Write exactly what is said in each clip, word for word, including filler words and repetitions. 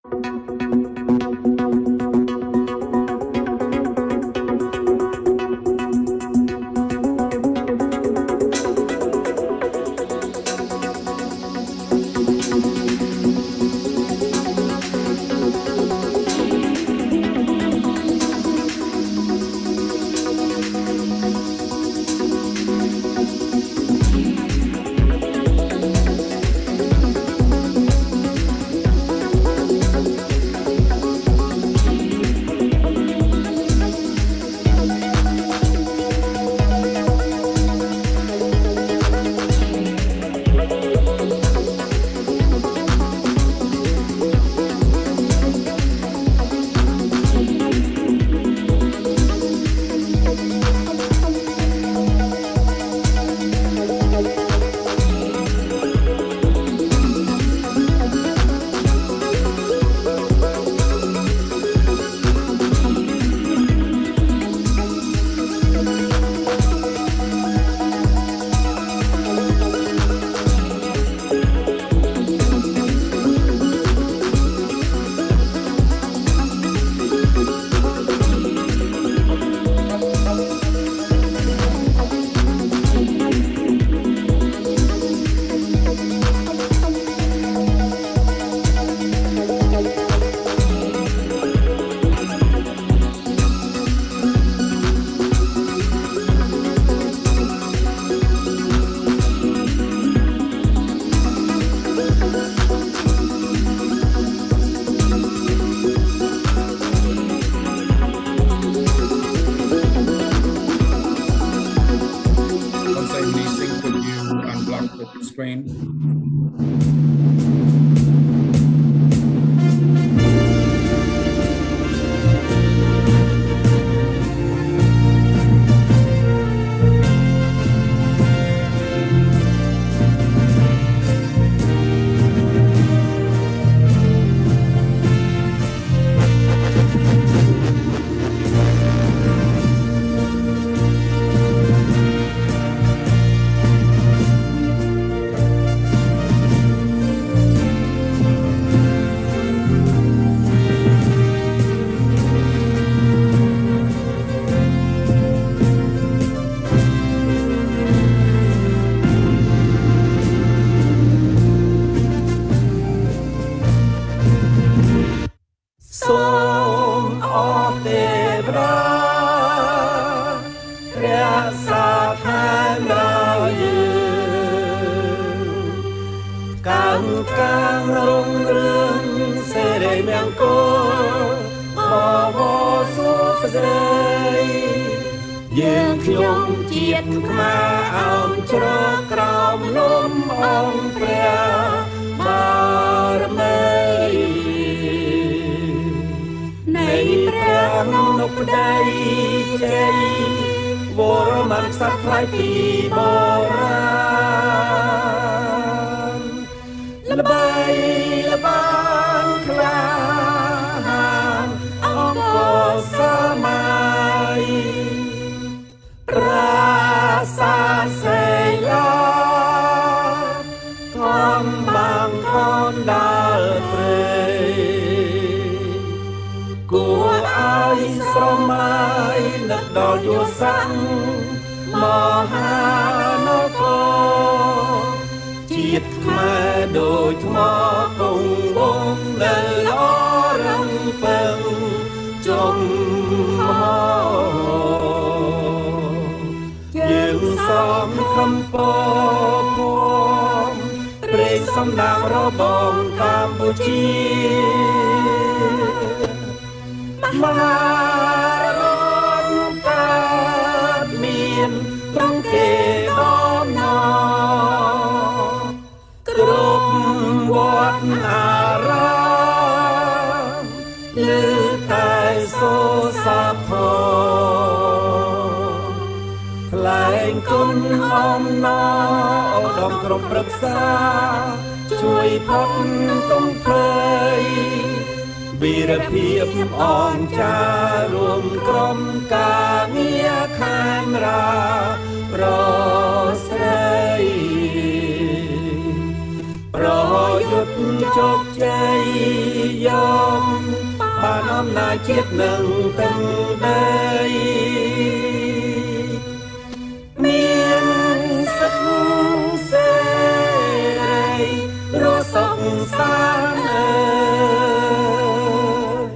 យើងខ្ញុំជាតិខ្មែរអោនជ្រកក្រោមលំអង្គព្រះបារមីនៃព្រះនុប្ដីជ័យវរមិនខ្សត់ថ្លៃពីបុរាណល្បីល្បាញខ្លាហានអង្គរសម័យប្រាសាទសេឡាធម្មបាងខនដាល់ព្រៃគួរឲ្យស្រមៃនឹកដល់យល់សាំងមហានគរជាតិខ្មែរដូចថ្មគង់វងនៅល្អរឹងពឹងជុំហោយើងសំខំពពំព្រេងសំណាងរបងកម្ពុជាមហារដ្ឋកើតមានត្រង់គេដំណគ្រប់វត្តអារាមលើតែសូសាធថ្លែងគុណអំណរដល់គ្រប់ប្រឹក្សាជួយផុតទុំភ័យវីរភាពអនចារួមក្រុមការងារខេមរាប្រស្រីប្រយុទ្ធជោគជ័យយំបានអំណាចជាតិនឹងទាំងដីមានសុខសេរីរស់សុខសាន្តអើយ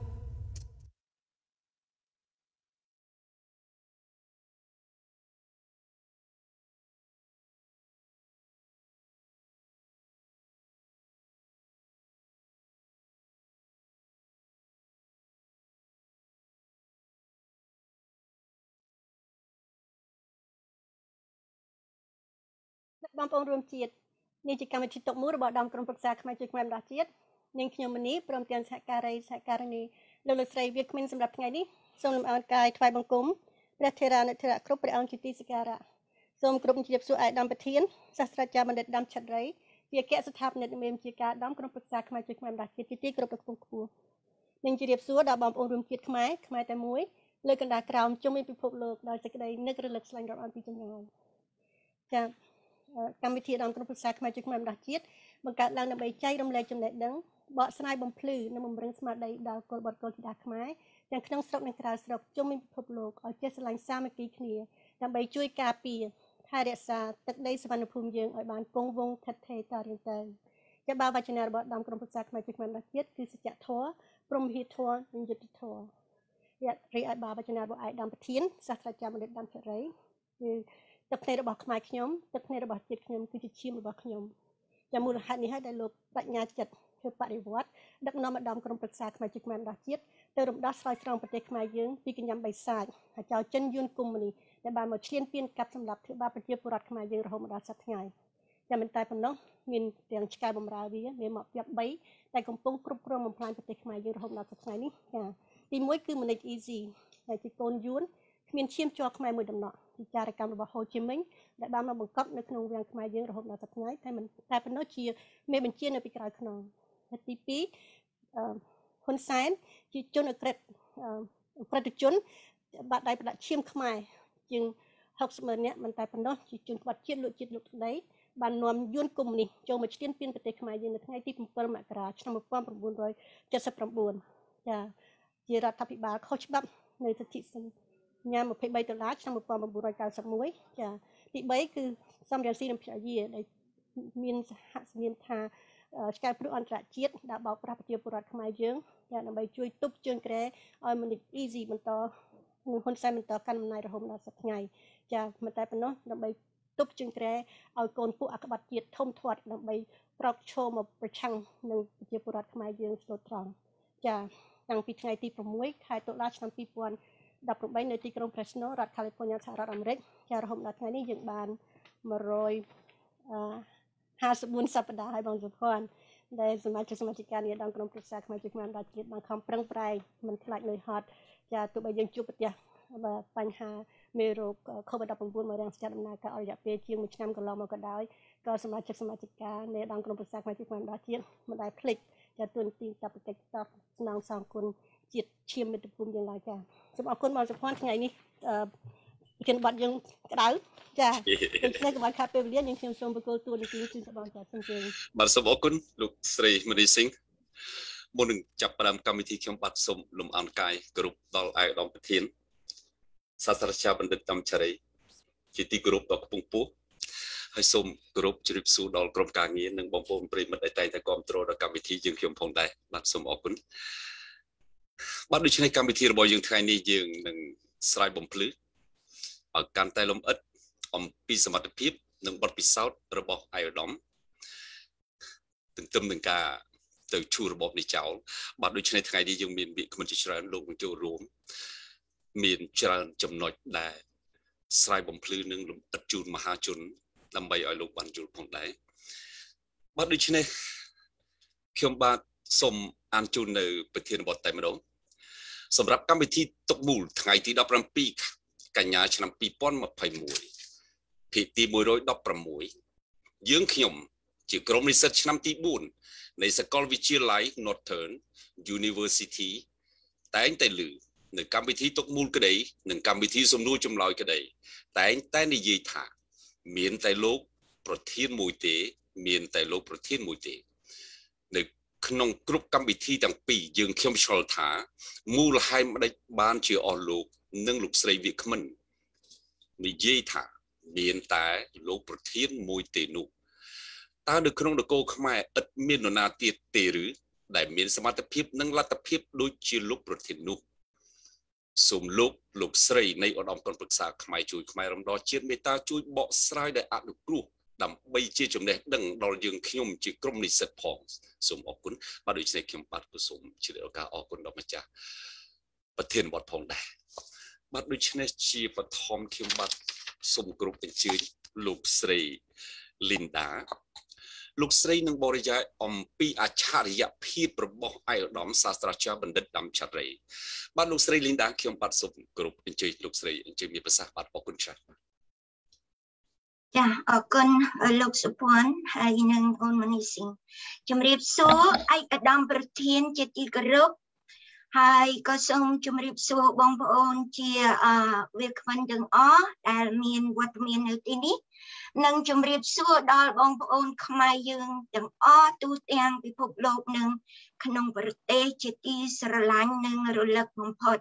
បងប្អូនរួមជាតិនេះជាកម្មវិធីតុកមួយរបស់ដំក្រុមប្រឹក្សាខ្មែរជួយខ្មែរម្ដងជាតិនាងខ្ញុំមនីព្រមទាំងសហការីសហការិនីលោកលោកស្រីវាគ្មានសម្រាប់ថ្ងៃនេះសូមលំអរកាយថ្វាយបង្គំព្រះថេរានុថេរៈគ្រប់ព្រះអង្គជាទីសក្ការៈសូមគ្រប់ជម្រាបសួរឯកឧត្តមប្រធានសាស្ត្រាចារ្យបណ្ឌិតដាំឆាត់រីជាអគ្គស្ថាបនិកមេមជាការដំក្រុមប្រឹក្សាខ្មែរជួយខ្មែរម្ដងជាតិជាទីគ្រប់ខ្ពង់ខ្ពស់នាងជម្រាបសួរដល់បងប្អូនរួមជាតិខ្មែរខ្មែរតែមួយលើកណ្ដាលក្រោមជុំវិញពិភពលោកដោយសេចក្តីនឹករលឹកស្លាញ់រាប់អានពីចម្ងាយចា៎កម្មវិធីដំក្រុមប្រឹក្សាខ្មែរជួយខ្មែរម្ដងជាតិបង្កើតឡើងដើម្បីចែករំលែកចំណេះដឹងបកស្រាយបំភ្លឺនិងបំរុងស្មារតីដល់កុលបុត្រកុលធីតាខ្មែរទាំងក្នុងស្រុកនិងក្រៅស្រុកជុំវិញពិភពលោកឲ្យចេះស្រឡាញ់សាមគ្គីគ្នាដើម្បីជួយការពារថែរក្សាទឹកដីសុវណ្ណភូមិយើងឲ្យបានគង់វង្សថិតថេរតរៀងទៅចា៎បើវចនារបស់ដំក្រុមប្រឹក្សាខ្មែរជួយខ្មែរម្ដងជាតិគឺសច្ចធម៌ព្រហ្មវិហារធម៌និងយុត្តិធម៌រីឯបើវចនារបស់ឯកឧត្តមប្រធានសាស្ត្រាចារ្យបណ្ឌិតដាំឆរីគឺទឹកភ្នែករបស់ខ្មែរខ្ញុំទឹកភ្នែករបស់ជាតិខ្ញុំគឺជាឈាមរបស់ខ្ញុំចាំមូលហេតុនេះហើយដែលលោកបញ្ញាចិត្តធ្វើបរិវត្តដឹកនាំឧត្តមក្រុមប្រឹក្សាខ្មែរជួយខ្មែរម្ដងជាតិទៅរំដោះស្រោចស្រង់ប្រទេសខ្មែរយើងពីកញ្ញាំបិសាចហើយចៅចិនយួនកុម្មុយនីដែលបានមកឈ្លានពានកាប់សម្លាប់ធ្វើបាបប្រជាពលរដ្ឋខ្មែរយើងរហូតមកដល់សប្តាហ៍ថ្ងៃតែមិនតែប៉ុណ្ណោះមានទាំងឆ្កែបំរើវាមានមកពីបីតែកំពុងគ្រប់គ្រងបំផ្លាញប្រទេសខ្មែរយើងរហូតដល់សប្តាហ៍ថ្ងៃនេះចាទីមួយគឺ Manage Easy ដែលជាកូនយួនគ្មានឈាមជាប់ខ្មែរមួយដំណក់ពីចារកម្មរបស់ហូជីមិញដែលបានមកបង្កប់នៅក្នុងវាំងខ្មែរយើងរហូតដល់សប្តាហ៍ថ្ងៃតែមិនតែប៉ុណ្ណោះជាមេបញ្ជានៅពីក្រៅខ្នងទីពីរអឺហ៊ុនសែនជាជនអក្រិតអក្រិតជនបាត់ដៃប្រដាក់ឈាមខ្មែរជាងហុកសិបម៉ឺននាក់មិនតែប៉ុណ្ណោះជាជនក្បត់ជាតិលួចជាតិលួចដីបាននាំយួនកុម្មុយនីចូលមកឈ្លានពានប្រទេសខ្មែរយើងនៅថ្ងៃទីbảyមករាឆ្នាំmột nghìn chín trăm七十九ចាជារដ្ឋាភិបាលខុសច្បាប់នៅសិទ្ធិសញ្ញាยี่สิบสามដុល្លារឆ្នាំmột nghìn chín trăm chín mươi mốtចាទីបីគឺសំរងស៊ីនិងភរិយាដែលមានសហស្មានថាឆ្កែព្រោះអន្តរជាតិដែលបោកប្រាស់ប្រជាពលរដ្ឋខ្មែរយើងចាដើម្បីជួយទប់ជើងក្រែឲ្យមិន easy បន្តនឹងហ៊ុនសែនបន្តកាន់អំណាចរហូតដល់សប្តាហ៍ថ្ងៃចាមិនតែប៉ុណ្ណោះដើម្បីទប់ជើងក្រែឲ្យកូនពួកអក្បត់ជាតិធំធាត់ដើម្បីប្រកឈរមកប្រឆាំងនឹងប្រជាពលរដ្ឋខ្មែរយើងស្លូតត្រង់ចាតាំងពីថ្ងៃទីsáuខែតុលាឆ្នាំពីរពាន់ដប់ប្រាំនៅទីក្រុង Fresno រដ្ឋ California សហរដ្ឋអាមេរិកចារហូតដល់ថ្ងៃនេះយើងបានmột trămห้าสิบสี่សប្តាហ៍ហើយបងសុភ័ណ្ឌដែលសមាជិកសមាជិកានេះដល់ក្រុមប្រឹក្សាខ្មែរជួយខ្មែរដល់ជាតិបានខំប្រឹងប្រែងមិនខ្លាចលុយហត់ចាទោះបីយើងជួបប្រទះបញ្ហាមេរោគ COVID 19 មករាំងស្ទះដំណើរការអស់រយៈពេលជាងមួយឆ្នាំកន្លងមកក៏ដោយក៏សមាជិកសមាជិកានៃដល់ក្រុមប្រឹក្សាខ្មែរជួយខ្មែរដល់ជាតិមិនដែលភ្លេចចាទួនាទីតបកិច្ចតបស្នងសងគុណជាតិឈាមមិត្តភូមិយើងឡើយចាសូមអរគុណបងសុភ័ណ្ឌថ្ងៃនេះប្រធានបទយើងក្តៅចាដូច្នេះកុំឲ្យខាតពេលវេលាយើងខ្ញុំសូមបកគោលទួលនីតិជូនបងចាសូមជើញបាទសូមអរគុណលោកស្រីមនីសិង្ហមុននឹងចាប់ផ្ដើមកម្មវិធីខ្ញុំបាទសូមលំអរកាយគោរពដល់ឯកឧត្តមប្រធានសាស្ត្រាចារ្យបណ្ឌិតកំឆរីជាទីគោរពដ៏ខ្ពង់ខ្ពស់ហើយសូមគោរពជម្រាបសួរដល់ក្រុមការងារនិងបងប្អូនប្រិយមិត្តដែលតែងតែគាំទ្រដល់កម្មវិធីយើងខ្ញុំផងដែរបាទសូមអរគុណបាទដូច្នេះកម្មវិធីរបស់យើងថ្ងៃនេះយើងនឹងស្រាយបំភ្លឺឲ្យកាន់តែលម្អិតអំពីសមត្ថភាពនិងបទពិសោធន៍របស់ឯកឧត្តមទន្ទឹមនឹងការទៅជួបរបបនេះចោលបាទដូច្នេះថ្ងៃនេះយើងមានវាគ្មិនជាច្រើនលោកនឹងចូលរួមមានច្រើនចំណុចដែលស្រាយបំភ្លឺនិងលម្អិតជូនមហាជនដើម្បីឲ្យលោកបានយល់ផងដែរបាទដូច្នេះខ្ញុំបាទសូមអានជូននៅប្រធានបទតែម្ដងសម្រាប់កម្មវិធីទុកមូលថ្ងៃទីដប់ប្រាំពីរកញ្ញាឆ្នាំពីរពាន់ម្ភៃមួយភាគទីមួយរយដប់ប្រាំមួយយើងខ្ញុំជាក្រុមនិស្សិតឆ្នាំទីបួននៃសាកលវិទ្យាល័យ Northern University តែងតែលើនៅកម្មវិធីទុកមូលក្តីនិងកម្មវិធីសំណួរចម្លើយក្តីតែងតែនិយាយថាមានតែលោកប្រធានមួយទេមានតែលោកប្រធានមួយទេในขนมกรุ๊ปกรรมวิธีต่างปียังเข้มชลถามูลให้มาได้บ้านเชียร์ออลูกนึ่งลูกใส่วิกมันมีเยี่ยถาเมียนแต่ลูกประเทศมวยเตนุตาดึกขนมตะโกขมายอัดเมียนนาเตียเตหรือได้เมียนสมาร์ทพิบนั่งรัตพิบโดยเชียร์ลูกประเทศนุสมลูกลูกใส่ในอดอมการปรึกษาขมายช่วยขมายรำดอเชียร์เมตาช่วยเบาสไลด์ได้อัดลูกกรุ๊ปดำใบเชี่ยจมเนดังเรายังขยมจีกรมนิสิตพองสมออกคุณมาโดยในเข็มปัดกุศลเฉลิมกาออกคุณดอกมาจากประเทศบอดพองได้มาโดยในชีปทอมเข็มปัดสมกรุ๊ปเป็นชื่อลูกสรีลินดาลูกสรีนังบริจาคอมปีอาชาริยะพีประบอกไอดอมศาสตราจารย์บัณฑิตดำชัดเลยบ้านลูกสรีลินดาเข็มปัดสมกรุ๊ปเป็นชื่อลูกสรีเป็นชื่อมีภาษาปัดออกคุณชัดจ้ะออกกันลูกสุพรให้นังองค์มณีสิงจำเรียบสู้ไอ้กระดำประเทศเจติกรุปให้ก็ส่งจำเรียบสู้บองพระองค์เจียเวกวันดึงอ้อแต่มีนวัดมีนในที่นี้นังจำเรียบสู้ดอลบองพระองค์ขมายยึงดึงอ้อตูเตียงพิภพโลกหนึ่งขนมประเทศเจติสระลังหนึ่งรุลักมงพด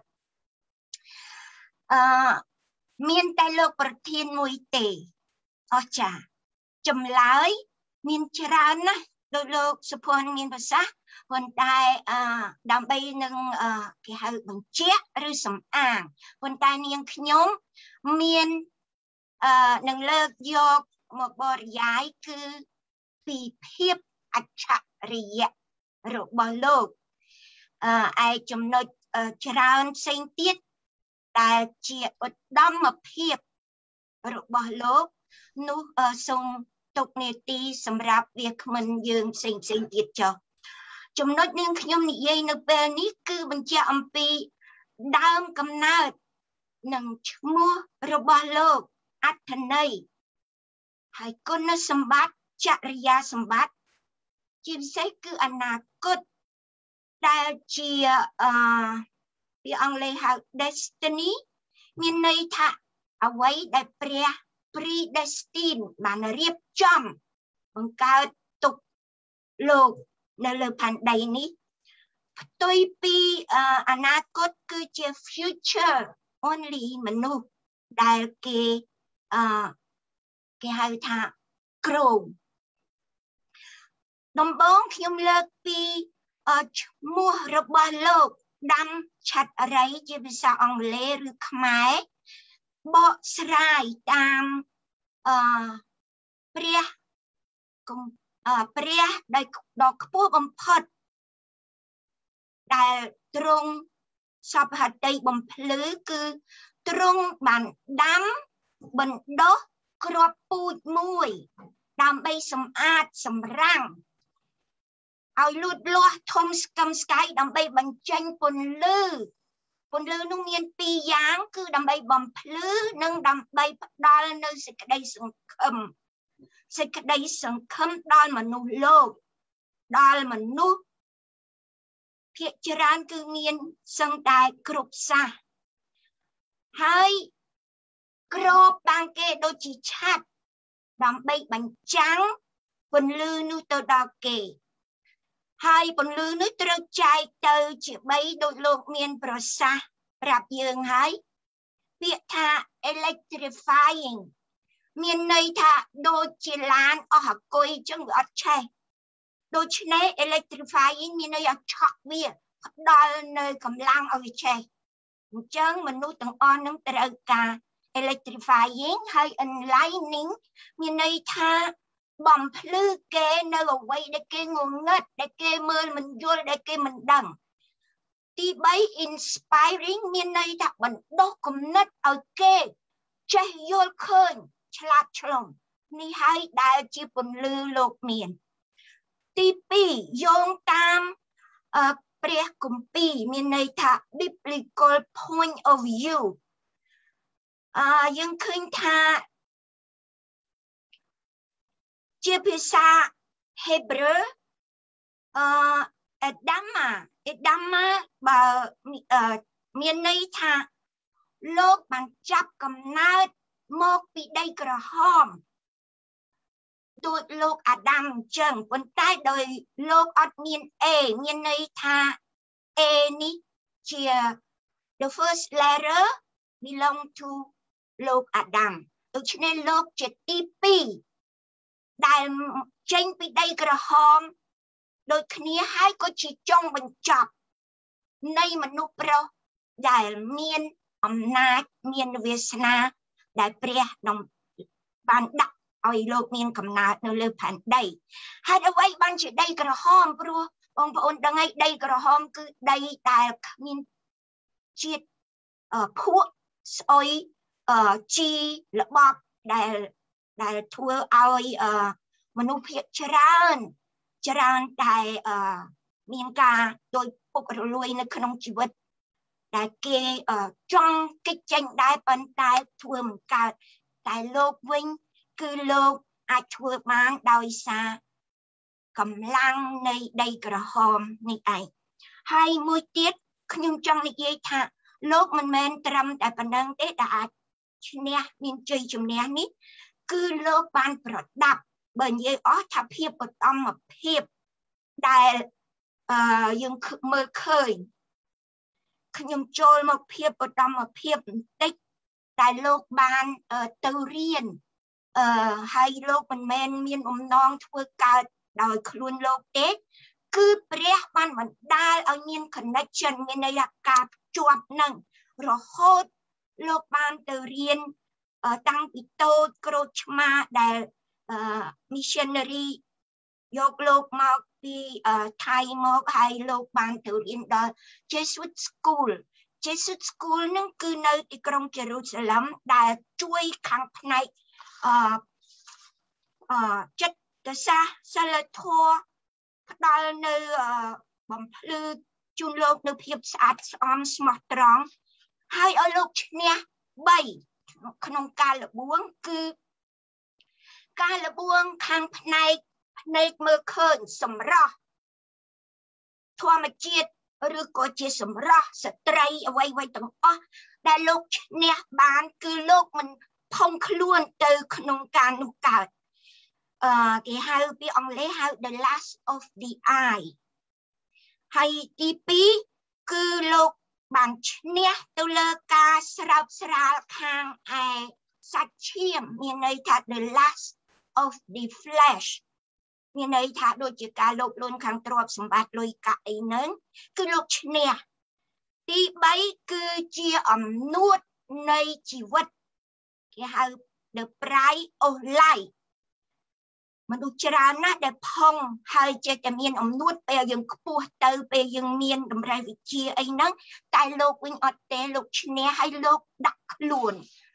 มีนแต่โลกประเทศมวยเตอ๋อจ้ะจำเลยมีนชรานะโดยโลกสุพรรณมีนภาษาคนใต้ดำไปหนึ่งที่ให้บังเจี๊ยหรือสำอางคนใต้เนียงขยมมีนหนึ่งเลิกยกมาบริยายคือปีเพียบอัจฉริยะรูปโลกไอจำนวนชราเส้นติดแต่เจียอุดมมาเพียบรูปโลกนู้ทรงตกเนตีสำหรับเวียกมันยืงสิ่งสิ่งติดจอจำนวนหนึ่งขยมนิยายในเบอร์นี้คือบัญชีอัมพีดาวกำเนิดหนึ่งชั่วโมงระบาโลกอัตนัยให้คุณสมบัติจริยสมบัติจีบใช้คืออนาคตได้เจียที่อังเลหา destiny มีในทะเอาไว้ได้เปรียpredestin បានរៀបចំបង្កើតទុកលោកនៅលើផែនដីនេះផ្ទុយពីអនាគតគឺជា future only មនុស្សដែលគេអឺគេហៅថាក្រមដំបូងខ្ញុំលើកពីឈ្មោះរបស់លោកដាំឆាត់រៃជាភាសាអង់គ្លេសឬខ្មែរបកស្រាយតាមអឺព្រះគុំអឺព្រះដោយដ៏ខ្ពស់បំផុតដែលទ្រង់សពហតីបំភ្លឺគឺទ្រង់បានដាំបណ្ដុះគ្រាប់ពូជមួយដើម្បីសម្អាតសម្រាំងឲ្យលូតលាស់ធំស្កឹមស្កៃដើម្បីបញ្ចេញពន្លឺពន្លឺនោះមានពីរយ៉ាងគឺដើម្បីបំភ្លឺនិងដើម្បីផ្ដល់នូវសេចក្តីសង្ឃឹមសេចក្តីសង្ឃឹមដល់មនុស្សលោកដល់មនុស្សភាគច្រើនគឺមានសឹងតែគ្រប់សាសហើយក្របបានគេដូចជាឆ័ត្រដើម្បីបញ្ចាំងពន្លឺនោះទៅដល់គេហើយពន្លឺនេះត្រូវចែកទៅជាបីដូចលោកមានប្រសាសន៍ប្រាប់យើងហើយពាក្យថា electrifying មានន័យថាដូចជាឡានអស់អាគុយអញ្ចឹងវាអត់ឆេះដូច្នេះ electrifying មានន័យឲ្យឆក់វាផ្ដល់នៅកម្លាំងឲ្យវាឆេះអញ្ចឹងមនុស្សទាំងអស់នឹងត្រូវការ electrifying ហើយ enlightening មានន័យថាបំភ្លឺគេនៅអ្វីដែលគេងងឹតដែលគេមើលមិនយល់ដែលគេមិនដឹងទីបី inspiring មានន័យថាបណ្ដុះគំនិតឲ្យគេចេះយល់ឃើញឆ្លាតឆ្លងនេះហើយដែលជាពន្លឺលោកមានទីពីរយោងតាមព្រះគម្ពីរមានន័យថា biblical point of view អឺយើងឃើញថាជាភាសា Hebrew អឺ Adama Adama បើមានន័យថាលោកបានចាប់កំណើតមកពីដីក្រហមដូចលោកអាដាមអញ្ចឹងប៉ុន្តែដោយលោកអត់មាន A មានន័យថា A នេះជា the first letter belong to លោកអាដាមដូច្នេះលោកជាទីពីរដែលចេញពីដីក្រហមដូចគ្នាហើយក៏ជាចុងបញ្ចប់នៃមនុស្សប្រុសដែលមានអំណាចមានវាសនាដែលព្រះបានដាក់ឲ្យលោកមានកំណើតនៅលើផែនដីហើយអ្វីបានជាដីក្រហមព្រោះបងប្អូនដឹងហើយដីក្រហមគឺដីដែលគ្មានជាតិភក់ស្អុយជីរបបដែលដែលធ្វើឲ្យមនុស្សភាគច្រើនច្រើនតែមានការដោយពុករលួយនៅក្នុងជីវិតដែលគេចង់គេចចេញដែរប៉ុន្តែធ្វើមិនកើតតែលោកវិញគឺលោកអាចធ្វើបានដោយសារកម្លាំងនៃដីក្រហមនេះឯងហើយមួយទៀតខ្ញុំចង់និយាយថាលោកមិនមែនត្រឹមតែប៉ុណ្្នឹងទេដែលអាចឈ្នះមានជ័យជំនះនេះគឺលោកបានប្រដាប់បើនិយាយអស់ថាភាពបឋមភាពដែលអឺយើងមើលឃើញខ្ញុំចូលមកភាពបឋមភាពបន្តិចដែលលោកបានទៅរៀនអឺហើយលោកមិនមែនមានបំណងធ្វើកើតដោយខ្លួនលោកទេគឺព្រះបានបណ្ដាលឲ្យមាន connection មានន័យថាការភ្ជាប់នឹងរហូតលោកបានទៅរៀនតាំងពីតូចក្រូចឆ្មាដែល missionary យកលោកមកពីថៃមកហើយលោកបានទៅរៀនដល់ Jesuit School Jesuit School នឹងគឺនៅទីក្រុង Jerusalem ដែលជួយខាងផ្នែកអឺអឺចិត្តសាស្ត្រសិលធម៌ផ្ដល់នៅបំភ្លឺជូនលោកនៅភាពស្អាតស្អំស្មោះត្រង់ហើយឲ្យលោកឈ្នះបីក្នុងការលបួងគឺការលបួងខាងផ្នែកភ្នែកមើលឃើញសម្រស់ធម្មជាតិឬក៏ជាសម្រស់ស្ត្រីអ្វីៗទាំងអស់ដែលលោកឈ្នះបានគឺលោកមិនផុងខ្លួនទៅក្នុងការនោះកើតអឺគេហៅពីអង់គ្លេសហៅ the last of the eye ហើយទីពីរគឺលោកបានឈ្នះទៅលើការស្រើបស្រាលខាងឯសាច់ឈាមមានន័យថា the last of the flesh មានន័យថាដូចជាការលោភលន់ខាងទ្រព្យសម្បត្តិលុយកាក់អីហ្នឹងគឺលោកឈ្នះទីបីគឺជាអំនួតនៃជីវិតគេហៅ the pride of life មនុស្សច្រើនណាស់ដែលផុងហើយចេះតែមានអំនួតពេលយើងខ្ពស់ទៅពេលយើងមានតម្រៃវិជាអីហ្នឹងតែលោកវិញអត់ទេលោកឈ្នះហើយលោកដាក់ខ្លួន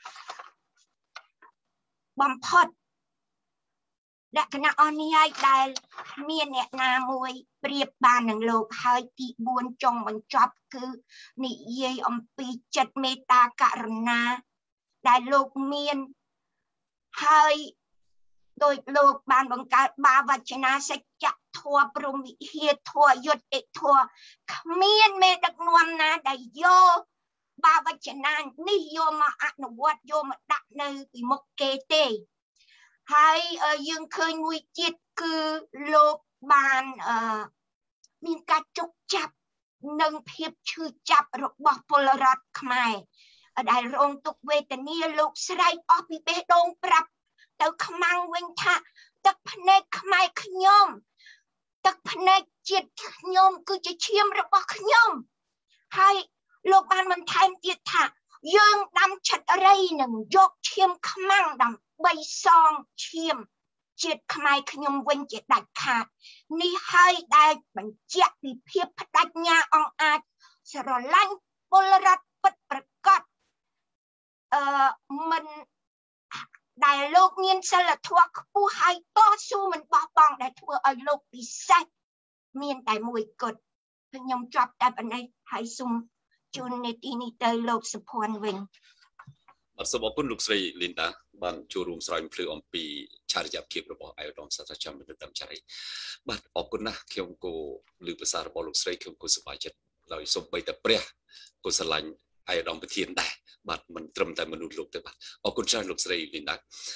បំផុតលក្ខណៈអស់នេះហើយដែលមានអ្នកណាមួយប្រៀបបាននឹងលោកហើយទីបួនចុងបញ្ចប់គឺនិយាយអំពីចិត្តមេត្តាករុណាដែលលោកមានហើយដោយលោកបានបង្កើតបាវចនាសច្ចធម៌ព្រហ្មវិហារធម៌យុត្តិធម៌គ្មានមេដឹកនាំណាដែលយកបាវចនានេះយកមកអនុវត្តយកមកដាក់នៅពីមុខគេទេហើយយើងឃើញមួយទៀតគឺលោកបានមានការជោគចាប់និងភាពឈឺចាប់របស់ពលរដ្ឋខ្មែរដែលរងទុក្ខវេទនាលោកស្រែកអស់ពីបេះដូងប្រាប់ទៅខ្មាំងវិញថាទឹកភ្នែកខ្មែរខ្ញុំទឹកភ្នែកជាតិខ្ញុំគឺជាឈាមរបស់ខ្ញុំហើយលោកបានបន្ថែមទៀតថាយើងដាំឆិតរីនឹងយកឈាមខ្មាំងដើម្បីសងឈាមជាតិខ្មែរខ្ញុំវិញជាដាច់ខាតនេះហើយដែលបញ្ជាក់ពីភាពបដិញ្ញាអង្អាចស្រឡាញ់ពលរដ្ឋពិតប្រាកដអឺមិនដែលលោកមានសិលធម៌ខ្ពស់ហើយតស៊ូមិនបោះបង់ដែលធ្វើឲ្យលោកពិសេសមានតែមួយគត់ខ្ញុំចប់តែប៉ុណ្ណេះហើយសូមជូននេតិនេះទៅលោកសុភ័ណ្ឌវិញបាទសូមអរគុណលោកស្រីលីនដាបានចូលរួមស្រែកភ្លឺអំពីឆារិយភាពរបស់អាយដាមសាស្ត្រាចារ្យបណ្ឌិតតាមចារីបាទអរគុណណាស់ខ្ញុំក៏លើភាសារបស់លោកស្រីខ្ញុំក៏សប្បាយចិត្តដោយសូមបីតែព្រះក៏ស្រឡាញ់អាយដាមប្រធានដែរបាទមិនត្រឹមតែមនុស្សលោកទេបាទអរគុណច្រើនលោកស្រីលីនដា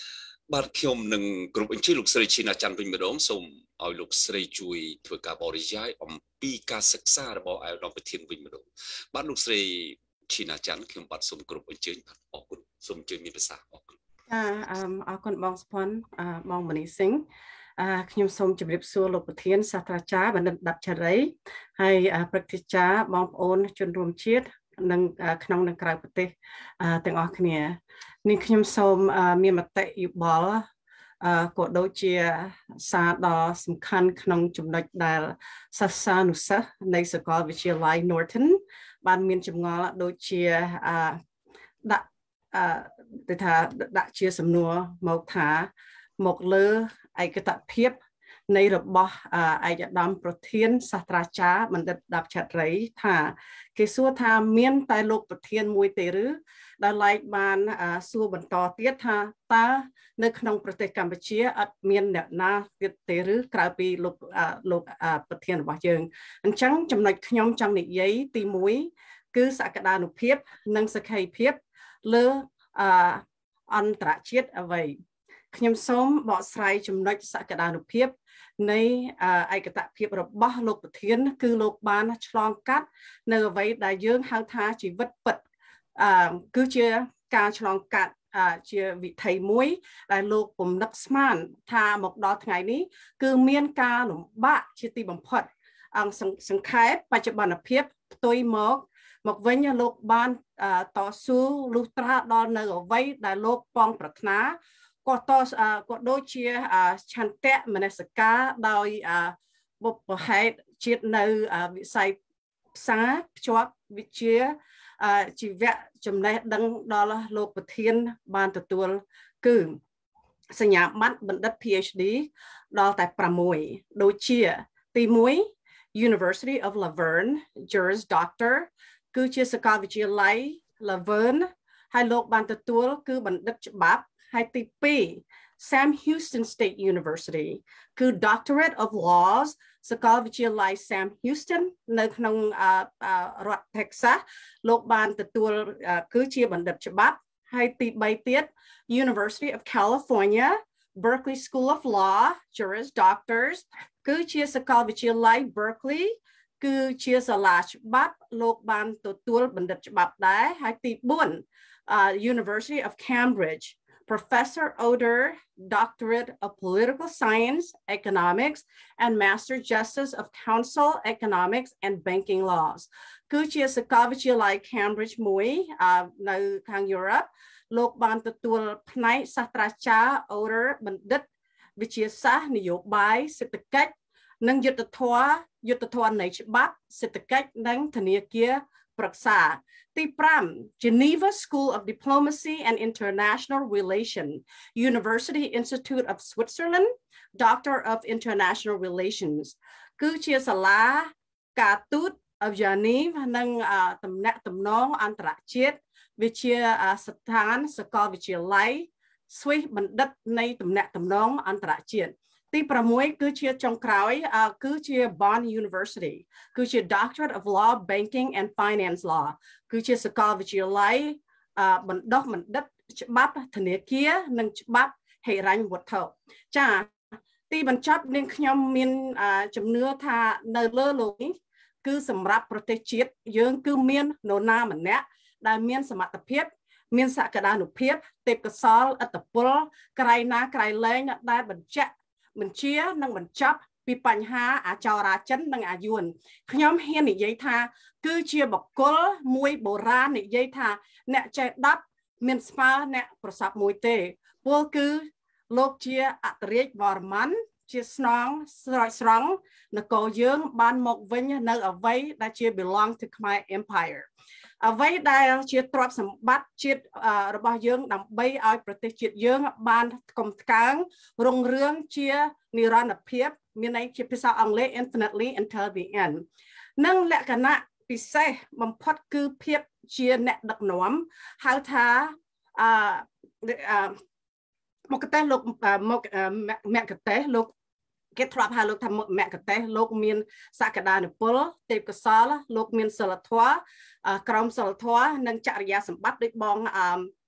បាទខ្ញុំនឹងគ្រប់អញ្ជើញលោកស្រីឈីណាច័ន្ទវិញម្ដងសូមឲ្យលោកស្រីជួយធ្វើការបរិយាយអំពីការសិក្សារបស់អាយដាមប្រធានវិញម្ដងបាទលោកស្រីឈីណាច័ន្ទខ្ញុំបាទសូមគ្រប់អញ្ជើញបាទអរគុណសូមអញ្ជើញមានប្រសាសន៍អរគុណចាអរគុណបងសុផាន់បងមនីសិង្ហអឺខ្ញុំសូមជម្រាបសួរលោកប្រធានសាស្ត្រាចារ្យបណ្ឌិតដាប់ឆរីហើយព្រឹទ្ធាចារ្យបងប្អូនជនរួមជាតិនិងក្នុងនិងក្រៅប្រទេសទាំងអស់គ្នានេះខ្ញុំសូមមានមតិយោបល់ក៏ដូចជាសារដ៏សំខាន់ក្នុងចំណុចដែលសាសានុសិស្សនៃសាកលវិទ្យាល័យ Norton បានមានចម្ងល់ដូចជាដាក់ទៅថាដាក់ជាសំណួរមកថាមកលើឯកតភាពនៃរបស់ឯកឧត្តមប្រធានសាស្ត្រាចារ្យបណ្ឌិតដាប់ឆរីថាគេសួរថាមានតែលោកប្រធានមួយទេឬដែលឡែកបានសួរបន្តទៀតថាតើនៅក្នុងប្រទេសកម្ពុជាអត់មានអ្នកណាទៀតទេឬក្រៅពីលោកលោកប្រធានរបស់យើងអញ្ចឹងចំណុចខ្ញុំចង់និយាយទីមួយគឺសក្តានុភាពនិងសក្ខីភាពលើអន្តរជាតិអ្វីខ្ញុំសូមបកស្រាយចំណុចសក្តានុភាពនៃឯកតភាពរបស់លោកប្រធានគឺលោកបានឆ្លងកាត់នៅអ្វីដែលយើងហៅថាជីវិតពិតអឺគឺជាការឆ្លងកាត់ជាវិថីមួយដែលលោកពំនឹកស្មានថាមកដល់ថ្ងៃនេះគឺមានការលំបាកជាទីបំផុតអង្គសង្ខេបបច្ចុប្បន្នភាពផ្ទុយមកមកវិញលោកបានតស៊ូលុះត្រាដល់នៅអ្វីដែលលោកប៉ងប្រាថ្នាក៏តក៏ដូចជាឆន្ទៈមនសិការដោយបុព្វហេតុជាតិនៅវិស័យផ្សារភ្ជាប់វិជ្ជាជីវៈចំណេះដឹងដល់លោកប្រធានបានទទួលគឺសញ្ញាបត្របណ្ឌិត PhD ដល់តែប្រាំមួយដូចជាទីមួយ University of Laverne Juris Doctor គឺជាសាកលវិទ្យាល័យ Laverne ហើយលោកបានទទួលគឺបណ្ឌិតច្បាប់ហើយទីពីរ Sam Houston State University គឺ Doctorate of Laws សាកលវិទ្យាល័យ Sam Houston នៅក្នុងរដ្ឋ Texas លោកបានទទួលគឺជាបណ្ឌិតច្បាប់ហើយទីបីទៀត University of California Berkeley School of Law Juris Doctors គឺជាសាកលវិទ្យាល័យ Berkeley គឺជាសាលាច្បាប់លោកបានទទួលបណ្ឌិតច្បាប់ដែរហើយទីបួន University of Cambridge Professor Oder Doctorate of Political Science, Economics, and Master Justice of Council, Economics, and Banking Laws. គឺជាសាកលវិទ្យាល័យ Cambridge មួយនៅខាង Europe លោកបានទទួលផ្នែកសាស្ត្រាចារ្យ Oder បណ្ឌិតវិទ្យាសាស្ត្រនយោបាយសេដ្ឋកិច្ចនិងយុត្តិធម៌យុត្តិធម៌នៃច្បាប់សេដ្ឋកិច្ចនិងធនាគារប្រឹក្សាទីប្រាំ Geneva School of Diplomacy and International Relations University Institute of Switzerland Doctor of International Relations គឺជាសាលាការទូត of Geneva និងតំណាក់តំណងអន្តរជាតិវិទ្យាស្ថានសាកលវិទ្យាល័យ Swiss បណ្ឌិតនៃតំណាក់តំណងអន្តរជាតិទីប្រាំមួយគឺជាចុងក្រោយគឺជា Bonn University គឺជា Doctorate of Law Banking and Finance Law គឺជាសាកលវិទ្យាល័យបណ្ដុះបណ្ឌិតច្បាប់ធនាគារនិងច្បាប់ហិរញ្ញវត្ថុចាទីបញ្ចប់នាងខ្ញុំមានជំនឿថានៅលើលោកនេះគឺសម្រាប់ប្រទេសជាតិយើងគឺមាននរណាម្នាក់ដែលមានសមត្ថភាពមានសក្តានុភាពទេពកោសល្យឥទ្ធិពលក្រៃណាក្រៃលែងដែលបញ្ជាក់បញ្ជានិងបញ្ចប់ពីបញ្ហាអាចោរាចិននិងអាយួនខ្ញុំហ៊ាននិយាយថាគឺជាបុគ្គលមួយបុរាណនិយាយថាអ្នកចេះដប់មានស្មើអ្នកប្រសពមួយទេពលគឺលោកជាអធិរាជវរ្ម័នជាស្នងស្រោចស្រង់នគរយើងបានមកវិញនៅអ្វីដែលជា belong to Khmer Empire អ្វីដែលជាទ្រព្យសម្បត្តិជាតិរបស់យើងដើម្បីឲ្យប្រទេសជាតិយើងបានកំកើងរុងរឿងជានិរន្តរភាពមានន័យជាភាសាអង់គ្លេស infinitely until the end និងលក្ខណៈពិសេសបំផុតគឺភាពជាអ្នកដឹកនាំហៅថាអឺមកកតេលោកមកមគ្គតេលោកគេធ្លាប់ហៅលោកថាមគ្គតេលោកមានសក្តានុពលទេពកោសល្យលោកមានសិលធម៌ក្រមសិលធម៌និងចរិយាសម្បត្តិដូចបង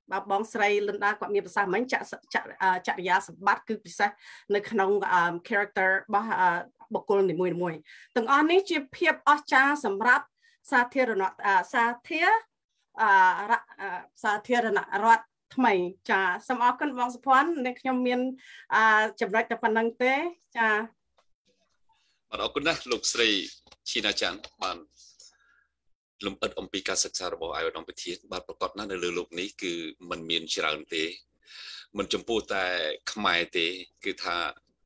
បើបងស្រីលិនដាគាត់មានប្រសាសន៍មិញចចរិយាសម្បត្តិគឺពិសេសនៅក្នុង character របស់បុគ្គលនីមួយៗទាំងអស់នេះជាភាពអស្ចារ្យសម្រាប់សាធារណសាធារសាធារណរដ្ឋថ្មីចាសូមអរគុណបងសុភ័ណ្ឌនេះខ្ញុំមានចំណុចតែប៉ុណ្្នឹងទេចាបាទអរគុណណាស់លោកស្រីឈីណាចាន់បានលំអិតអំពីការសិក្សារបស់អាយឧត្តមប្រធានបាទប្រកាសណាស់នៅលើលោកនេះគឺมันមានច្រើនទេមិនចំពោះតែខ្មែរទេគឺថា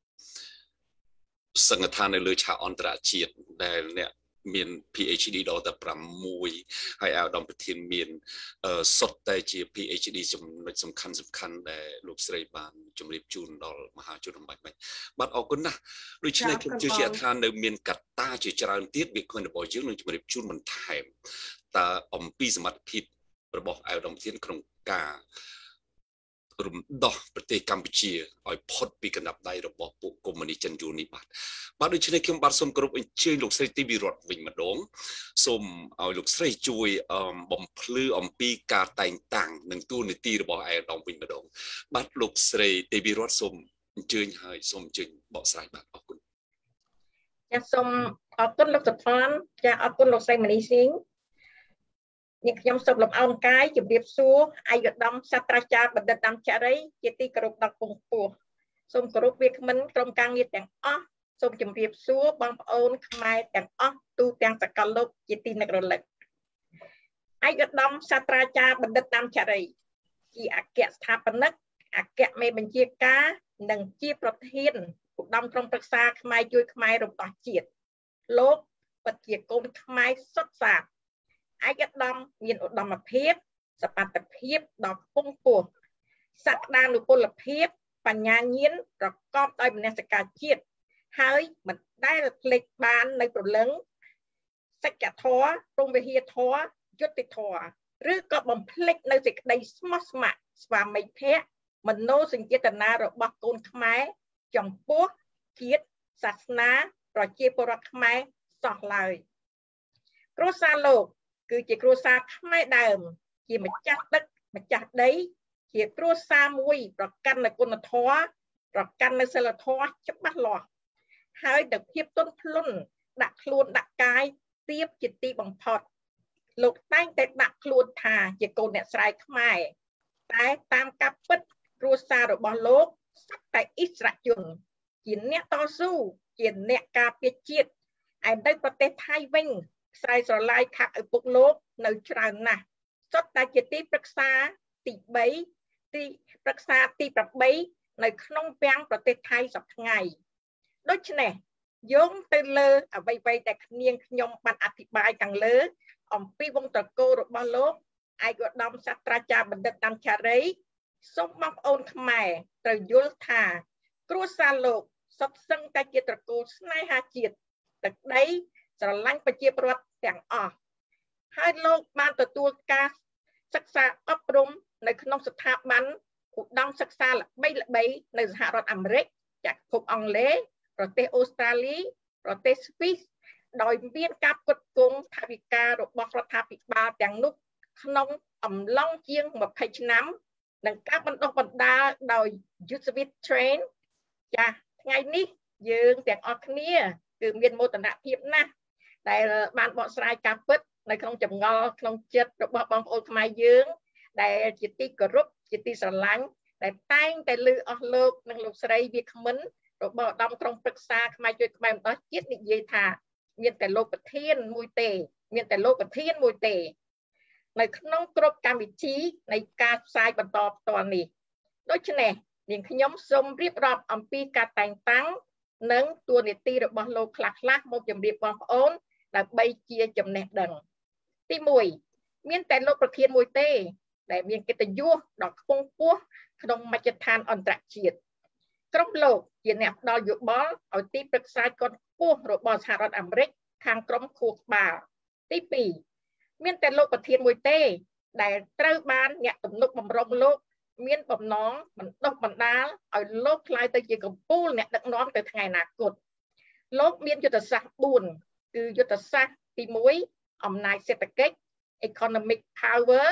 សង្ឃដ្ឋាននៅលើឆាកអន្តរជាតិដែលអ្នកមាន PhD ដល់តែប្រាំមួយហើយអាយឧត្តមប្រធានមានសុទ្ធតែជា PhD ចំណុចសំខាន់សំខាន់ដែលលោកស្រីបានជម្រាបជូនដល់មហាជនអំបញ្ញមិញបាទអរគុណណាស់ដូច្នេះខ្ញុំជឿជាក់ថានៅមានកត្តាជាច្រើនទៀតវាគ្មិនរបស់យើងនឹងជម្រាបជូនបន្ថែមតើអំពីសមត្ថភាពរបស់អាយឧត្តមប្រធានក្នុងការរំដោះប្រទេសកម្ពុជាឲ្យផុតពីកណ្ដាប់ដៃរបស់ពួកកុម្មុយនីសចិនយួននេះបាទបាទដូច្នេះខ្ញុំបាទសូមគោរពអញ្ជើញលោកស្រីទីវីរតវិញម្ដងសូមឲ្យលោកស្រីជួយបំភ្លឺអំពីការតែងតាំងនិងតួនាទីរបស់អាយឧត្តមវិញម្ដងបាទលោកស្រីទីវីរតសូមអញ្ជើញហើយសូមអញ្ជើញបកស្រាយបាទអរគុណចាសូមអរគុណលោកសុផាន់ចាអរគុណលោកស្រីមនីស៊ីងនេះខ្ញុំសូមលំអរកាយជម្រាបសួរអាយឧត្តមសាស្ត្រាចារ្យបណ្ឌិតដាំចារីជាទីគោរពដ៏ខ្ពង់ខ្ពស់សូមគោរពវាគ្មិនក្រុមការងារទាំងអស់សូមជម្រាបសួរបងប្អូនខ្មែរទាំងអស់ទូទាំងសកលលោកជាទីនឹករលឹកអាយឧត្តមសាស្ត្រាចារ្យបណ្ឌិតដាំចារីជាអគ្គស្ថាបនិកអគ្គមេបញ្ជាការនិងជាប្រធានឧត្តមក្រុមប្រឹក្សាខ្មែរជួយខ្មែររំដោះជាតិលោកពិតជាកូនខ្មែរសុទ្ធសាធឯកឧត្តមមានឧត្តមភាពសមត្ថភាពដ៏ខ្ពង់ខ្ពស់សក្តានុពលភាពបញ្ញាញាណប្រកបដោយមនសិការជាតិហើយមិនដែលភ្លេចបាននៅព្រលឹងសច្ចធម៌ព្រហ្មវិហារធម៌យុត្តិធម៌ឬក៏បំភ្លេចនៅសេចក្តីស្មោះស្ម័គ្រស្វាមីភក្តិមនោសញ្ចេតនារបស់កូនខ្មែរចំពោះជាតិសាសនាប្រជាពលរដ្ឋខ្មែរសោះឡើយគ្រួសារលោកគឺជាគ្រួសារខ្មែរដើមជាម្ចាស់ទឹកម្ចាស់ដីជាគ្រួសារមួយប្រកាន់នូវគុណធម៌ប្រកាន់នូវសិលធម៌ច្បាស់លាស់ហើយទឹកភាពទន់ភ្លន់ដាក់ខ្លួនដាក់កាយទៀបជាទីបំផុតលោកតែងតែដាក់ខ្លួនថាជាកូនអ្នកស្រែខ្មែរតែតាមការពិតគ្រួសាររបស់លោកសុទ្ធតែអិស្សរជនជាអ្នកតស៊ូជាអ្នកការពារជាតិឯនៅប្រទេសថៃវិញខ្សែស្រឡាយខាក់ឪពុកលោកនៅច្រើនណាស់សុទ្ធតែជាទីប្រឹក្សាទីបីទីប្រឹក្សាទីប្រាំបីនៅក្នុងពាំងប្រទេសថៃសប្តាហ៍ថ្ងៃដូច្នេះយោងទៅលើអ្វីៗដែលនាងខ្ញុំបានអធិប្បាយខាងលើអំពីវងត្រកូលរបស់លោកឯកឧត្តមសាស្ត្រាចារ្យបណ្ឌិតដាំចារីសូមបងប្អូនខ្មែរត្រូវយល់ថាគ្រួសារលោកសុទ្ធសឹងតែជាត្រកូលស្នេហាជាតិទឹកដីស្រឡាញ់ប្រជាពលរដ្ឋទាំងអស់ហើយលោកបានទទួលការសិក្សាអប់រំនៅក្នុងស្ថាប័នឧត្តមសិក្សាល្បីល្បីនៅសហរដ្ឋអាមេរិកចក្រភពអង់គ្លេសប្រទេសអូស្ត្រាលីប្រទេសស្វីសដោយមានការផ្គត់ផ្គង់ថវិការបស់រដ្ឋាភិបាលទាំងនោះក្នុងអំឡុងជាងម្ភៃឆ្នាំនិងការបណ្ដុះបណ្ដាលដោយ Youth Train ចាថ្ងៃនេះយើងទាំងអស់គ្នាគឺមានមោទនភាពណាស់ដែលបានបកស្រាយការពិតនៅក្នុងចម្ងល់ក្នុងចិត្តរបស់បងប្អូនខ្មែរយើងដែលជាទីគោរពជាទីស្រឡាញ់ដែលតែងតែលើអស់លោកនិងលោកស្រីវាគ្មិនរបស់ឧត្តមក្រុមប្រឹក្សាខ្មែរជួយខ្មែរម្ដងជាតិនិយាយថាមានតែលោកប្រធានមួយទេមានតែលោកប្រធានមួយទេនៅក្នុងគ្រប់កម្មវិធីនៃការផ្សាយបន្តផ្ទាល់នេះដូច្នេះនាងខ្ញុំសូមរៀបរាប់អំពីការតែងតាំងនិងតួនាទីរបស់លោកខ្លះៗមកជម្រាបបងប្អូនដើម្បីជាចំណេះដឹងទីមួយមានតែលោកប្រធានមួយទេដែលមានកិត្តិយសដ៏ខ្ពង់ខ្ពស់ក្នុងមជ្ឈដ្ឋានអន្តរជាតិក្រុមលោកជាអ្នកផ្ដល់យោបល់ឲ្យទីប្រឹក្សាជាន់ខ្ពស់របស់សហរដ្ឋអាមេរិកខាងក្រមខួរក្បាលទីពីរមានតែលោកប្រធានមួយទេដែលត្រូវបានអ្នកទំនុកបម្រុងលោកមានបំណងបណ្ដុះបណ្ដាលឲ្យលោកក្លាយទៅជាកំពូលអ្នកដឹកនាំទៅថ្ងៃអនាគតលោកមានយុទ្ធសាស្ត្របួនគឺយុទ្ធសាស្ត្រទីមួយអំណាចសេដ្ឋកិច្ច economic power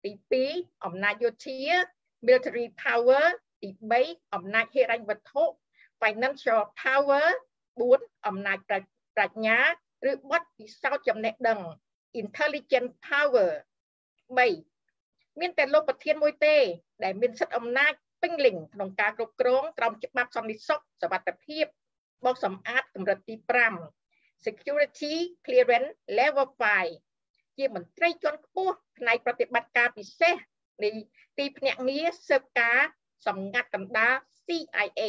ទីពីរអំណាចយោធា military power ទីបីអំណាចហិរញ្ញវត្ថុ financial power បួនអំណាចប្រាជ្ញាឬបទពិសោធន៍ចំណេះដឹង intelligent power បីមានតែលោកប្រធានមួយទេដែលមានសិទ្ធិអំណាចពេញលេញក្នុងការគ្រប់គ្រងក្រោមច្បាប់សន្តិសុខសុវត្ថិភាពបូកសម្អាតកម្រិតទីប្រាំ security clearance level 5ជាមន្ត្រីជាន់ខ្ពស់ផ្នែកប្រតិបត្តិការពិសេសនៃទីភ្នាក់ងារស៊ើបការសម្ងាត់កណ្ដាល C I A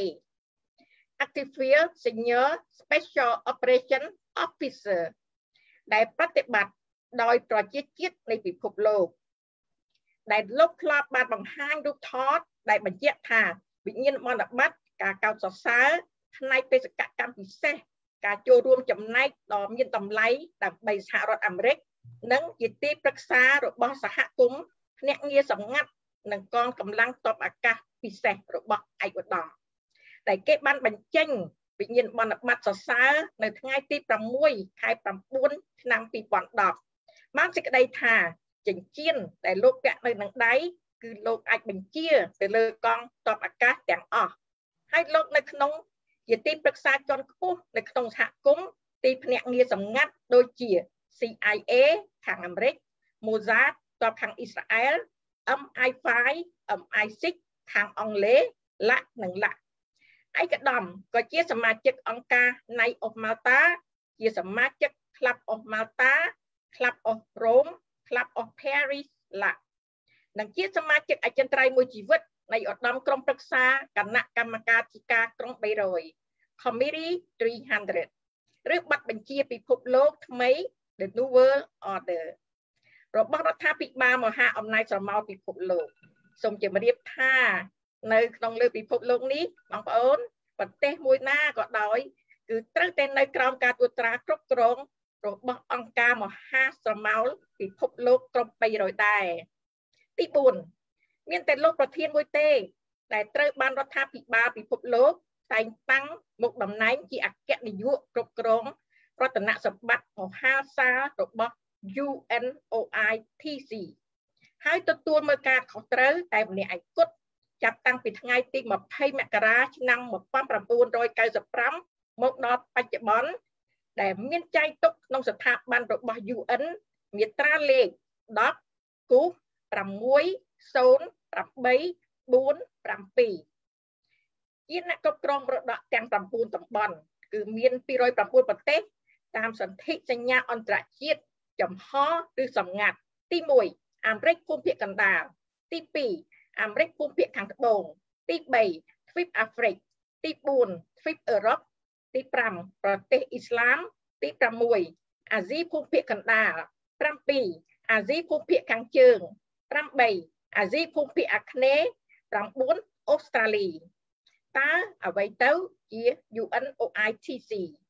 Active Field Senior Special Operation Officer ដែលប្រតិបត្តិដោយប្រជាជាតិនៃពិភពលោកដែលលោកធ្លាប់បានបង្ហាញរូបថតដែលបញ្ជាក់ថាវិញ្ញាណមន្តបត្រការកោតសរសើរផ្នែកបេសកកម្មពិសេសការចូលរួមចំណែកដ៏មានតម្លៃដើម្បីសហរដ្ឋអាមេរិកនិងជាទីប្រឹក្សារបស់សហគមន៍ភ្នាក់ងារសម្ងាត់និងកងកម្លាំងទ័ពអាកាសពិសេសរបស់ឯកឧត្តមដែលគេបានបញ្ចេញវិញ្ញាណមន្តបត្រសរសើរនៅថ្ងៃទីប្រាំមួយខែប្រាំបួនឆ្នាំពីរពាន់ដប់បានសេចក្តីថាចិញ្ចៀនដែលលោកពាក់នៅនឹងដៃគឺលោកអាចបញ្ជាទៅលើកងទ័ពអាកាសទាំងអស់ហើយលោកនៅក្នុងជាទីប្រឹក្សាជាន់ខ្ពស់នៅក្នុងសហគមន៍ទីភ្នាក់ងារសម្ងាត់ដូចជា C I A ខាងអាមេរិក Mossad ទ័ពខាងអ៊ីស្រាអែល M I 5 M I សិក ខាងអង់គ្លេស ឡាក់និងឡាក់ឯកឧត្តមក៏ជាសមាជិកអង្គការ Knights of Malta ជាសមាជិក Club of Malta Club of Rome Club of Paris ឡាក់និងជាសមាជិកអចិន្ត្រៃយ៍មួយជីវិតនៃឧត្តមក្រុមប្រឹក្សាគណៈកម្មការជាការក្រុងបីរយ Committee 300 ឬប័ណ្ណបញ្ជាពិភពលោកថ្មី The New World Order របស់រដ្ឋាភិបាលមហាអំណាចស្រមោលពិភពលោកសូមជម្រាបថានៅក្នុងលើពិភពលោកនេះបងប្អូនប្រទេសមួយណាក៏ដោយគឺត្រូវតែនៅក្រោមការត្រួតត្រាគ្រប់គ្រងរបស់អង្គការមហាស្រមោលពិភពលោកក្រុមបីរយដែរទីបួនមានតែលោកប្រធានមួយទេដែលត្រូវបានរដ្ឋាភិបាលពិភពលោកតែងតាំងមុខតំណែងជាអគ្គនាយកគ្រប់គ្រងរតនសម្បត្តិមហាសាលរបស់ U N O I T C ហើយទទួលមើលការខុសត្រូវតែម្នាក់ឯងគត់ចាប់តាំងពីថ្ងៃទីម្ភៃមករាឆ្នាំmột nghìn chín trăm chín mươi lămមកដល់បច្ចុប្បន្នដែលមានចែងទុកក្នុងស្ថាប័នរបស់ U N មាត្រាលេខដប់គូសប្រាំមួយ ศูนย์ ប្រាំបី បួន ប្រាំពីរជាអ្នកគ្រប់គ្រងមរតកទាំងប្រាំបួនតំបន់គឺមានពីររយប្រាំបួនប្រទេសតាមសន្ធិសញ្ញាអន្តរជាតិចំហឬសម្ងាត់ទីមួយអាមេរិកភូមិភាគកណ្ដាលទីពីរអាមេរិកភូមិភាគខាងត្បូងទីបីទ្វីបអាហ្វ្រិកទីបួនទ្វីបអឺរ៉ុបទីប្រាំប្រទេសអ៊ីស្លាមទីប្រាំមួយអាស៊ីភូមិភាគកណ្ដាលប្រាំពីរអាស៊ីភូមិភាគខាងជើងប្រាំបីអាស៊ីភូមិភាគអាគ្នេយ៍ប្រាំបួនអូស្ត្រាលីតើអ្វីទៅជា U N O I T C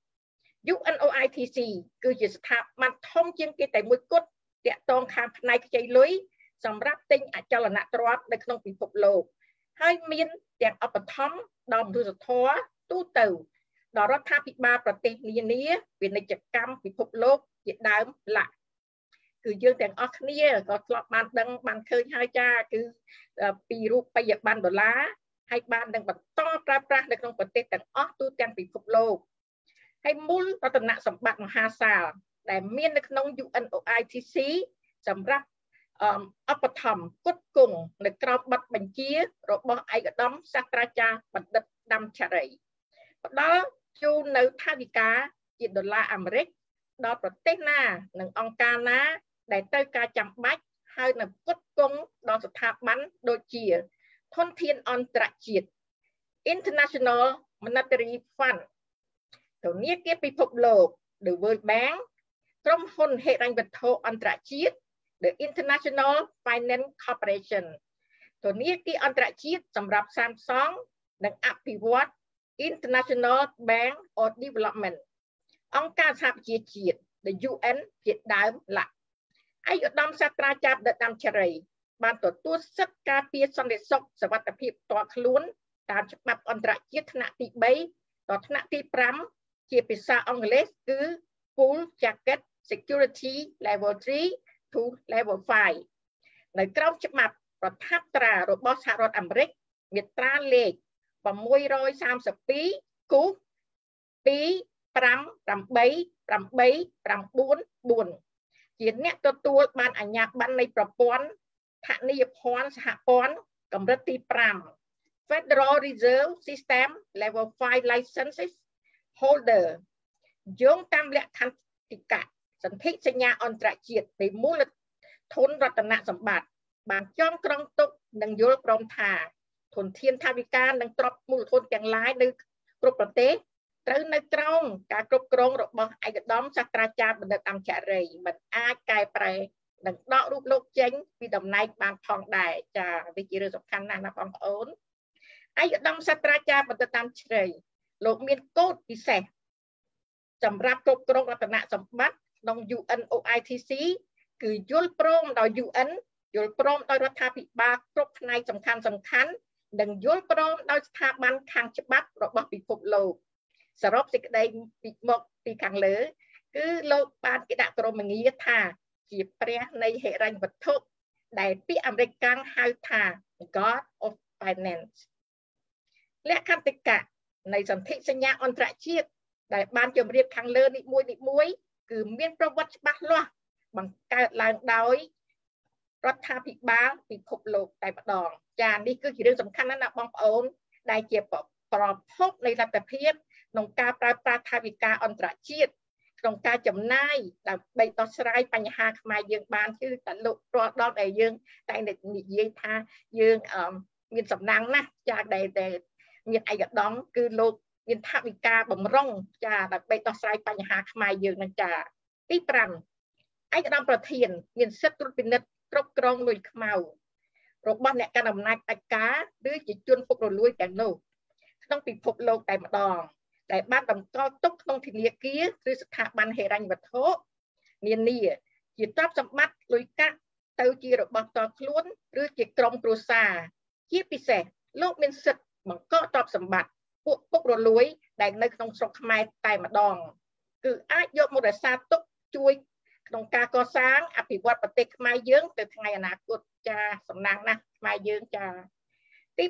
U N O I T C គឺជាស្ថាប័នធំជាងគេតែមួយគត់តាក់ទងខាងផ្នែកខ្ចីលុយសម្រាប់ទិញអចលនទ្រព្យនៅក្នុងពិភពលោកហើយមានទាំងឧបត្ថម្ភដល់មនុស្សធម៌ទូទៅដល់រដ្ឋាភិបាលប្រទេសនានាពាណិជ្ជកម្មពិភពលោកជាដើមឡាក់គឺយើងទាំងអស់គ្នាក៏ធ្លាប់បានដឹងបានឃើញហើយចាគឺពីរូបិយប័ណ្ណដុល្លារហើយបាននឹងបន្តប្រើប្រាស់នៅក្នុងប្រទេសទាំងអស់ទូទាំងពិភពលោកហើយមូលរតនសម្បត្តិមហាសាលដែលមាននៅក្នុង U N O I T C សម្រាប់ឧបត្ថម្ភគុតគង់នៅក្រោមប័ណ្ណបញ្ជារបស់ឯកឧត្តមសាស្ត្រាចារ្យបណ្ឌិតដាំឆរីផ្ដល់ជូននៅថវិកាជាដុល្លារអាមេរិកដល់ប្រទេសណានិងអង្គការណាដែលត្រូវការចាំបាច់ហើយនៅគុតគង់ដល់ស្ថាប័នដូចជាធនធានអន្តរជាតិ International Monetary Fund ធនាគារពិភពលោក The World Bank ក្រុមហ៊ុនហិរញ្ញវត្ថុអន្តរជាតិ The International Finance Corporation ធនាគារអន្តរជាតិសម្រាប់សាងសង់និងអភិវឌ្ឍ International Bank of Development អង្គការសហប្រជាជាតិ The U N ជាដើមឡាក់ឯកឧត្តមសាស្ត្រាចារ្យបណ្ឌិតដាំឆរីបានទទួលសិទ្ធិការពារសន្តិសុខសុវត្ថិភាពផ្ទាល់ខ្លួនតាមច្បាប់អន្តរជាតិថ្នាក់ទីបីដល់ថ្នាក់ទីប្រាំជាភាសាអង់គ្លេសគឺ Full Jacket Security Level three to Level five នៅក្រោមច្បាប់ប្រថាប់ត្រារបស់សហរដ្ឋអាមេរិកមាត្រាលេខsáu trăm ba mươi haiគូសពីរ 5 8 8 9 4ជាអ្នកទទួលបានអាជ្ញាប័ណ្ណនៃប្រព័ន្ធធនីយភ័ណ្ឌសហព័ន្ធកម្រិតទី5 Federal Reserve System Level five Licenses Holder យោងតាមលក្ខន្តិកៈសន្ធិសញ្ញាអន្តរជាតិនៃមូលធនរតនសម្បត្តិបានចងក្រងទុកនិងយល់ព្រមថាធនធានថវិកានិងទ្រព្យមូលធនទាំងឡាយនៅគ្រប់ប្រទេសត្រូវនៅក្រោមការគ្រប់គ្រងរបស់ឯកឧត្តមសាស្ត្រាចារ្យបណ្ឌិតអំចារីមិនអាចកែប្រែនិងដករូបលោកចេញពីតំណែងបានផងដែរចាវាជារឿងសំខាន់ណាស់ណាបងប្អូនឯកឧត្តមសាស្ត្រាចារ្យបណ្ឌិតអំចារីលោកមានកូដពិសេសសម្រាប់គ្រប់គ្រងរតនសម្បត្តិក្នុង U N O I T C គឺយល់ព្រមដោយ U N យល់ព្រមដោយរដ្ឋាភិបាលគ្រប់ផ្នែកសំខាន់សំខាន់និងយល់ព្រមដោយស្ថាប័នខាងច្បាប់របស់ពិភពលោកសរុបសេចក្តីពីមកពីខាងលើគឺលោកបានគេដាក់ក្រុមងារថាជាព្រះនៃហិរញ្ញវត្ថុដែលពាក្យអាមេរិកកាំងហៅថា God of Finance លក្ខន្តិកៈនៃសន្ធិសញ្ញាអន្តរជាតិដែលបានជម្រាបខាងលើនេះមួយនេះមួយគឺមានប្រវត្តិច្បាស់លាស់បង្កើតឡើងដោយរដ្ឋាភិបាលពិភពលោកតែម្ដងចានេះគឺជារឿងសំខាន់ណាស់ណាបងប្អូនដែលជាប្រភពនៃលទ្ធភាពក្នុងការប្រើប្រាស់ថវិកាអន្តរជាតិក្នុងការចំណាយដើម្បីដោះស្រាយបញ្ហាខ្មែរយើងបានគឺតែលោករាល់ដងដែលយើងតែនិយាយថាយើងមានសំណាងណាស់ចាដែលមានឯកឧត្តមគឺលោកមានថវិកាបំរុងចាដើម្បីដោះស្រាយបញ្ហាខ្មែរយើងនឹងចាទី5ឯកឧត្តមប្រធានមានសិទ្ធិត្រួតពិនិត្យគ្រប់គ្រងលុយខ្មៅរបស់អ្នកកាន់អំណាចផ្ដាច់ការឬជាជនពុករលួយទាំងនោះក្នុងពិភពលោកតែម្ដងដែលបានតម្កល់ទុកក្នុងធនាគារឬស្ថាប័នហិរញ្ញវត្ថុនានាជាទ្រព្យសម្បត្តិលុយកាក់ទៅជារបស់ផ្ទាល់ខ្លួនឬជាក្រុមគ្រួសារជាពិសេសលោកមានសិទ្ធិបង្កទ្រព្យសម្បត្តិពួកពុករលួយដែលនៅក្នុងស្រុកខ្មែរតែម្ដងគឺអាចយកមករក្សាទុកជួយក្នុងការកសាងអភិវឌ្ឍប្រទេសខ្មែរយើងទៅថ្ងៃអនាគតចាសំណាងណាស់ខ្មែរយើងចាទី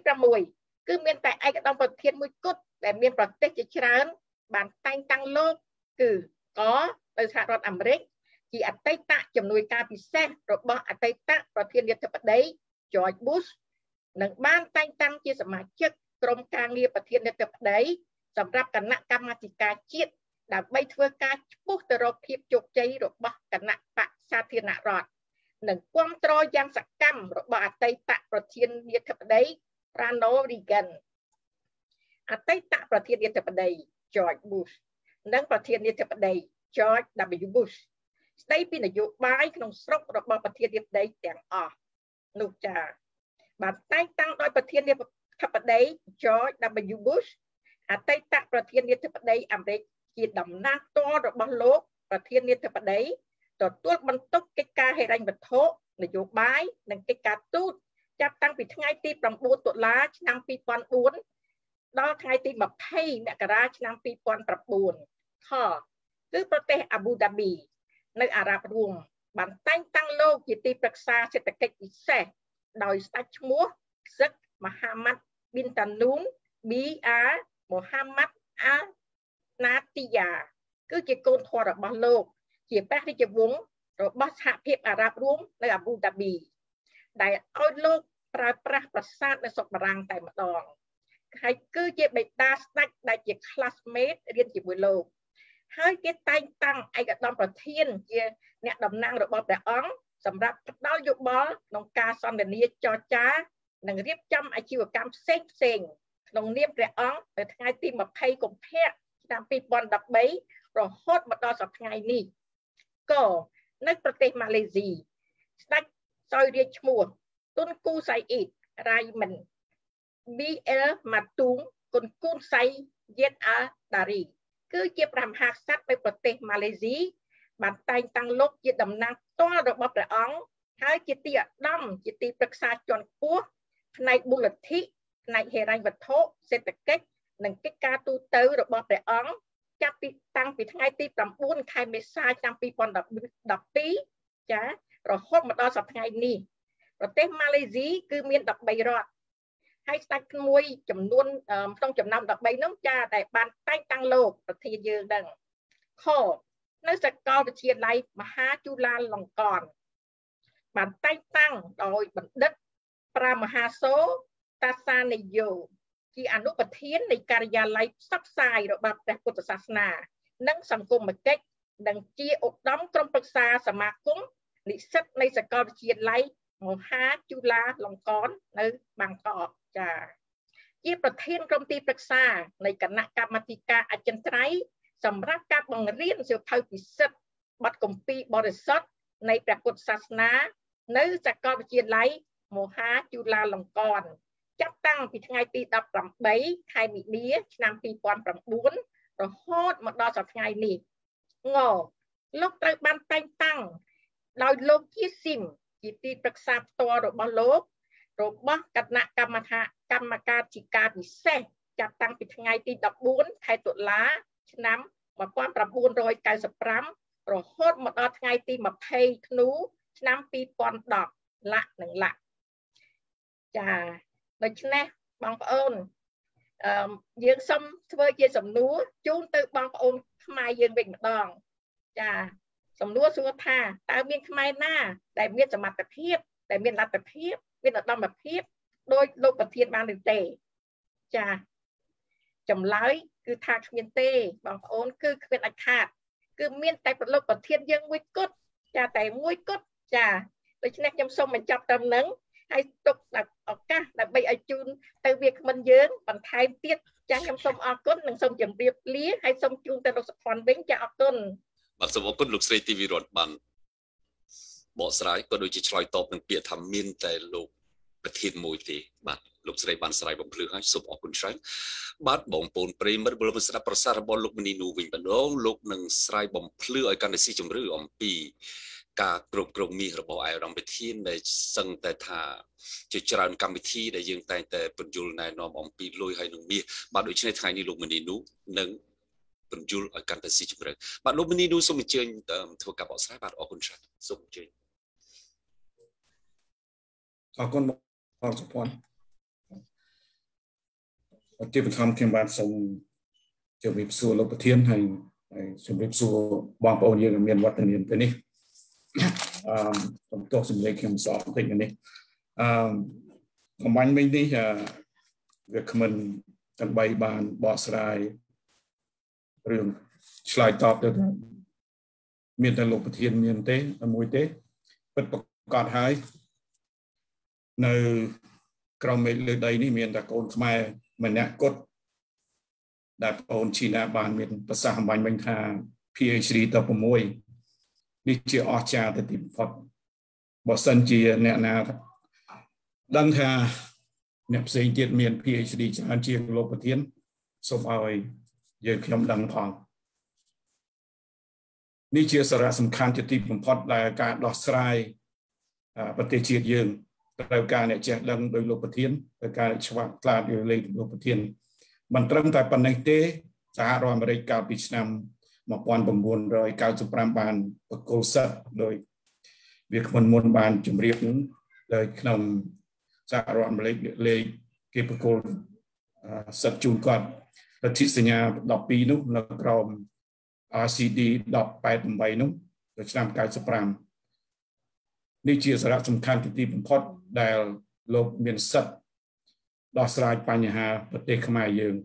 6គឺមានតែឯកឧត្តមប្រធានមួយគត់ដែលមានប្រទេសជាច្រើនបានតែងតាំងលោកគឺកនៅសហរដ្ឋអាមេរិកជាអតីតជំនួយការពិសេសរបស់អតីតប្រធានាធិបតី George Bush និងបានតែងតាំងជាសមាជិកក្រុមការងារប្រធានាធិបតីសម្រាប់គណៈកម្មាធិការជាតិដើម្បីធ្វើការឆ្ពោះទៅរកភាពជោគជ័យរបស់គណៈបកសាធារណរដ្ឋនិងគាំទ្រយ៉ាងសកម្មរបស់អតីតប្រធានាធិបតី Ronald Reagan អតីតប្រធានាធិបតី George Bush និងប្រធានាធិបតី George W Bush ស្ដីពីនយោបាយក្នុងស្រុករបស់ប្រធានាធិបតីទាំងអស់នោះចាបានតែងតាំងដោយប្រធានាធិបតី George W Bush អតីតប្រធានាធិបតីអាមេរិកជាតំណាងផ្ទាល់របស់លោកប្រធានាធិបតីទទួលបន្ទុកកិច្ចការហិរញ្ញវត្ថុនយោបាយនិងកិច្ចការទូតចាប់តាំងពីថ្ងៃទី៩តុលាឆ្នាំពីរពាន់បួនដល់ថ្ងៃទី២០មករាឆ្នាំពីរពាន់៩ខគឺប្រទេសអាប៊ូដាប៊ីនៅអារ៉ាប់រួមបានតែងតាំងលោកជាទីប្រឹក្សាសេដ្ឋកិច្ចពិសេសដោយស្ដេចឈ្មោះហ្សិកមហាម៉ាត់ប៊ីនតានូន ប៊ី អា មូហាម៉ាត់ អាណាទីយ៉ាគឺជាកូនធម៌របស់លោកជាព្រះរាជវង្សរបស់សហភាពអារ៉ាប់រួមនៅអាប៊ូដាប៊ីដែលឲ្យលោកប្រើប្រាស់ប្រាសាទនៅស្រុកបារាំងតែម្ដងហើយគឺជាបិតាស្ដេចដែលជា classmate រៀនជាមួយលោកហើយគេតែងតាំងឯកឧត្តមប្រធានជាអ្នកតំណាងរបស់ព្រះអង្គសម្រាប់ផ្ដល់យោបល់ក្នុងការសន្ទនាចរចានិងរៀបចំអាជីវកម្មផ្សេងផ្សេងក្នុងនាមព្រះអង្គនៅថ្ងៃទី២០កុម្ភៈឆ្នាំពីរពាន់ដប់បីរហូតមកដល់សប្តាហ៍ថ្ងៃនេះក៏នៅប្រទេសម៉ាឡេស៊ីស្ដេចសោយរាជឈ្មោះទុនគូសៃអ៊ីតរ៉ៃមិន ប៊ី អែល ម៉ាទូងគុនគូនសៃយេតអាដារីគឺជាព្រះមហាក្សត្រនៅប្រទេសម៉ាឡេស៊ីបានតែងតាំងលោកជាតំណាងផ្ទាល់របស់ព្រះអង្គហើយជាទីឧត្តមជាទីប្រឹក្សាជាន់ខ្ពស់ផ្នែកមូលធិផ្នែកហិរញ្ញវត្ថុសេដ្ឋកិច្ចនិងកិច្ចការទូទៅរបស់ព្រះអង្គចាប់ពីតាំងពីថ្ងៃទី៩ខែមេសាឆ្នាំពីរពាន់ដប់ពីរចារហូតមកដល់សប្តាហ៍ថ្ងៃនេះប្រទេសម៉ាឡេស៊ីគឺមានដប់បីរដ្ឋហើយស្ដេចមួយចំនួនក្នុងចំណោមដប់បីនោះចាតែបានតែងតាំងលោកប្រធានយើងដឹងខនៅសាកលវិទ្យាល័យមហាជូឡាលង្កនបានតែងតាំងដោយបណ្ឌិតប្រាមហាសូតាសានិយោជាអនុប្រធាននៃការិយាល័យផ្សព្វផ្សាយរបស់ព្រះពុទ្ធសាសនានិងសង្គមគិច្ចនិងជាឧត្តមក្រុមប្រឹក្សាសមាគមនិស្សិតនៃសាកលវិទ្យាល័យមហាជូឡាលង្កននៅបាងកកចាជាប្រធានក្រុមទីប្រឹក្សានៃគណៈកម្មាធិការអចិន្ត្រៃយ៍សម្រាប់ការបង្រៀនសៀវភៅពិសិដ្ឋបទគម្ពីរបរិសុទ្ធនៃព្រះពុទ្ធសាសនានៅសាកលវិទ្យាល័យមហាជូឡាលង្កនចាប់តាំងពីថ្ងៃទីដប់ប្រាំបីខែមីនាឆ្នាំពីរពាន់ប្រាំបួនរហូតមកដល់សប្តាហ៍ថ្ងៃនេះងលោកត្រូវបានតែងតាំងដោយលោកជាស៊ីមជាទីប្រឹក្សាផ្ទាល់របស់លោករបស់គណៈកម្មការកម្មការជាការពិសេសចាប់តាំងពីថ្ងៃទីដប់បួនខែតុលាឆ្នាំmột nghìn chín trăm chín mươi lămរហូតមកដល់ថ្ងៃទីម្ភៃធ្នូឆ្នាំពីរពាន់ដប់លក្ខនឹងលក្ខចាដូច្នេះបងប្អូនអឺយើងសូមធ្វើជាសំណួរជូនទៅបងប្អូនខ្មែរយើងវិញម្ដងចាសំណួរសួរថាតើមានខ្មែរណាដែលមានសមត្ថភាពដែលមានលទ្ធភាពមានឧត្តមភាពដោយលោកប្រធានបានឬទេចាចម្លើយគឺថាគ្មានទេបងប្អូនគឺគ្មានអាចខាតគឺមានតែប្រលោកប្រធានយើងមួយគត់ចាតែមួយគត់ចាដូច្នេះខ្ញុំសូមបញ្ចប់ត្រឹមហ្នឹងហើយទុកឱកាសដើម្បីឲ្យជូនទៅវាគ្មិនយើងបន្ថែមទៀតចាខ្ញុំសូមអរគុណនិងសូមជម្រាបលាហើយសូមជូនទៅលោកសុផាន់វិញចាអរគុណបាទសូមអរគុណលោកស្រីទីវីរតបានបកស្រាយក៏ដូចជាឆ្លើយតបនឹងពាក្យថាមានតែលោកប្រធានមួយទេបាទលោកស្រីបានស្រាយបំភ្លឺហើយសូមអរគុណច្រើនបាទបងប្អូនប្រិយមិត្តពលស្ដាប់ប្រសាសន៍របស់លោកមនីនូវិញម្ដងលោកនឹងស្រាយបំភ្លឺឲ្យកាន់តែស៊ីជម្រៅអំពីការគ្រប់គ្រងមាសរបស់ឯកឧត្តមប្រធានដែលសឹងតែថាជាច្រើនកម្មវិធីដែលយើងតែងតែពន្យល់ណែនាំអំពីលុយហើយនឹងមាសបាទដូច្នេះថ្ងៃនេះលោកមនីនូនឹងពន្យល់ឲ្យកាន់តែស៊ីជម្រៅបាទលោកមនីនូសូមអញ្ជើញធ្វើការបកស្រាយបាទអរគុណច្រើនសូមអញ្ជើញអរគុណបងសុភ័ណ្ឌជាបឋមខ្ញុំបាទសូមជម្រាបសួរលោកប្រធានហើយជម្រាបសួរបងប្អូនយើងមានវត្តមានពេលនេះអឺសូមទោសសម្លេងខ្ញុំសអបន្តិចនេះអឺកំបាញ់វិញនេះវាគ្មិនដើម្បីបានបកស្រាយរឿងឆ្លើយតបទៅថាមានតែលោកប្រធានមានទេមួយទេពិតប្រកបហើយនៅក្រមមេឃលើដីនេះមានតែកូនខ្មែរម្នាក់គត់ដែលបងអូនឈីណាបានមានប្រសាសន៍អំបញ្ញវិញថា PhD ត៦នេះជាអស្ចារ្យទៅទីបំផុតបើសិនជាអ្នកណាដឹងថាអ្នកផ្សេងទៀតមាន PhD ច្រើនជាងលោកប្រធានសូមឲ្យយើងខ្ញុំដឹងផងនេះជាសារៈសំខាន់ជាទីបំផុតដែលការដោះស្រាយប្រទេសជាតិយើងត្រូវការអ្នកចេះដឹងដោយលោកប្រធានត្រូវការច្បាប់ខ្លាចលើលោកប្រធានមិនត្រឹមតែប៉ុណ្ណេះទេសហរដ្ឋអាមេរិកកាលពីឆ្នាំmột nghìn chín trăm chín mươi lămបានបកគលសិទ្ធិដោយវាគ្មិនមុនបានជម្រាបដោយក្នុងសហរដ្ឋអាមេរិកលេខគេបកគលសិទ្ធិជូនគាត់លទ្ធិសញ្ញាដប់ពីរនោះនៅក្រោម R C D ដប់แปดแปดនោះនៅឆ្នាំchín mươi lămនេះជាសារៈសំខាន់ទីបំផុតដែលលោកមានសិទ្ធិដោះស្រាយបញ្ហាប្រទេសខ្មែរយើង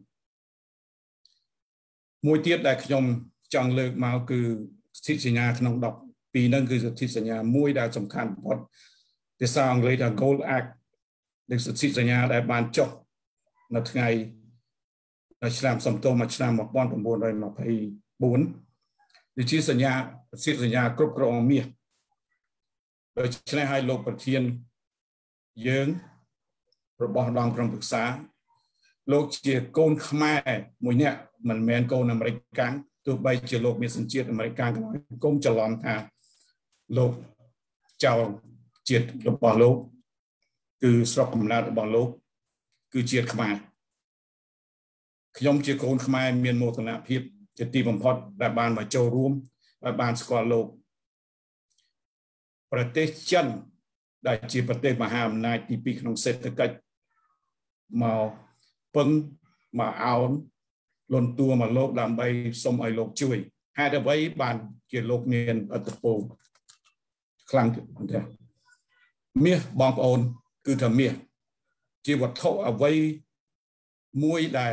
មួយទៀតដែលខ្ញុំចង់លើកមកគឺសិទ្ធិសញ្ញាក្នុងដប់ពីរហ្នឹងគឺសិទ្ធិសញ្ញាមួយដែលសំខាន់បំផុតភាសាអង់គ្លេសថា Gold Act និងសិទ្ធិសញ្ញាដែលបានចុះនៅថ្ងៃនៅឆ្នាំសំទោសមកឆ្នាំmột nghìn chín trăm hai mươi tưនេះជាសញ្ញាសិទ្ធិសញ្ញាគ្រប់គ្រងមាសដូច្នេះឲ្យលោកប្រធានយើងរបស់ដងក្រុមប្រឹក្សាលោកជាកូនខ្មែរមួយនាក់មិនមែនកូនអាមេរិកកាំងទោះបីជាលោកមានសញ្ជាតិអាមេរិកកាំងកុំច្រឡំថាលោកចៅជាតិរបស់លោកគឺស្រុកកំណើតរបស់លោកគឺជាតិខ្មែរខ្ញុំជាកូនខ្មែរមានមោទនភាពជាទីបំផុតដែលបានមកចូលរួមហើយបានស្គាល់លោកប្រទេសចិនដែលជាប្រទេសមហាអំណាចទីពីរក្នុងសេដ្ឋកិច្ចមកពឹងមកអោនលន់តួមកលោកដើម្បីសុំឲ្យលោកជួយហេតុអ្វីបានជាលោកមានអត្តពលខ្លាំងទេមាសបងប្អូនគឺថាមាសជាវត្ថុអ្វីមួយដែល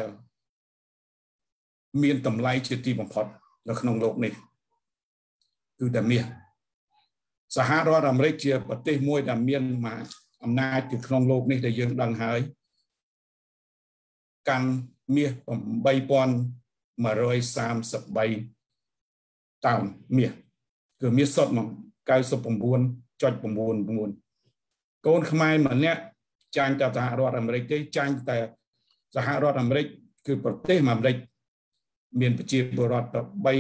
មានតម្លៃជាទីបំផុតនៅក្នុងโลกនេះគឺតែមាសសហរដ្ឋអាមេរិកជាប្រទេសមួយដែលមានអំណាចនៅក្នុងโลกនេះដែលយើងដឹងហើយកាន់មាសeight thousand one hundred thirty-threeតោនមាសគឺមាសសុទ្ធមកninety-nine.ninety-nine កូនខ្មែរម្នាក់ចាញ់តែសហរដ្ឋអាមេរិកទេចាញ់តែសហរដ្ឋអាមេរិកគឺប្រទេសអាមេរិកមានប្រជាពលរដ្ឋទៅthree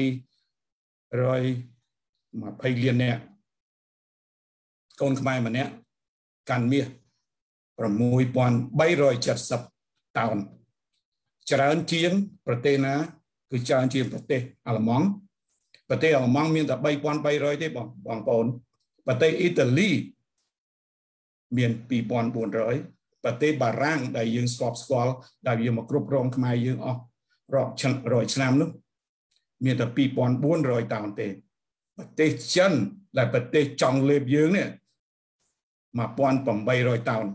hundred twentyលាននាក់កូនខ្មែរម្នាក់កាន់មាសsix thousand three hundred seventyតោនច្រើនជាងប្រទេសណាគឺច្រើនជាងប្រទេសអាល្លឺម៉ង់ប្រទេសអាល្លឺម៉ង់មានតែthree thousand three hundredទេបងបងប្អូនប្រទេសអ៊ីតាលីមានtwo thousand four hundredប្រទេសបារាំងដែលយើងស្គាល់ស្គាល់ដែលយើងមកគ្រប់គ្រងខ្មែរយើងអស់រាប់រយឆ្នាំនោះមានតែtwo thousand four hundredតោនទេប្រទេសចិនដែលប្រទេសចង់លេបយើងនេះone thousand eight hundredតោន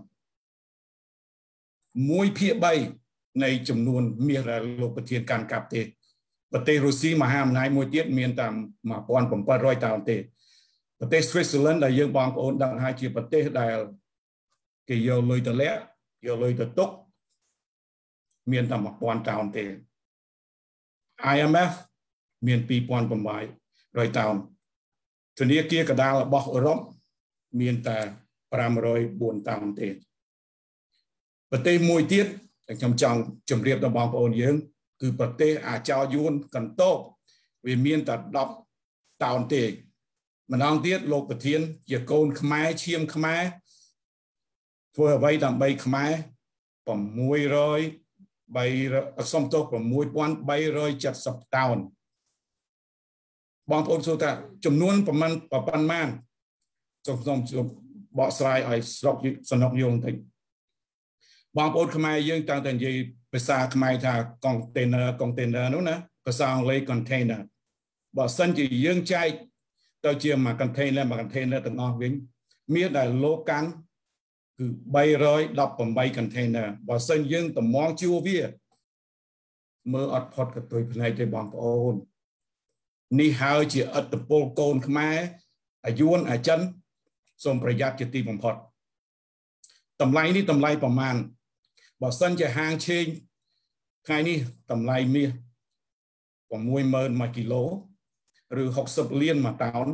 oneភាគthreeនៃចំនួនមាសដែលលោកប្រធានកាន់កាប់ទេប្រទេសរុស្ស៊ីមហាអំណាចមួយទៀតមានតែone thousand seven hundredតោនទេប្រទេស Switzerland ដែលយើងបងប្អូនដឹងហើយជាប្រទេសដែលគេយកលុយទៅលាក់យកលុយទៅទុកមានតែone thousandតោនទេ I M F មានtwo thousand eight hundredតោនធនាគារកណ្ដាលរបស់អឺរ៉ុបមានតែfive hundred fourតោនទេប្រទេសមួយទៀតខ្ញុំចង់ជម្រាបដល់បងប្អូនយើងគឺប្រទេសអាចោយួនកន្តោបវាមានតែtenតោនទេម្ដងទៀតលោកប្រធានជាកូនខ្មែរឈាមខ្មែរធ្វើអ្វីដើម្បីខ្មែរsix hundredសុំទោសsix thousand three hundred seventyតោនបងប្អូនសួរថាចំនួនប្រមាណប៉ុន្មានសូមសូមបកស្រាយឲ្យស្រុកសនុកយល់បន្តិចបងប្អូនខ្មែរយើងតាំងតែនិយាយភាសាខ្មែរថា container container នោះណាភាសាអង់គ្លេស container បើសិនជាយើងចែកទៅជាមួយ container មួយ container ទាំងអស់វិញមានដែលលោកកាន់គឺthree hundred eighteen container បើសិនយើងតម្ងជួវាមើលអត់ផុតកតុយផ្នែកទេបងប្អូននេះហើយជាឥទ្ធិពលកូនខ្មែរអាយួនអាចិនសូមប្រយ័ត្នជាទីបំផុតតម្លៃនេះតម្លៃប្រមាណបើសិនជាហាងឆេងថ្ងៃនេះតម្លៃមាសsix thousandមួយគីឡូឬsixtyលានមួយតោន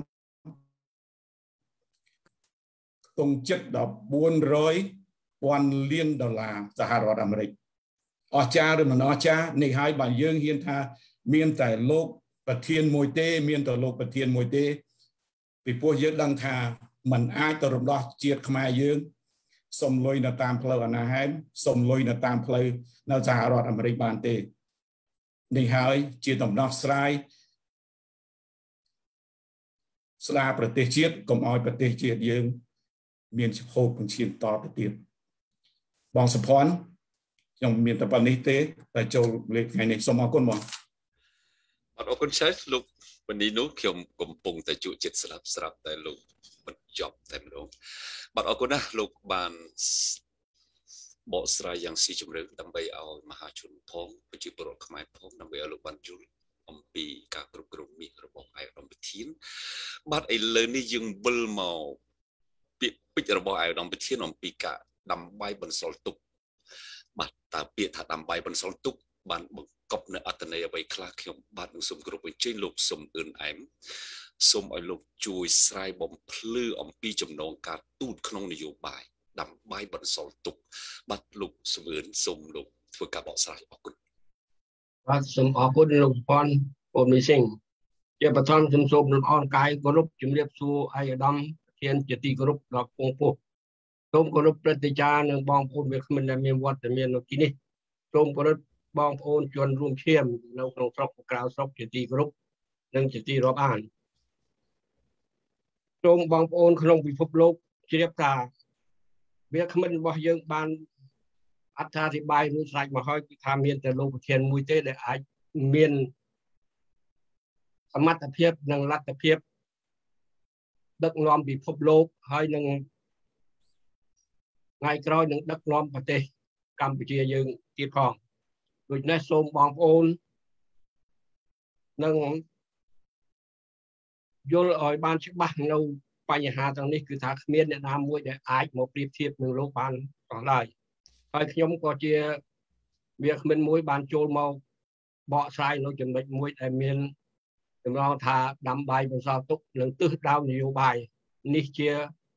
ខ្ទង់ចិត្តដល់four hundred thousandលានដុល្លារសហរដ្ឋអាមេរិកអស្ចារ្យឬមិនអស្ចារ្យនេះហើយបើយើងហ៊ានថាមានតែលោកប្រធានមួយទេមានតែលោកប្រធានមួយទេពីព្រោះយើងដឹងថាมันអាចទៅរំដោះជាតិខ្មែរយើងសុំលុយនៅតាមផ្លូវអាណាហែមសុំលុយនៅតាមផ្លូវនៅសហរដ្ឋអាមេរិកបានទេនេះហើយជាដំណោះស្រាយស្ដារប្រទេសជាតិកុំឲ្យប្រទេសជាតិយើងមានហូបបញ្ឈានតទៅទៀតបងសុភ័ណ្ឌខ្ញុំមានតែប៉ុណ្្នេះទេតែចូលលេខថ្ងៃនេះសូមអរគុណបងអរគុណច្រើនលោកวันนี้នោះខ្ញុំកំពុងតែជួបចិត្តស្រាប់ស្រាប់តែលោកបញ្ចប់តែម្ដងបាទអរគុណណាស់លោកបានបកស្រាយយ៉ាងស៊ីជម្រៅដើម្បីឲ្យមហាជនផងប្រជាពលរដ្ឋខ្មែរផងដើម្បីឲ្យលោកបានយល់អំពីការគ្រប់គ្រងមាសរបស់ឯកឧត្តមប្រធានបាទឥឡូវនេះយើងវិលមកពាក្យពេចន៍របស់ឯកឧត្តមប្រធានអំពីការដាំបាយបន្សល់ទុកបាទតើពាក្យថាដាំបាយបន្សល់ទុកបានបង្កប់នៅអត្ថន័យអ្វីខ្លះខ្ញុំបាទនឹងសូមគោរពអញ្ជើញលោកសុំអឿនអែមសូមឲ្យលោកជួយស្រាយបំភ្លឺអំពីចំណងការទូតក្នុងនយោបាយដាំបាយបន្សល់ទុកបាទលោកសុំអឿនសូមលោកធ្វើការបកស្រាយអរគុណបាទសូមអរគុណលោកប៉ុនអូនមីសិងជាបឋមសូមសូមលោកអនកាយគោរពជំរាបសួរឯកឧត្តមប្រធានជាទីគោរពដល់ពងពោះសូមគោរពព្រឹត្តិការណ៍និងបងប្អូនវាគ្មិនដែលមានវត្តមាននៅទីនេះសូមគោរពបងប្អូនជនរួមឈាមនៅក្នុងស្រុកក្រៅស្រុកជាទីគោរពនិងជាទីរាប់អានសូមបងប្អូនក្នុងពិភពលោកជ្រាបថាវាគ្មិនរបស់យើងបានអត្ថាធិប្បាយរួចស្រេចមកហើយគឺថាមានតែលោកប្រធានមួយទេដែលអាចមានសមត្ថភាពនិងលទ្ធភាពដឹកនាំពិភពលោកហើយនឹងថ្ងៃក្រោយនឹងដឹកនាំប្រទេសកម្ពុជាយើងទៀតផងដូច្នេះសូមបងប្អូននឹងយល់ឲ្យបានច្បាស់នៅបញ្ហាទាំងនេះគឺថាគ្មានអ្នកណាមួយដែលអាចមកប្រៀបធៀបនឹងលោកបានអស់ឡើយហើយខ្ញុំក៏ជាវាគ្មិនមួយបានចូលមកបកស្រាយនៅចំណុចមួយដែលមានចំណងថាដាំបាយបន្សល់ទុកនិងទិសដៅនយោបាយនេះជា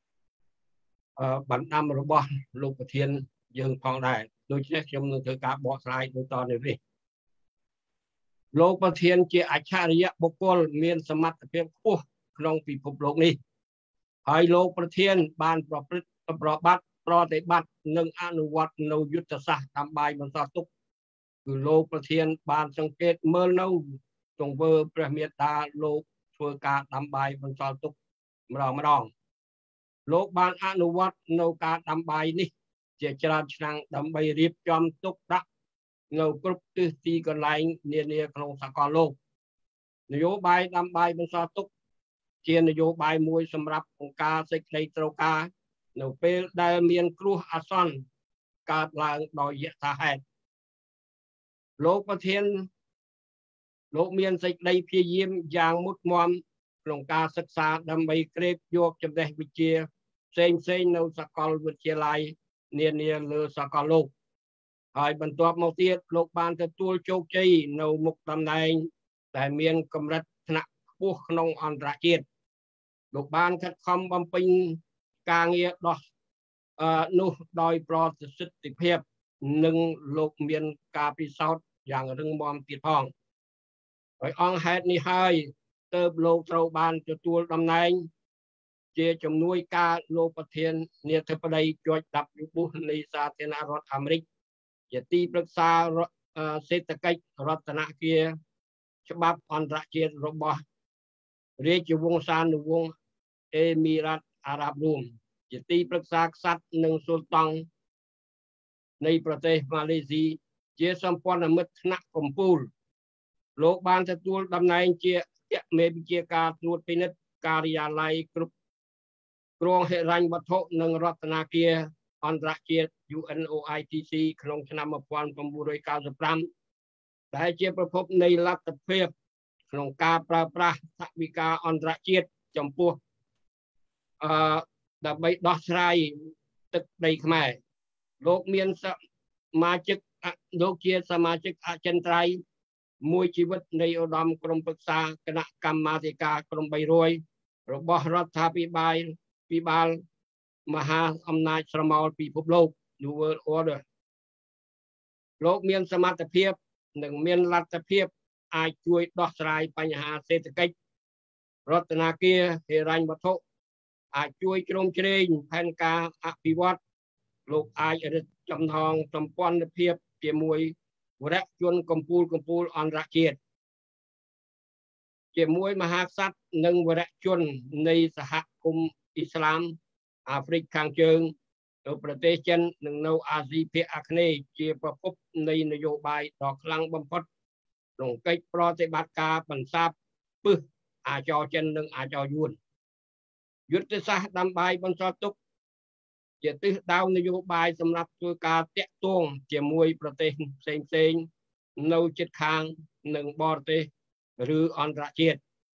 បណ្ដាំរបស់លោកប្រធានយើងផងដែរដូច្នេះខ្ញុំនឹងធ្វើការបកស្រាយដូចតទៅនេះលោកប្រធានជាអច្ឆរិយបុគ្គលមានសមត្ថភាពខ្ពស់ក្នុងពិភពលោកនេះហើយលោកប្រធានបានប្រព្រឹត្តប្រតិបត្តិប្រតិបត្តិនិងអនុវត្តនៅយុទ្ធសាស្ត្រដាំបាយបន្សល់ទុកគឺលោកប្រធានបានសង្កេតមើលនៅទង្វើព្រះមេត្តាលោកធ្វើការដាំបាយបន្សល់ទុកម្ដងម្ដងលោកបានអនុវត្តនៅការដាំបាយនេះជាច្រើនឆ្នាំដើម្បីរៀបចំទុកដាក់នៅគ្រប់ទិសទីកន្លែងនានាក្នុងសកលលោកនយោបាយដាំបាយបន្សល់ទុកជានយោបាយមួយសម្រាប់បង្ការសេចក្តីត្រូវការនៅពេលដែលមានគ្រោះអាសន្នកើតឡើងដោយយថាហេតុលោកប្រធានលោកមានសេចក្តីព្យាយាមយ៉ាងមុតមមក្នុងការសិក្សាដើម្បីក្រេបយកចំណេះវិជ្ជាផ្សេងផ្សេងនៅសាកលវិទ្យាល័យនានាលើសកលលោកហើយបន្ទាប់មកទៀតលោកបានទទួលជោគជ័យនៅមុខតំណែងដែលមានកម្រិតថ្នាក់ខ្ពស់ក្នុងអន្តរជាតិលោកបានខិតខំបំពេញការងារដោះអឺនោះដោយប្រសិទ្ធភាពនិងលោកមានការពិសោធន៍យ៉ាងរឹងមាំទៀតផងហើយអង្គហេតុនេះហើយទើបលោកត្រូវបានទទួលតំណែងជាជំនួយការលោកប្រធាននាយកបតីជាប់ W Bush នៃសាធារណរដ្ឋអាមេរិកជាទីប្រឹក្សាសេដ្ឋកិច្ចរដ្ឋនគារច្បាប់អន្តរជាតិរបស់រាជវង្សានុវង្សអេមីរ៉ាតអារ៉ាប់រួមជាទីប្រឹក្សាក្សត្រនិងស៊ុលតង់នៃប្រទេសម៉ាឡេស៊ីជាសម្ព័ន្ធមិត្តថ្នាក់កំពូលលោកបានទទួលតំណែងជាអគ្គមេបញ្ជាការត្រួតពិនិត្យការិយាល័យគ្រប់គ្រងហិរញ្ញវត្ថុនិងរដ្ឋាភិបាលអន្តរជាតិ U N O I T C ក្នុងឆ្នាំmột nghìn chín trăm chín mươi lămដែលជាប្រភពនៃលទ្ធភាពក្នុងការប្រើប្រាស់ថវិកាអន្តរជាតិចំពោះអឺដើម្បីដោះស្រាយទឹកដីខ្មែរលោកមានសមាជិកលោកជាសមាជិកអចិន្ត្រៃយ៍មួយជីវិតនៃឧត្តមក្រុមប្រឹក្សាគណៈកម្មាធិការក្រុងបីរយរបស់រដ្ឋាភិបាលពិបាលមហាអំណាចស្រមោលពិភពលោក New World Order លោកមានសមត្ថភាពនិងមានលទ្ធភាពអាចជួយដោះស្រាយបញ្ហាសេដ្ឋកិច្ចរដ្ឋាភិបាលហិរញ្ញវត្ថុអាចជួយជ្រោមជ្រែងផែនការអភិវឌ្ឍលោកអាចរឹតចំណងសម្ព័ន្ធភាពជាមួយវរៈជនកម្ពុជាកម្ពុជាអន្តរជាតិជាមួយមហាក្សត្រនិងវរៈជននៃសហគមន៍អ៊ីស្លាមអាហ្វ្រិកខាងជើងនៅប្រទេសចិននិងនៅអាស៊ីភាគអាគ្នេយ៍ជាប្រភពនៃនយោបាយដ៏ខ្លាំងបំផុតក្នុងកិច្ចប្រតិបត្តិការបន្សាបពឹសអាចរចិននិងអាចរយួនយុទ្ធសាស្ត្រដាំបាយបន្សល់ទុកជាទិសដៅនយោបាយសម្រាប់ធ្វើការតាក់ទងជាមួយប្រទេសផ្សេងផ្សេងនៅជិតខាងនិងបរទេសឬអន្តរជាតិ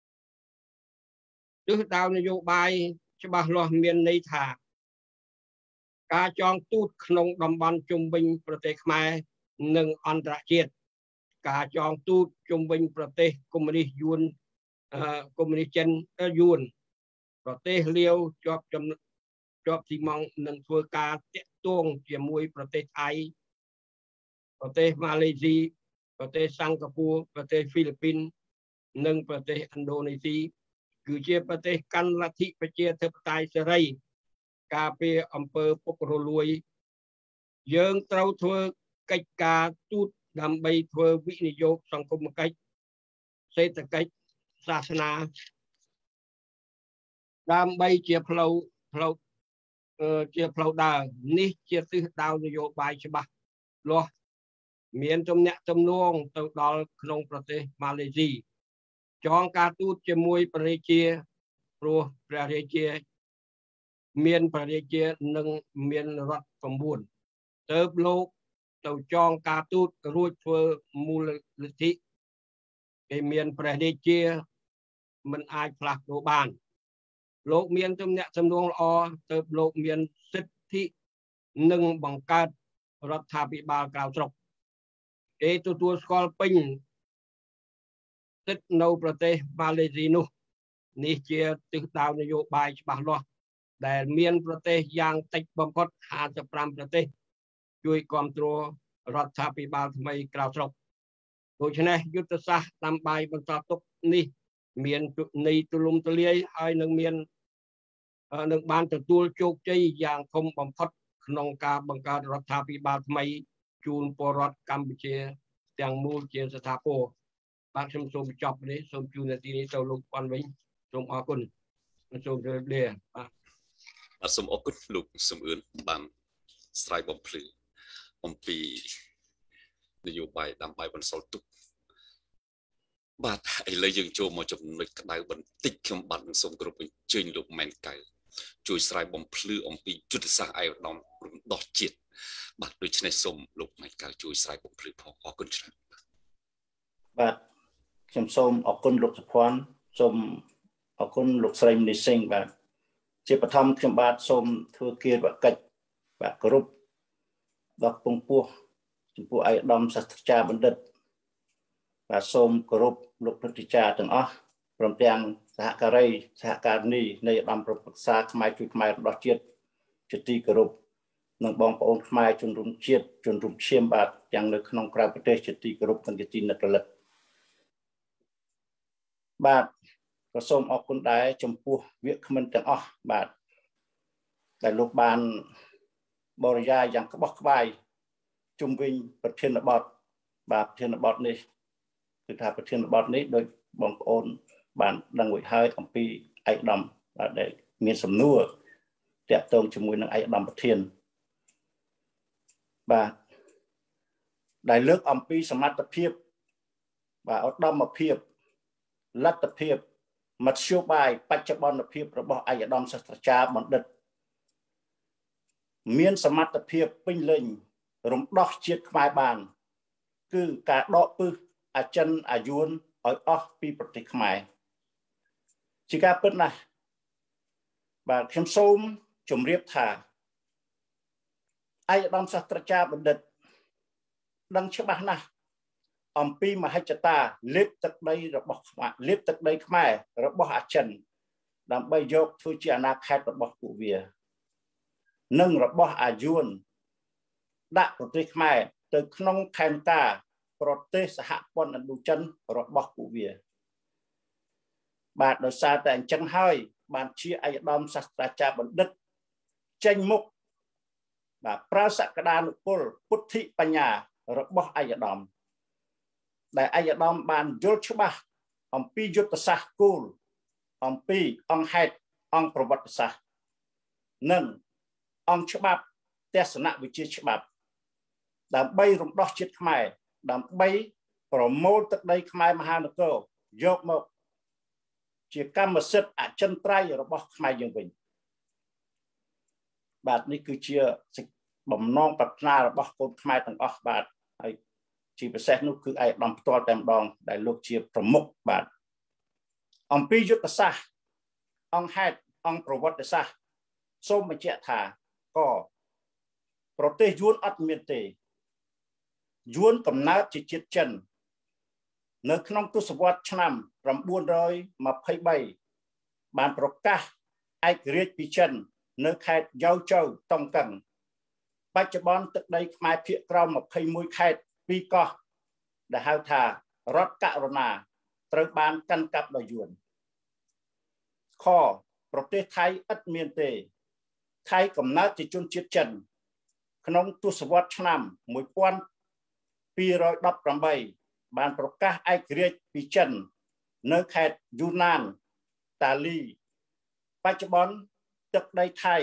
ទិសដៅនយោបាយច្បាស់លាស់មានន័យថាការចងទូតក្នុងតំបន់ជុំវិញប្រទេសខ្មែរនិងអន្តរជាតិការចងទូតជុំវិញប្រទេសកុម្មុយនីសយួនអឺកុម្មុយនីសចិនយួនប្រទេសលាវជាប់ជាប់ស៊ីម៉ង់នឹងធ្វើការតាក់ទងជាមួយប្រទេសថៃប្រទេសម៉ាឡេស៊ីប្រទេសសិង្ហបុរីប្រទេសហ្វីលីពីននិងប្រទេសឥណ្ឌូនេស៊ីគឺជាប្រទេសកាន់លទ្ធិប្រជាធិបតេយ្យសេរីការពារអំពើពុករលួយយើងត្រូវធ្វើកិច្ចការទូតដើម្បីធ្វើវិនិយោគសង្គមគិច្ចសេដ្ឋកិច្ចសាសនាដើម្បីជាផ្លូវផ្លូវជាផ្លូវដើរនេះជាទិសដៅនយោបាយច្បាស់លាស់មានទំនាក់ទំនងទៅដល់ក្នុងប្រទេសម៉ាឡេស៊ីចងការទូតជាមួយព្រះរាជាព្រោះព្រះរាជាមានព្រះរាជានិងមានរដ្ឋសម្បួនទៅលោកទៅចងការទូតរួចធ្វើមូលលទ្ធិគេមានព្រះរាជាមិនអាចផ្លាស់ប្ដូរបានលោកមានទំនាក់ទំនងល្អទៅលោកមានសិទ្ធិនិងបង្កើតរដ្ឋាភិបាលក្រៅស្រុកគេទទួលស្គាល់ពេញសិទ្ធិនៅប្រទេសម៉ាឡេស៊ីនោះនេះជាទិសដៅនយោបាយច្បាស់លាស់ដែលមានប្រទេសយ៉ាងតិចបំផុតห้าสิบห้าប្រទេសជួយគ្រប់គ្រងរដ្ឋាភិបាលថ្មីក្រៅស្រុកដូច្នេះយុទ្ធសាស្ត្រដើម្បីបន្តទុកនេះមានន័យទូលំទូលាយហើយនឹងមាននឹងបានទទួលជោគជ័យយ៉ាងធំបំផុតក្នុងការបង្កើតរដ្ឋាភិបាលថ្មីជូនពលរដ្ឋកម្ពុជាទាំងមូលជាស្ថាពរបាទខ្ញុំសូមបញ្ចប់នេះសូមជូននាទីនេះទៅលោកពាន់វិញសូមអរគុណសូមជម្រាបលាបាទបាទសូមអរគុណលោកសំអឿនបានស្រ័យបំភ្លឺអំពីនយោបាយដើម្បីបន្សល់ទុកបាទឥឡូវយើងចូលមកចំណុចក្តៅបន្តិចខ្ញុំបាទនឹងសូមគោរពអញ្ជើញលោកម៉ែនកៅជួយស្រ័យបំភ្លឺអំពីយុទ្ធសាស្ត្រឯកឧត្តមរំដោះជាតិបាទដូច្នេះសូមលោកម៉ែនកៅជួយស្រ័យបំភ្លឺផងអរគុណច្រើនបាទខ្ញុំសូមអរគុណលោកសុភ័ណ្ឌសូមអរគុណលោកស្រីមនីសិងបាទជាបឋមខ្ញុំបាទសូមធ្វើគារវកិច្ចបាទគោរពដល់ពងពោះចំពោះឯកឧត្តមសាស្ត្រាចារ្យបណ្ឌិតបាទសូមគោរពលោកព្រឹទ្ធាចារ្យទាំងអស់ព្រមទាំងសហការីសហការនីនៃឧត្តមប្រឹក្សាខ្មែរជួយខ្មែររំដោះជាតិជាទីគោរពនិងបងប្អូនខ្មែរជនរួមជាតិជនរួមឈាមបាទទាំងនៅក្នុងក្រៅប្រទេសជាទីគោរពនិងជាទីនឹករលឹកបាទក៏សូមអរគុណដែរចំពោះវាគ្មិនទាំងអស់បាទដែលលោកបានបរិយាយយ៉ាងក្បោះក្បាយជុំវិញប្រធានបទបាទប្រធានបទនេះគឺថាប្រធានបទនេះដោយបងប្អូនបានដឹងរួចហើយអំពីឯកឧត្តមបាទដែលមានសំណួរតាក់ទងជាមួយនឹងឯកឧត្តមប្រធានបាទដែលលើកអំពីសមត្ថភាពបាទឧត្តមភាពលទ្ធភាពមធ្យោបាយបច្ចុប្បន្នភាពរបស់ឯកឧត្តមសាស្ត្រាចារ្យបណ្ឌិតមានសមត្ថភាពពេញលេញរំដោះជាតិខ្មែរបានគឺការដកពឹសអាចិនអាយួនឲ្យអស់ពីប្រទេសខ្មែរជាការពិតណាស់បាទខ្ញុំសូមជម្រាបថាឯកឧត្តមសាស្ត្រាចារ្យបណ្ឌិតដឹងច្បាស់ណាស់អំពីមហិច្ឆតាលេបទឹកដីរបស់ខ្មែរលេបទឹកដីខ្មែររបស់អាចិនដើម្បីយកធ្វើជាអាណាខេត្តរបស់ពួកវានិងរបស់អាយួនដាក់ប្រទេសខ្មែរទៅក្នុងផែនការប្រទេសសហព័ន្ធឥណ្ឌូចិនរបស់ពួកវាបាទដោយសារតែអញ្ចឹងហើយបានជាឯកឧត្តមសាស្ត្រាចារ្យបណ្ឌិតចេញមុខបាទប្រើសក្តានុពលពុទ្ធិបញ្ញារបស់ឯកឧត្តមដែលឯកឧត្តមបានយល់ច្បាស់អំពីយុទ្ធសាស្ត្រគោលអំពីអង្គហេតុអង្គប្រវត្តិសាស្ត្រនិងអង្គច្បាប់ទស្សនវិជ្ជាច្បាប់ដើម្បីរំដោះជាតិខ្មែរដើម្បីប្រមូលទឹកដីខ្មែរមហានគរយកមកជាកម្មសិទ្ធិអចិន្ត្រៃយ៍របស់ខ្មែរយើងវិញបាទនេះគឺជាបំណងប្រាថ្នារបស់កូនខ្មែរទាំងអស់បាទហើយជាពិសេសនោះគឺឯកឧត្តមផ្ទាល់តែម្ដងដែលលោកជាប្រមុខបាទអំពីយុទ្ធសាស្ត្រអង្គហេតុអង្គប្រវត្តិសាស្ត្រសូមបញ្ជាក់ថាក៏ប្រទេសយួនអត់មានទេយួនកំណើតជាជាតិចិននៅក្នុងទសវត្សរ៍ឆ្នាំ923បានប្រកាសឯករាជ្យពីចិននៅខេត្តយ៉ាវជូវតុងកឹងបច្ចុប្បន្នទឹកដីខ្មែរភាគក្រោមยี่สิบเอ็ดខេត្តពីរកោះដែលហៅថារដ្ឋករុណាត្រូវបានកាន់កាប់ដោយយួនខប្រទេសថៃឥតមានទេថៃកំណើតជាជនជាតិចិនក្នុងទសវត្សរ៍ឆ្នាំ1218បានប្រកាសឯករាជ្យពីចិននៅខេត្តយូណានតាលីបច្ចុប្បន្នទឹកដីថៃ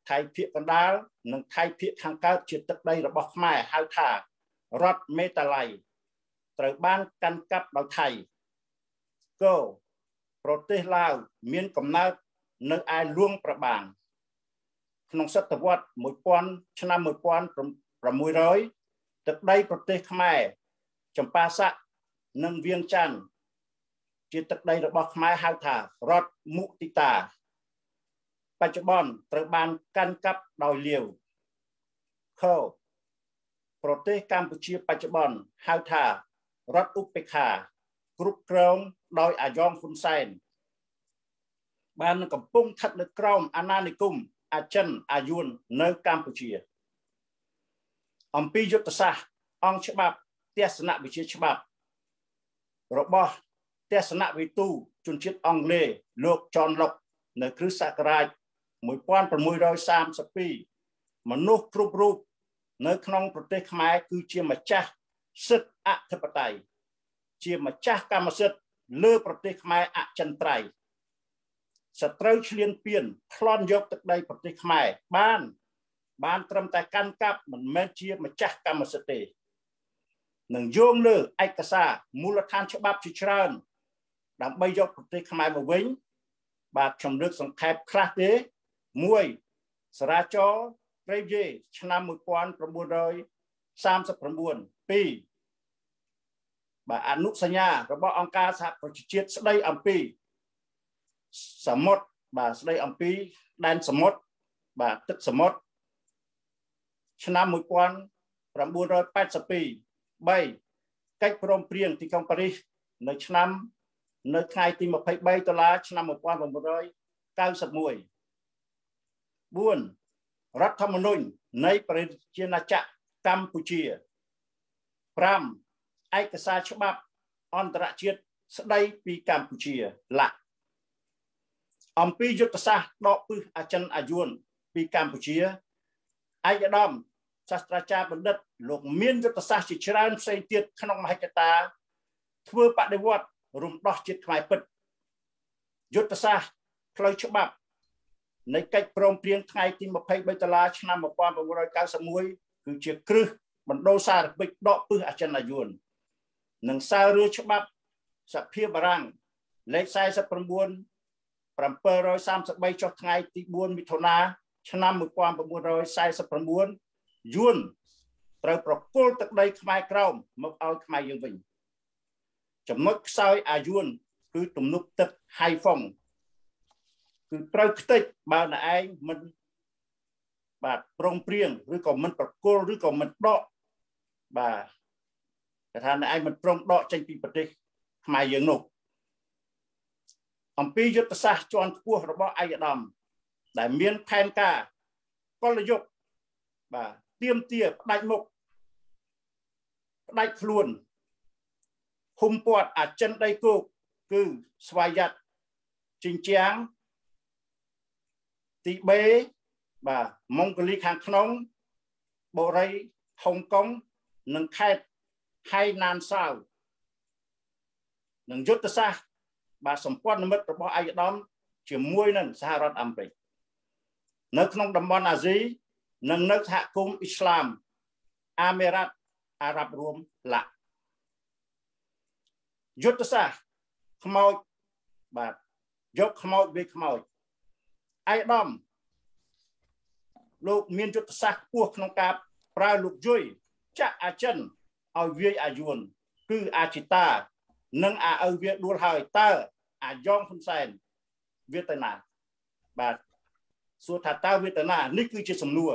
ថៃភាគកណ្ដាលនិងថៃភាគខាងកើតជាទឹកដីរបស់ខ្មែរហៅថារដ្ឋមេតាឡៃត្រូវបានកាន់កាប់ដោយថៃកោប្រទេសឡាវមានកំណើតនៅឯលួងប្របាងក្នុងសតវត្សមួយពាន់ឆ្នាំមួយពាន់ប្រាំមួយរយទឹកដីប្រទេសខ្មែរចម្ប៉ាស័កនិងវៀងច័ន្ទជាទឹកដីរបស់ខ្មែរហៅថារដ្ឋមុទិតាបច្ចុប្បន្នត្រូវបានកាន់កាប់ដោយលាវខប្រទេសកម្ពុជាបច្ចុប្បន្នហៅថារដ្ឋឧបេក្ខាគ្រប់គ្រងដោយអាយ៉ងហ៊ុនសែនបានកំពុងស្ថិតនៅក្រោមអាណានិគមអាចិនអាយួននៅកម្ពុជាអំពីយុទ្ធសាស្ត្រអង្គច្បាប់ទស្សនវិជ្ជាច្បាប់របស់ទស្សនវិទូជនជាតិអង់គ្លេសលោក John Locke នៅគ្រិស្តសករាជមួយពាន់ប្រាំមួយរយសាមសិបពីរមនុស្សគ្រប់រូបនៅក្នុងប្រទេសខ្មែរគឺជាម្ចាស់សិទ្ធិអធិបតេយ្យជាម្ចាស់កម្មសិទ្ធិលើប្រទេសខ្មែរអចិន្ត្រៃយ៍សត្រូវឈ្លានពានប្លន់យកទឹកដីប្រទេសខ្មែរបានបានត្រឹមតែកាន់កាប់មិនមែនជាម្ចាស់កម្មសិទ្ធិទេនឹងយោងលើឯកសារមូលដ្ឋានច្បាប់ជាច្រើនដើម្បីយកប្រទេសខ្មែរមកវិញបាទខ្ញុំលើកសង្ខេបខ្លះទេមួយសារាចរព្រៃយេឆ្នាំមួយពាន់ប្រាំបួនរយសាមសិប៩ ពីរបាទអនុសញ្ញារបស់អង្គការសហប្រជាជាតិស្ដីអំពីសមុទ្របាទស្ដីអំពីដែនសមុទ្របាទទឹកសមុទ្រឆ្នាំមួយពាន់ប្រាំបួនរយប៉ែតសិបពីរ បីកិច្ចព្រមព្រៀងទីក្រុងប៉ារីសនៅឆ្នាំនៅថ្ងៃទីម្ភៃបីដុល្លារឆ្នាំមួយពាន់ប្រាំបួនរយកៅសិបមួយ បួនរដ្ឋធម្មនុញ្ញនៃប្រជាណាចក្រកម្ពុជា ប្រាំឯកសារច្បាប់អន្តរជាតិស្ដីពីកម្ពុជាឡាក់អំពីយុទ្ធសាស្ត្រដកពឹសអចិន្ត្រអាយួនពីកម្ពុជាឯកឧត្តមសាស្ត្រាចារ្យបណ្ឌិតលោកមានយុទ្ធសាស្ត្រជាច្រើនផ្សេងទៀតក្នុងមហិច្ឆតាធ្វើបដិវត្តរំដោះជាតិខ្មែរពិតយុទ្ធសាស្ត្រផ្លូវច្បាប់នៃកិច្ចព្រមព្រៀងថ្ងៃទីម្ភៃបីដុល្លារឆ្នាំមួយពាន់ប្រាំបួនរយកៅសិបមួយ គឺជាគ្រឹះបណ្ដូលសារពេចដកពឹសអចិន្ត្រអាយួននិងសាររឿច្បាប់សភាបារាំងលេខសែសិបប្រាំបួន ប្រាំពីររយសាមសិបបីចុះថ្ងៃទីបួនមិថុនាឆ្នាំមួយពាន់ប្រាំបួនរយសែសិបប្រាំបួន យួនត្រូវប្រគល់ទឹកដីខ្មែរក្រោមមកឲ្យខ្មែរយើងវិញចំណុចខ្សោយអាយួនគឺទំនប់ទឹកហៃហ្វុងគឺត្រូវខ្ទេចបើណែឯងមិនបាទប្រងព្រៀងឬក៏មិនប្រគល់ឬក៏មិនដកបាទគេថាណែឯងមិនប្រងដកចេញពីប្រទេសខ្មែរយើងនោះអំពីយុទ្ធសាស្ត្រជាន់ខ្ពស់របស់ឯកឧត្តមដែលមានផែនការកលយុគបាទទៀមទាផ្ដាច់មុខផ្ដាច់ខ្លួនហុំព័ទ្ធអចិន្ត្រៃយ៍គោកគឺស្វយ័តជញ្ជាំងទីបេបាទម៉ុងហ្គូលីខាងក្នុងបូរីហុងកុងនិងខេត្តហៃណានសាវនិងយុទ្ធសាស្ត្របាទសម្ព័ន្ធមិត្តរបស់ឯកឧត្តមជាមួយនឹងសហរដ្ឋអាមេរិកនៅក្នុងតំបន់អាស៊ីនិងនៅសហគមន៍អ៊ីស្លាមអាមេរ៉ាត់អារ៉ាប់រួមឡាក់យុទ្ធសាស្ត្រខ្មោចបាទយកខ្មោចវាខ្មោចឯកឧត្តមលោកមានយុទ្ធសាស្ត្រខ្ពស់ក្នុងការប្រើលោកយុយចាក់អាចិនឲ្យវាយអាយួនគឺអាជីតានិងអាឪវាដួលហើយតើអាយ៉ងហ៊ុនសែនវាទៅណាបាទសួរថាតើវាទៅណានេះគឺជាសំណួរ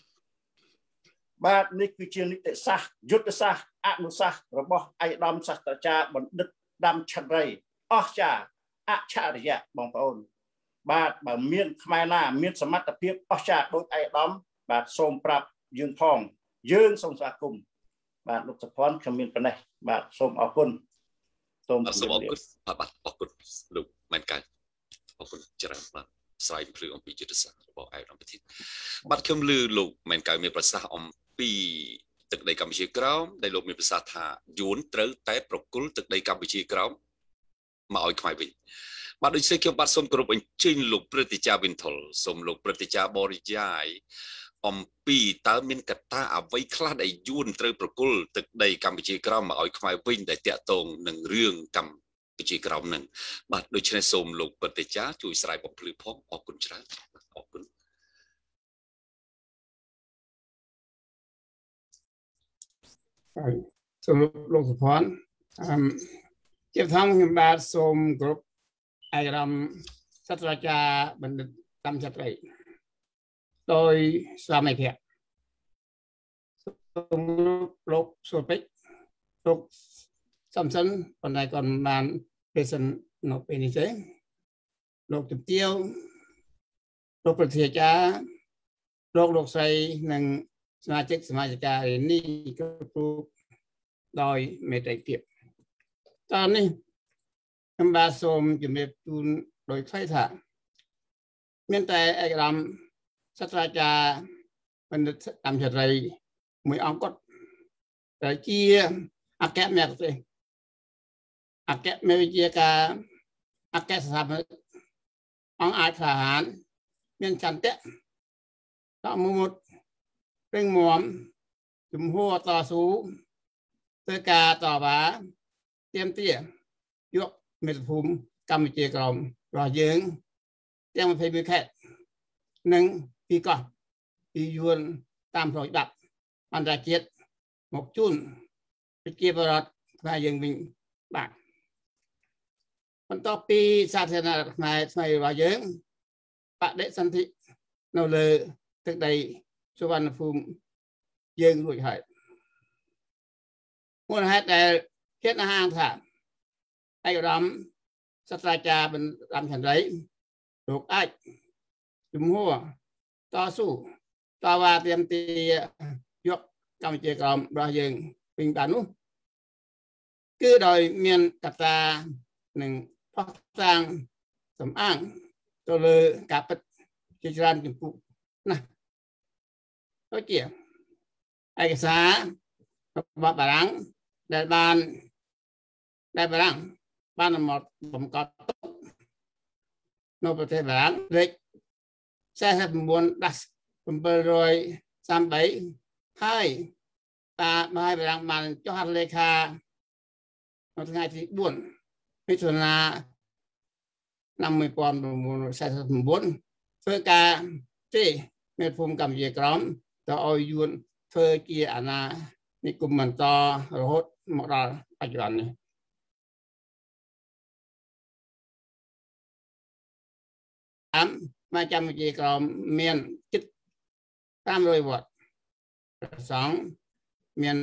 បាទនេះគឺជានីតិសាស្ត្រយុទ្ធសាស្ត្រអនុសាស្ត្ររបស់ឯកឧត្តមសាស្ត្រាចារ្យបណ្ឌិតដាំឆន្ទរីអស្ចារ្យអច្ឆរិយៈបងប្អូនបាទបើមានខ្មែរណាមានសមត្ថភាពអស្ចារ្យដូចឯកឧត្តមបាទសូមប្រាប់យើងផងយើងសូមស្វាគមន៍បាទលោកសុភ័ណ្ឌខ្ញុំមានប៉ុណ្ណេះបាទសូមអរគុណសូមអរគុណបាទអរគុណលោកមែនកាយអរគុណច្រើនបាទស្រាយភ្លឺអំពីយុទ្ធសាស្ត្ររបស់ឯកឧត្តមប្រធានបាទខ្ញុំឮលោកមែនកាយមានប្រសាសន៍អំពីទឹកដីកម្ពុជាក្រោមដែលលោកមានប្រសាសន៍ថាយួនត្រូវតែប្រគល់ទឹកដីកម្ពុជាក្រោមមកឲ្យខ្មែរវិញបាទដូចនេះខ្ញុំបាទសូមគោរពអញ្ជើញលោកព្រឹទ្ធាចារ្យវិនថុលសូមលោកព្រឹទ្ធាចារ្យបរិយាយអំពីតើមានកត្តាអ្វីខ្លះដែលយួនត្រូវប្រគល់ទឹកដីកម្ពុជាក្រោមមកឲ្យខ្មែរវិញដែលតាក់ទងនឹងរឿងកម្ពុជាក្រោមនឹងបាទដូច្នេះសូមលោកព្រឹទ្ធាចារ្យជួយស្រាយបំភ្លឺផងអរគុណច្រើនអរគុណហើយសូមលោកសុផាន់អឺជាធម្មខ្ញុំបាទសូមគោរពអាយរំសាស្ត្រាចារ្យបណ្ឌិតតាមចត្រីដោយស្វាមីភក្ត្រសូមលោកសុពេចលោកសំសិនប៉ុន្តែក៏បានពេលសិននៅពេលនេះទេលោកជំទាវលោកប្រធាចារ្យលោកលោកស្រីនិងសមាជិកសមាជិកានេះគ្រប់ដោយមេត្រីភាពតើនេះខ្ញុំបាទសូមជំរាបជូនដោយខ្លីថាមានតែឯកឧត្តមសាស្ត្រាចារ្យបណ្ឌិតតាមចរិយមួយអង្គគាត់ដែលជាអគ្គមេទេសអគ្គមេវិជ្ជាការអគ្គស្ថាបនិកអង្គអាចក្លាហានមានចន្ទៈតមុតរឹងមាំជំហរតស៊ូធ្វើការតវ៉ាទាមទារយកមេត្តាភូមិកម្ពុជាក្រោមរបស់យើងទាំងยี่สิบเอ็ดខេត្តនិងពីកោះពីយួនតាមផ្លូវច្បាប់អន្តរជាតិមកជូនប្រជាពលរដ្ឋខ្មែរយើងវិញបាទបន្ទាប់ពីសាធារណរដ្ឋខ្មែរថ្មីរបស់យើងបដិសន្ធិនៅលើទឹកដីសុវណ្ណភូមិយើងរួចហើយមូលហេតុដែលគិតហាងថាឯកឧត្តមសាស្ត្រាចារ្យបណ្ឌិតតាមចន្ទ័យលោកអាចជំហរតស៊ូតវ៉ាទាមទារយកកម្ពុជាក្រោមរបស់យើងវិញបាននោះគឺដោយមានកត្តានិងផុសតាងសំអាងទៅលើការពិតជាច្រើនចំពោះណាដូចជាឯកសាររបស់បារាំងដែលបានដែលបារាំងបានមកបង្កត់នៅប្រទេសបារាំងលេខสี่สิบเก้า 733ហើយតាមហាបារាំងបានចុះហត្ថលេខានៅថ្ងៃទីbốnមិថុនាឆ្នាំmột nghìn chín trăm bốn mươi chínធ្វើការទេមេភូមិកម្ពុជាក្រោមទៅឲ្យយួនធ្វើជាអាណានិគមបន្តរហូតមកដល់បច្ចុប្បន្ននេះតាមមកកម្ពុជាក្រោមមានជិតfive hundredវត្តព្រះសង្ឃមាន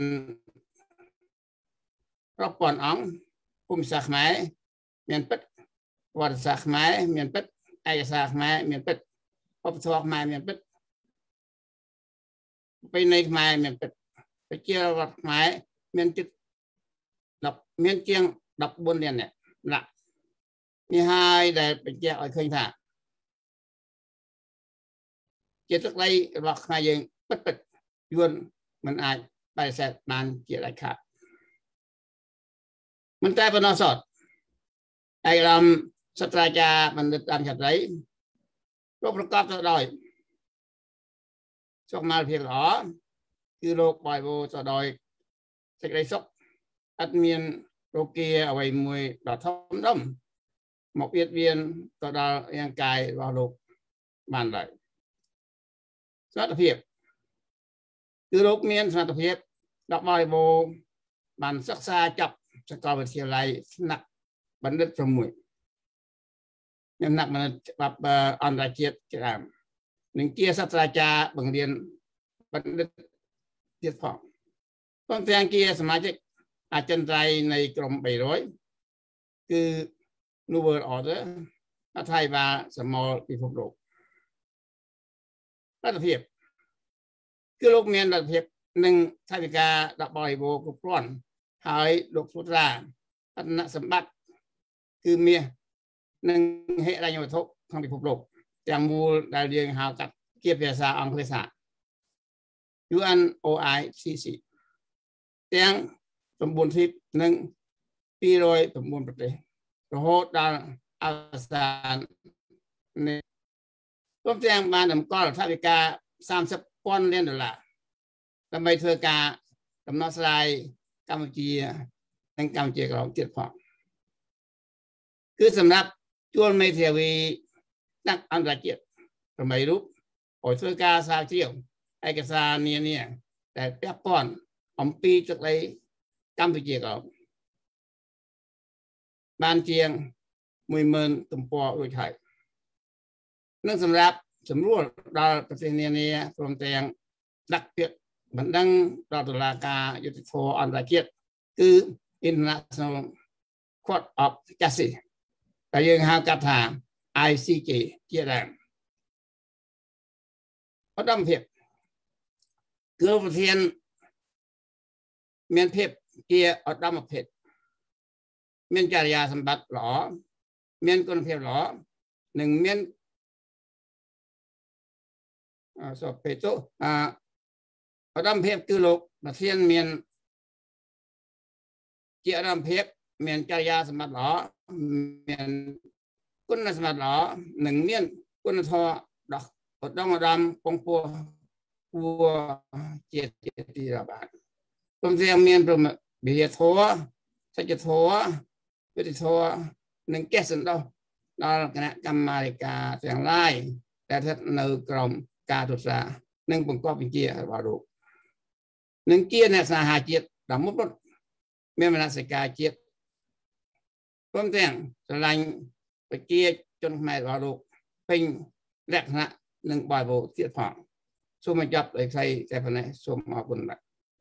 រាប់ពាន់អង្គភូមិសាស្ត្រខ្មែរមានពិតវត្តសាស្ត្រខ្មែរមានពិតឯកសារខ្មែរមានពិតឧបធម៌ខ្មែរមានពិតប្រពៃណីខ្មែរមានពិតប្រជាពលរដ្ឋខ្មែរមានជិត10មានជាង14លាននាក់ម្នាក់នេះហើយដែលបញ្ជាក់ឲ្យឃើញថាជាទឹកដីរបស់ខ្មែរយើងពិតពិតយួនមិនអាចបដិសេធបានជាដាច់ខាតមិនតែប៉ុណ្ណោះសោះឯកឧត្តមសាស្ត្រាចារ្យបណ្ឌិតតាមចន្ទ័យលោកប្រកបទៅដោយសុខមាលភាពល្អគឺលោកបាយវោទៅដោយសេចក្តីសុខអត់មានរោគាអ្វីមួយដ៏ធំដុំមកបៀតបៀនទៅដល់រាងកាយរបស់លោកបានឡើយសមត្ថភាពគឺលោកមានសមត្ថភាពដល់បាយវោបានសិក្សាចប់សាកលវិទ្យាល័យថ្នាក់បណ្ឌិត6មានថ្នាក់បណ្ឌិតច្បាប់អន្តរជាតិច្រើននិងជាសាស្ត្រាចារ្យបង្រៀនបណ្ឌិតទៀតផងព្រមទាំងជាសមាជិកអចិន្ត្រៃយ៍នៃក្រុម300គឺ New World Order អធិបាលសមលពិភពលោកលទ្ធភាពគឺលោកមានលទ្ធភាពនិងថវិកាដល់បរិបូរគ្រប់គ្រាន់ហើយលោកសុត្រាអត្តនសម្បត្តិគឺមាសនិងហិរញ្ញវត្ថុក្នុងពិភពលោកទាំងមូលដែលយើងហៅកាត់ជាភាសាអង់គ្លេសថា U N O I C C ទាំង9ទ្វីបនិងtwo hundred nineប្រទេសរហូតដល់អសាននេះរួមទាំងបានតម្កល់ថវិកាសាមសិបពាន់លានដុល្លារដើម្បីធ្វើការដំណោះស្រាយកម្ពុជានិងកម្ពុជាក្រោមទៀតផងគឺសម្រាប់ជួលមេធាវីដឹកអន្តរជាតិប្របីរូបឲ្យធ្វើការស្រាវជ្រាវឯកសារនានាដែលពាក់ព័ន្ធអំពីទឹកដីកម្ពុជាក្រោមបានជាង មួយម៉ឺន ទំព័ររួចហើយនិងសម្រាប់សម្រួលដល់ប្រទេសនានាព្រមទាំងដាក់ពាក្យបណ្ដឹងដល់តុលាការយុត្តិធម៌អន្តរជាតិគឺ International Court of Justice ដែលយើងហៅកាត់ថា I C J ជាដើមឧត្តមភាពគឺប្រធានមានភាពជាឧត្តមភាពមានចរិយាសម្បត្តិល្អមានគុណភាពល្អនិងមានអសពេតុអឧត្តមភាពគឺលោកប្រធានមានជាឧត្តមភាពមានចរិយាសម្បត្តិល្អមានគុណសម្បត្តិល្អនិងមានគុណធម៌ដ៏ឧត្តមឧត្តមពងពោះគួរជាទីរាប់បានព្រមទាំងមានប្រវិយធម៌សច្ចធម៌វិធម៌និងកេះសន្តោសដល់គណៈកម្មាធិការទាំងឡាយដែលស្ថិតនៅក្រោមការទស្សនានិងបង្កប់បញ្ជារបស់លោកនិងជាអ្នកសាហាជាតិដ៏មុតមុតមានមនសិការជាតិព្រមទាំងស្រឡាញ់ប្រជាជនខ្មែររបស់លោកពេញលក្ខណៈនិងបរិបូរណ៍ទៀតផងសូមបញ្ចប់ដោយខ្លីតែប៉ុណ្ណេះសូមអរគុណបាទ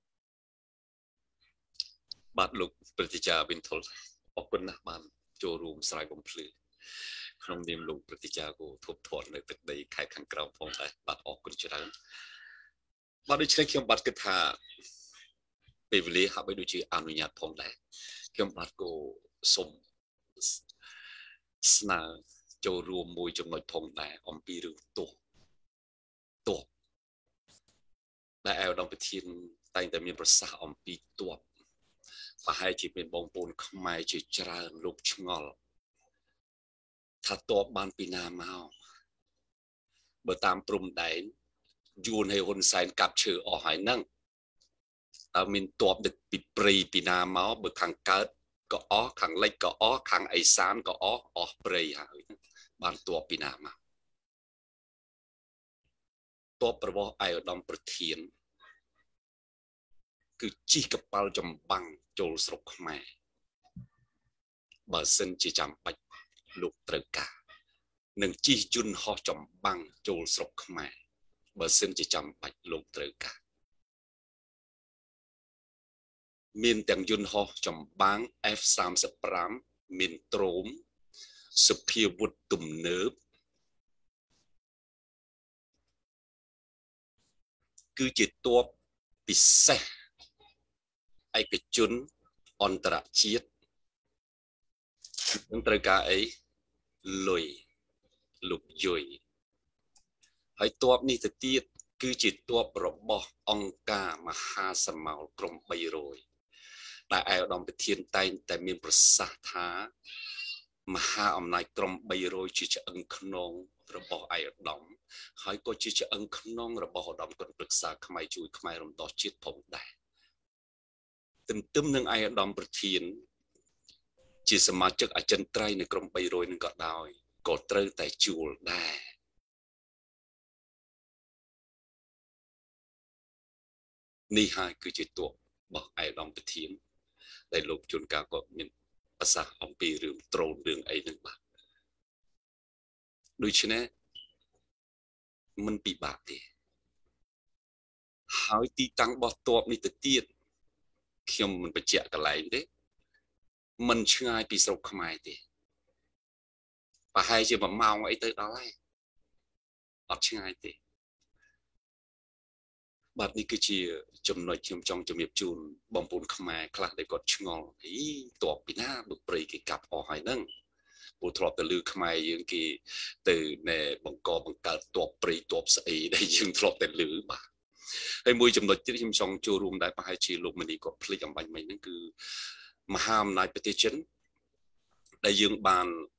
បាទលោកព្រឹទ្ធាចារ្យវិនថុលអរគុណណាស់បានចូលរួមស្រាយបំភ្លឺក្នុងនាមលោកព្រឹទ្ធាចារ្យគូធប់ធាត់នៅទឹកដីខេត្តខាងក្រៅផងដែរបាទអរគុណច្រើនបាទដូច្នេះខ្ញុំបាទគិតថាពេលវេលាហាក់បីដូចជាអនុញ្ញាតផងដែរខ្ញុំបាទគូសូមស្នើចូលរួមមួយចំណុចផងដែរអំពីរឿងទោសទោសដែលអាយឧត្តមប្រធានតែងតែមានប្រសាសន៍អំពីទោសប្រហែលជាមានបងប្អូនខ្មែរជាច្រើនលោកឆ្ងល់ថាទោសបានពីណាមកបើតាមព្រំដែនយួនឲ្យហ៊ុនសែនកាប់ឈើអស់ហើយហ្នឹងតើមានទោសដឹកពីព្រៃពីណាមកបើខាងកើតក៏អស់ខាងលិចក៏អស់ខាងឦសានក៏អស់អស់ព្រៃហើយបានទ័ពពីណាមកទ័ពរបស់ឯកឧត្តមប្រធានគឺជីកកប៉ាល់ចម្បាំងចូលស្រុកខ្មែរបើសិនជាចាំបាច់លោកត្រូវការនឹងជីកយន្តហោះចម្បាំងចូលស្រុកខ្មែរបើសិនជាចាំបាច់លោកត្រូវការមានទាំងយន្តហោះចម្បាំង F សាមសិបប្រាំ មានដ្រូនសុភាវុធទំនើបគឺជាទ័ពពិសេសឯកជនអន្តរជាតិនឹងត្រូវការអីលុយលោកយុយហើយទ័ពនេះទៅទៀតគឺជាទ័ពរបស់អង្គការមហាសមោលក្រុងបីរយដែលឯកឧត្តមប្រធានតែងតែមានប្រសាសន៍ថាមហាអំណាចក្រុងបីរយជាឆ្អឹងខ្នងរបស់ឯកឧត្តមហើយក៏ជាឆ្អឹងខ្នងរបស់ឧត្តមគណៈប្រឹក្សាខ្មែរជួយខ្មែររំដោះជាតិផងដែរទន្ទឹមនឹងឯកឧត្តមប្រធានជាសមាជិកអចិន្ត្រៃយ៍នៅក្រុងបីរយនឹងក៏ដោយក៏ត្រូវតែជួលដែរនេះហើយគឺជាទ័ពរបស់ឯកឧត្តមប្រធានដែលលោកជួនកាលក៏មានប្រសាសន៍អំពីរឿងដ្រូនរឿងអីហ្នឹងបាទដូច្នេះមិនពិបាកទេហើយទីតាំងរបស់ទ័ពនេះទៅទៀតខ្ញុំមិនបញ្ជាក់កន្លែងទេមិនឆ្ងាយពីស្រុកខ្មែរទេប្រហែលជាមួយម៉ោងអីទៅដល់ហើយអត់ឆ្ងាយទេបាទនេះគឺជាចំណុចខ្ញុំចង់ជំរាបជូនបងប្អូនខ្មែរខ្លះដែលគាត់ឆ្ងល់អីតបពីណាបើព្រៃគេកាប់អស់ហើយហ្នឹងពូធ្លាប់ទៅលឺខ្មែរយើងគេទៅណែបង្កបង្កើតតបព្រៃតបស្អីដែលយើងធ្លាប់តែលឺបាទហើយមួយចំណុចទៀតខ្ញុំចង់ចូលរួមដែរប្រហែលជាលោកមនីគាត់ភ្លេចអំបញ្ញមិញហ្នឹងគឺមហាអំណាចប្រទេសចិនដែលយើងបាន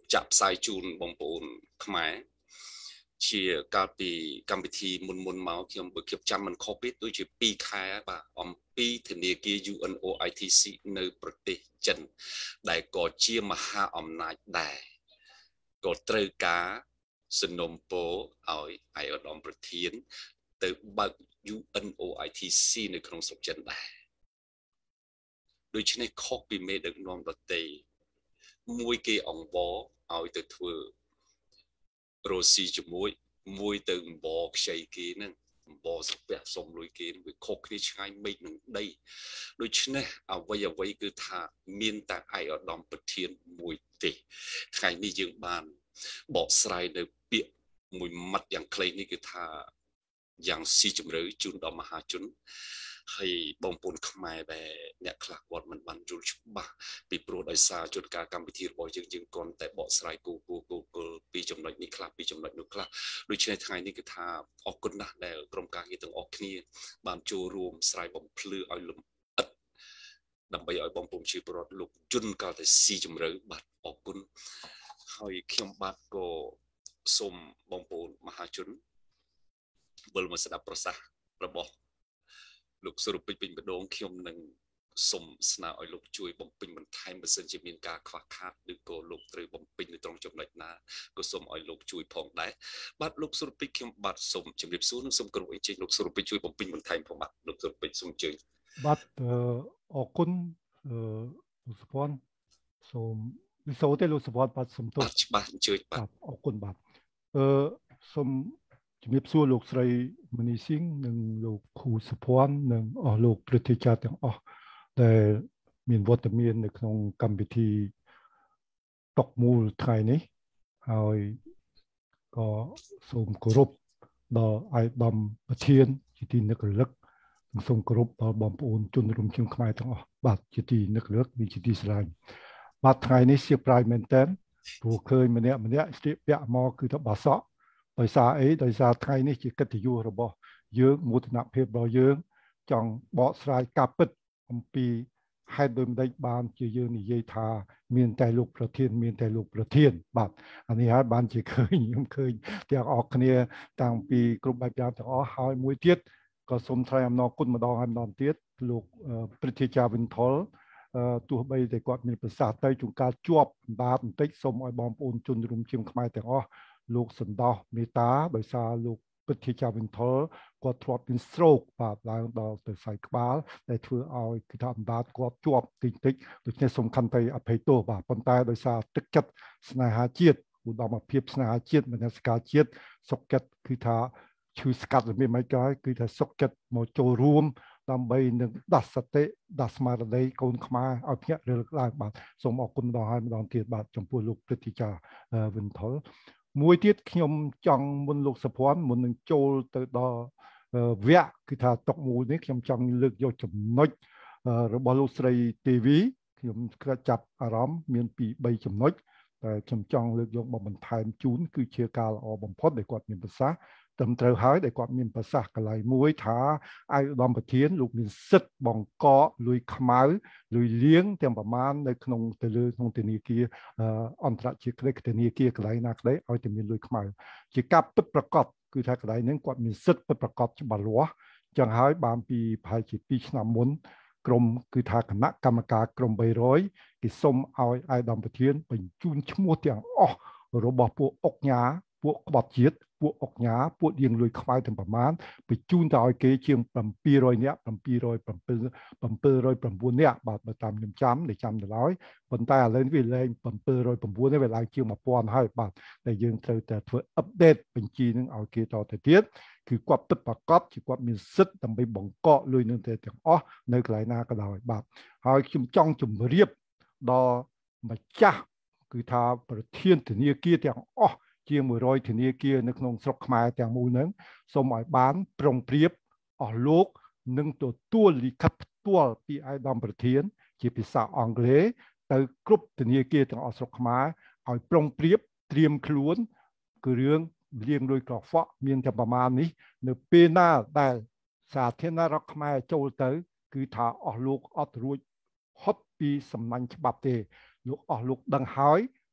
จับสายจูนบงปูนขมายเชียการปีกรรมวิธีมุนมุนเมาเกี่ยวกับเก็บจำมันคอปิดโดยจะปีคายป่ะอมปีธนาคาร ยู เอ็น โอ ไอ ที ซี ในประเทศจีนได้ก่อเชี่ยมหาอำนาจได้ก่อตรึกาสนมโปเอาไออดอมประเทศแต่บัก ยู เอ็น โอ ไอ ที ซี ในครองสุขจีนได้โดยเฉพาะข้อปีเมดึกนอมประเทศมวยเกอองบอเอาแต่ทัวโรซีจมวยมวยตึงบอกใช่กีนั่งบอกสักแบบสมลุยกีนวิคกนี่ใช้ไม่หนึ่งได้โดยเฉพาะเอาไว้เอาไว้คือท่ามีนแต่ไออดอมประเทียนมวยตีใครนี่ยังบานบอกสไลด์ในเปียมวยมัดอย่างเคลนี่คือท่าอย่างซีจมเลยจุนดอมมหาจุนให้บงปูนขมายแบบเนี่ยคลากวัดมันบันจุลชุบะปีโปรดไอซาจุดการกรรมวิธีบ่อยจึงจึงก่อนแต่บอกสไลกูกูกูกูปีจำนวนนี้คลาปีจำนวนนู้คลาโดยเฉพาะทางนี้ก็ท่าออกกันนะแล้วกรมการเงินต้องออกนี้บานโจรวมสไลบ่มพลือเอาลมอัดนำไปเอาบงปูนชีโปรดลุกจุนการแต่ซีจำเลยบัดออกกันให้เขียมบัดก็สมบงปูนมหาจุนเบลมาสดับประสาระบอกลูกสรุปเป็นประโดงเขียมหนึ่งสมสนาอ้อยลูกช่วยบ่มปิงมันไทยมันเส้นจะมีการควักขาดหรือโกลูกตรีบ่มปิงในตรงจมไหลนาก็สมอ้อยลูกช่วยพองได้บัดลูกสรุปไปเขียมบัดสมจำเรียบสู้นึกสมกระโดดจริงลูกสรุปไปช่วยบ่มปิงมันไทยพองบัดลูกสรุปไปสมจริงบัดออกคุณลูกสปอนสมวิศวะลูกสปอนบัดสมตัวบัดช่วยบัดออกคุณบัดเออสมจำเรียบสู้ลูกใส่มณีสิงหนึ่งลูกครูสปอนหนึ่งอ๋อลูกประเทศชาติอ๋อแต่มีวัตมีนในក្នុងកម្មវិធីตกมูลไทยนี้ហើយក៏សូមគោរពដល់អាយដាមប្រធានជាទីនឹករលឹកសូមគោរពដល់បងប្អូនជនរួមជាតិខ្មែរទាំងអស់បាទជាទីនឹករលឹកនិងជាទីស្រឡាញ់បាទថ្ងៃនេះសៀបប្រាយមែនតើព្រោះឃើញម្នាក់ម្នាក់ស្ទាក់ពាក់មកគឺថាបាសក់ដោយសារអីដោយសារថ្ងៃនេះជាកិត្តិយសរបស់យើងមោទនភាពរបស់យើងចង់បកស្រាយការពិតអំពីហេតុដូចម្ដេចបានជាយើងនិយាយថាមានតែលោកប្រធានមានតែលោកប្រធានបាទអានេះហើយបានជាឃើញខ្ញុំឃើញទាំងអស់គ្នាតាំងពីគ្រប់បែបយ៉ាងទាំងអស់ហើយមួយទៀតក៏សូមថ្លែងអំណរគុណម្ដងហើយម្ដងទៀតលោកព្រឹទ្ធាចារ្យវិនថុលទោះបីតែគាត់មានប្រសាសន៍ទៅជួនកាលជាប់បាទបន្តិចសូមឲ្យបងប្អូនជនរួមជាតិខ្មែរទាំងអស់លោកសន្តោសមេត្តាដោយសារលោកព្រឹទ្ធាចារ្យវិនថុលគាត់ធ្លាប់មាន stroke បាទឡើងដល់ទៅខ្សែក្បាលដែលធ្វើឲ្យគឺថាអំណាចគាត់ជាប់តិចតិចដូច្នេះសូមខន្តីអភ័យទោសបាទប៉ុន្តែដោយសារទឹកចិត្តស្នេហាជាតិឧត្តមភាពស្នេហាជាតិមនសិការជាតិសុខចិត្តគឺថាឈឺស្កាត់មិនមិនក៏គឺថាសុខចិត្តមកចូលរួមដើម្បីនឹងដាស់សតិដាស់ស្មារតីកូនខ្មែរឲ្យភ្ញាក់រលឹកឡើងបាទសូមអរគុណម្ដងហើយម្ដងទៀតបាទចំពោះលោកព្រឹទ្ធាចារ្យវិនថុលមួយទៀតខ្ញុំចង់មុនលោកសុភ័ណ្ឌមុននឹងចូលទៅដល់វគ្គគឺថាតុកមូលនេះខ្ញុំចង់លើកយកចំណុចរបស់លោកស្រីទេវីខ្ញុំចាប់អារម្មណ៍មានពីបីចំណុចតែខ្ញុំចង់លើកយកមកបន្ថែមជូនគឺជាការល្អបំផុតដែលគាត់មានប្រសាសន៍ត្រឹមត្រូវហើយដែលគាត់មានប្រសាសន៍កន្លែងមួយថាឯកឧត្តមប្រធានលោកមានសិទ្ធិបង្កកលុយខ្មៅលុយលៀងទាំងប្រមាណនៅក្នុងទៅលើក្នុងធនាគារអន្តរជាតិក្តីធនាគារកន្លែងណាក្តីឲ្យតែមានលុយខ្មៅជាការពិតប្រាកដគឺថាកន្លែងហ្នឹងគាត់មានសិទ្ធិពិតប្រាកដច្បាស់លាស់ចឹងហើយបានពីប្រហែលជាពីរឆ្នាំមុនក្រមគឺថាគណៈកម្មការក្រមបីរយគេសុំឲ្យឯកឧត្តមប្រធានបញ្ជូនឈ្មោះទាំងអស់របស់ពួកអុកញ៉ាពួកក្បត់ជាតិពួកអុកញ៉ាពួករៀងលុយខ្មៅទាំងប្រមាណបញ្ជូនទៅឲ្យគេជាងbảy trămនាក់bảy trăm bảy mươi chínនាក់បាទបើតាមខ្ញុំចាំដែលចាំទៅហើយប៉ុន្តែឥឡូវនេះវាឡើងbảy trăm chínនេះវាឡើងជាងmột nghìnហើយបាទតែយើងត្រូវតែធ្វើអាប់ដេតបញ្ជីនឹងឲ្យគេតទៅទៀតគឺគាត់ពិតប្រាកដជាគាត់មានសិទ្ធិដើម្បីបង្កកលុយនឹងទៅទាំងអស់នៅកន្លែងណាក៏ដោយបាទហើយខ្ញុំចង់ជម្រាបដល់ម្ចាស់គឺថាប្រធានធនាគារទាំងអស់ជាងmột trămធនាគារនៅក្នុងស្រុកខ្មែរទាំងមូលហ្នឹងសូមឲ្យបានប្រុងប្រៀបអស់លោកនឹងទទួលលិខិតផ្ទាល់ពីឯកឧត្តមប្រធានជាភាសាអង់គ្លេសទៅគ្រប់ធនាគារទាំងអស់ស្រុកខ្មែរឲ្យប្រុងប្រៀបត្រៀមខ្លួនគឺរឿងលាងលុយកខ្វក់មានតែប្រមាណនេះនៅពេលណាដែលសាធារណរដ្ឋខ្មែរចូលទៅគឺថាអស់លោកអត់រួចហត់ពីសំណាញ់ច្បាប់ទេលោកអស់លោកដឹងហើយ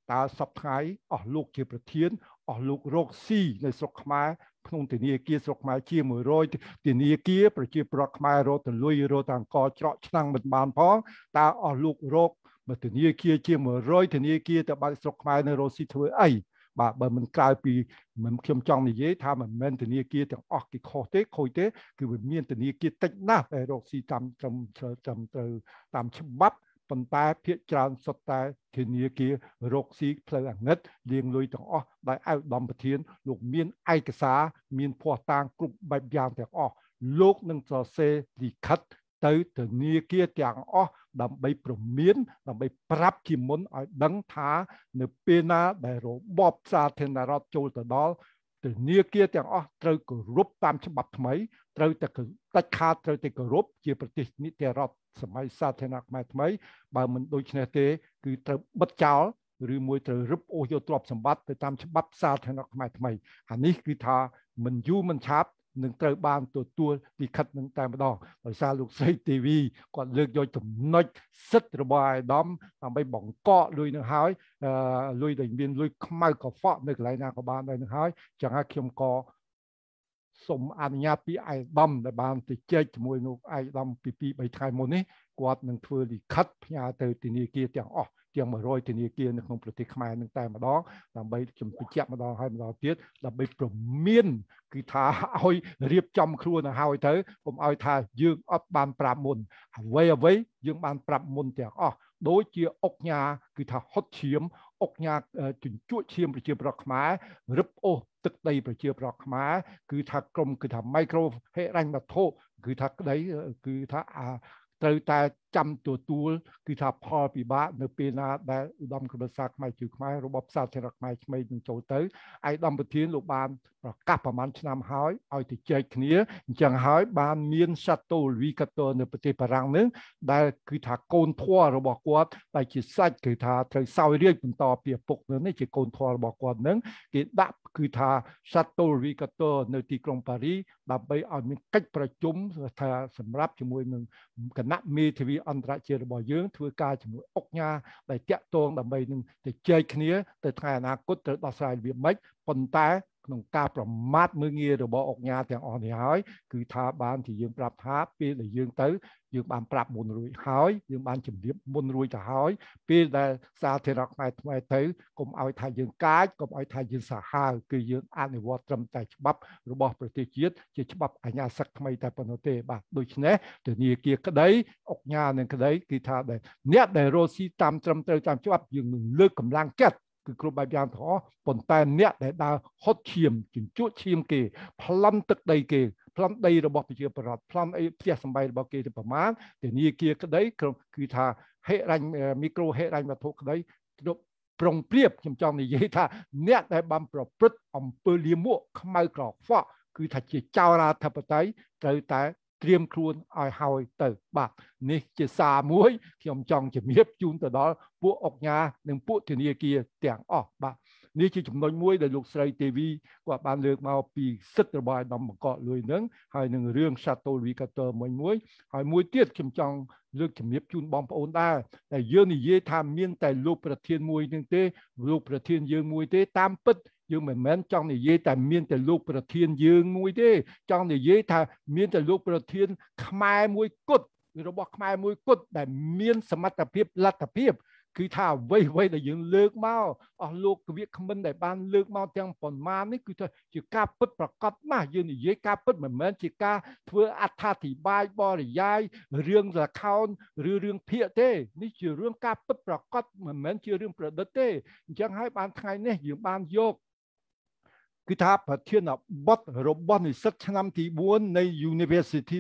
តើសពថ្ងៃអស់លោកជាប្រធានអស់លោករកស៊ីនៅស្រុកខ្មែរក្នុងធនាគារស្រុកខ្មែរជាមួយរយធនាគារប្រជាប្រដ្ឋខ្មែររកទៅលុយរកទៅអង្គច្រកឆ្នាំងមិនបានផងតើអស់លោករកមកធនាគារជាមួយរយធនាគារទៅបើកស្រុកខ្មែរនៅរកស៊ីធ្វើអីបាទបើមិនក្រៅពីមិនខ្ញុំចង់និយាយថាមិនមែនធនាគារទាំងអស់គេខុសទេខូចទេគឺវាមានធនាគារតិចណាស់ដែលរកស៊ីតាមត្រឹមត្រឹមត្រូវតាមច្បាប់ប៉ុន្តែភាគច្រើនសុទ្ធតែធនាគាររកស៊ីផ្លូវអាណិតលាងលុយទាំងអស់ដោយឯកឧត្តមប្រធានលោកមានឯកសារមានភស្តុតាងគ្រប់បែបយ៉ាងទាំងអស់លោកនឹងសរសេរលិខិតទៅធនាគារទាំងអស់ដើម្បីប្រមានដើម្បីប្រាប់ជាមុនឲ្យដឹងថានៅពេលណាដែលរបបសាធារណរដ្ឋចូលទៅដល់ធនាគារទាំងអស់ត្រូវគោរពតាមច្បាប់ថ្មីត្រូវតែដាច់ខាតត្រូវតែគោរពជាប្រទេសនីតិរដ្ឋសម័យសាធារណៈខ្មែរថ្មីបើមិនដូច្នេះទេគឺត្រូវបិទចោលឬមួយត្រូវរឹបអូសយកទ្រព្យសម្បត្តិទៅតាមច្បាប់សាធារណៈខ្មែរថ្មីអានេះគឺថាមិនយូរមិនឆាប់នឹងត្រូវបានទទួលលិខិតនឹងតែម្ដងដោយសារលោកស្រីទេវីគាត់លើកយកចំណុចសិទ្ធិរបស់អាយដាមដើម្បីបង្កកលុយនឹងហើយលុយដែលមានលុយខ្មៅកខ្វក់នៅកន្លែងណាក៏បានដែរនឹងហើយចឹងហើយខ្ញុំក៏សូមអនុញ្ញាតពីអាយដាមដែលបានទៅជែកជាមួយនោះអាយដាមពីពីរបីថ្ងៃមុននេះគាត់នឹងធ្វើលិខិតផ្ញើទៅធនាគារទាំងអស់ទាំងមួយរយធនាគារនៅក្នុងប្រទេសខ្មែរនឹងតែម្ដងដើម្បីខ្ញុំបញ្ជាក់ម្ដងហើយម្ដងទៀតដើម្បីប្រមានគឺថាឲ្យរៀបចំខ្លួនទៅហើយទៅកុំឲ្យថាយើងអត់បានប្រាប់មុនអ្វីអ្វីយើងបានប្រាប់មុនទាំងអស់ដូចជាអុកញ៉ាគឺថាហុតឈាមអុកញ៉ាជញ្ជក់ឈាមប្រជាប្រដ្ឋខ្មែររឹបអូសទឹកដីប្រជាប្រដ្ឋខ្មែរគឺថាក្រមគឺថា micro ហិរញ្ញវត្ថុគឺថាក្តីគឺថាត្រូវតែចាំទទួលគឺថាផលពិបាកនៅពេលណាដែលឧត្តមគតិសាខ្មែរជឿខ្មែររបបសាធារណខ្មែរថ្មីនឹងចូលទៅឯកឧត្តមប្រធានលោកបានប្រកាសប្រហែលឆ្នាំហើយឲ្យទៅចែកគ្នាអញ្ចឹងហើយបានមាន Chateau Louis quatorze នៅប្រទេសបារាំងនឹងដែលគឺថាកូនធម៌របស់គាត់ដែលជាសាច់គឺថាត្រូវសោយរាជបន្តពីឪពុកនេះជាកូនធម៌របស់គាត់នឹងគេដាក់គឺថា Chateau Louis quatorze នៅទីក្រុងប៉ារីសដើម្បីឲ្យមានកិច្ចប្រជុំថាសម្រាប់ជាមួយនឹងគណៈមេធាវីអន្តរជាតិរបស់យើងធ្វើការជាមួយអុកញ៉ាដែលតាក់ទងដើម្បីនឹងទៅចែកគ្នាទៅថ្ងៃអនាគតត្រូវដោះស្រាយរបៀបម៉េចប៉ុន្តែក្នុងការប្រមាថមើលងាយរបស់អុកញ៉ាទាំងអស់នេះហើយគឺថាបានជាយើងប្រាប់ថាពេលដែលយើងទៅយើងបានប្រាប់មុនរួចហើយយើងបានជម្រាបមុនរួចទៅហើយពេលដែលសាធារណខ្មែរថ្មីទៅកុំឲ្យថាយើងកាចកុំឲ្យថាយើងសាហាវគឺយើងអនុវត្តត្រឹមតែច្បាប់របស់ប្រទេសជាតិជាច្បាប់អាជ្ញាសិទ្ធិថ្មីតែប៉ុណ្ណោះទេបាទដូច្នេះធនាគារក្តីអុកញ៉ានឹងក្តីគឺថាដែលអ្នកដែលរស់ស៊ីតាមត្រឹមត្រូវតាមច្បាប់យើងនឹងលើកកម្លាំងចិត្តគឺគ្រប់បែបយ៉ាងទាំងអស់ប៉ុន្តែអ្នកដែលដើរហត់ឈាមជញ្ជក់ឈាមគេប្លន់ទឹកដីគេប្លន់ដីរបស់ប្រជាពលរដ្ឋប្លន់អីផ្ទះសម្បែងរបស់គេទៅប្រមាណធនាគារក្តីគឺថាហិរញ្ញមីក្រូហិរញ្ញវត្ថុក្តីប្រុងប្រៀបខ្ញុំចង់និយាយថាអ្នកដែលបានប្រព្រឹត្តអំពើលាមកខ្មៅក្រខ្វក់គឺថាជាចោរាធិបតេយ្យត្រូវតែត្រៀមខ្លួនឲ្យហើយទៅបាទនេះជាសារមួយខ្ញុំចង់ជំរាបជូនទៅដល់ពួកអុកញ៉ានិងពួកធនាគារទាំងអស់បាទនេះជាចំណុចមួយដែលលោកស្រីទេវីគាត់បានលើកមកពីសិទ្ធិរបស់អាដាមបង្កក់លុយនឹងហើយនឹងរឿង Chateau Louis quatorze មួយមួយហើយមួយទៀតខ្ញុំចង់លើកជំរាបជូនបងប្អូនដែរតែយើងនិយាយថាមានតែលោកប្រធានមួយនឹងទេលោកប្រធានយើងមួយទេតាមពិតយើងមិនមែនចង់និយាយតែមានតែលោកប្រធានយើងមួយទេចង់និយាយថាមានតែលោកប្រធានខ្មែរមួយគត់របស់ខ្មែរមួយគត់ដែលមានសមត្ថភាពលទ្ធភាពគឺថាអ្វីអ្វីដែលយើងលើកមកអស់លោកវិក្កាមិនដែលបានលើកមកទាំងប៉ុន្មាននេះគឺថាជាការពិតប្រកបណាស់យើងនិយាយការពិតមិនមែនជាការធ្វើអត្ថាធិប្បាយបរិយាយរឿងលខោនឬរឿងភាគទេនេះជារឿងការពិតប្រកបមិនមែនជារឿងប្រឌិតទេអញ្ចឹងហើយបានថ្ងៃនេះយើងបានយកគឺថាប្រធានបទរបស់និស្សិតឆ្នាំទីbốnនៃ University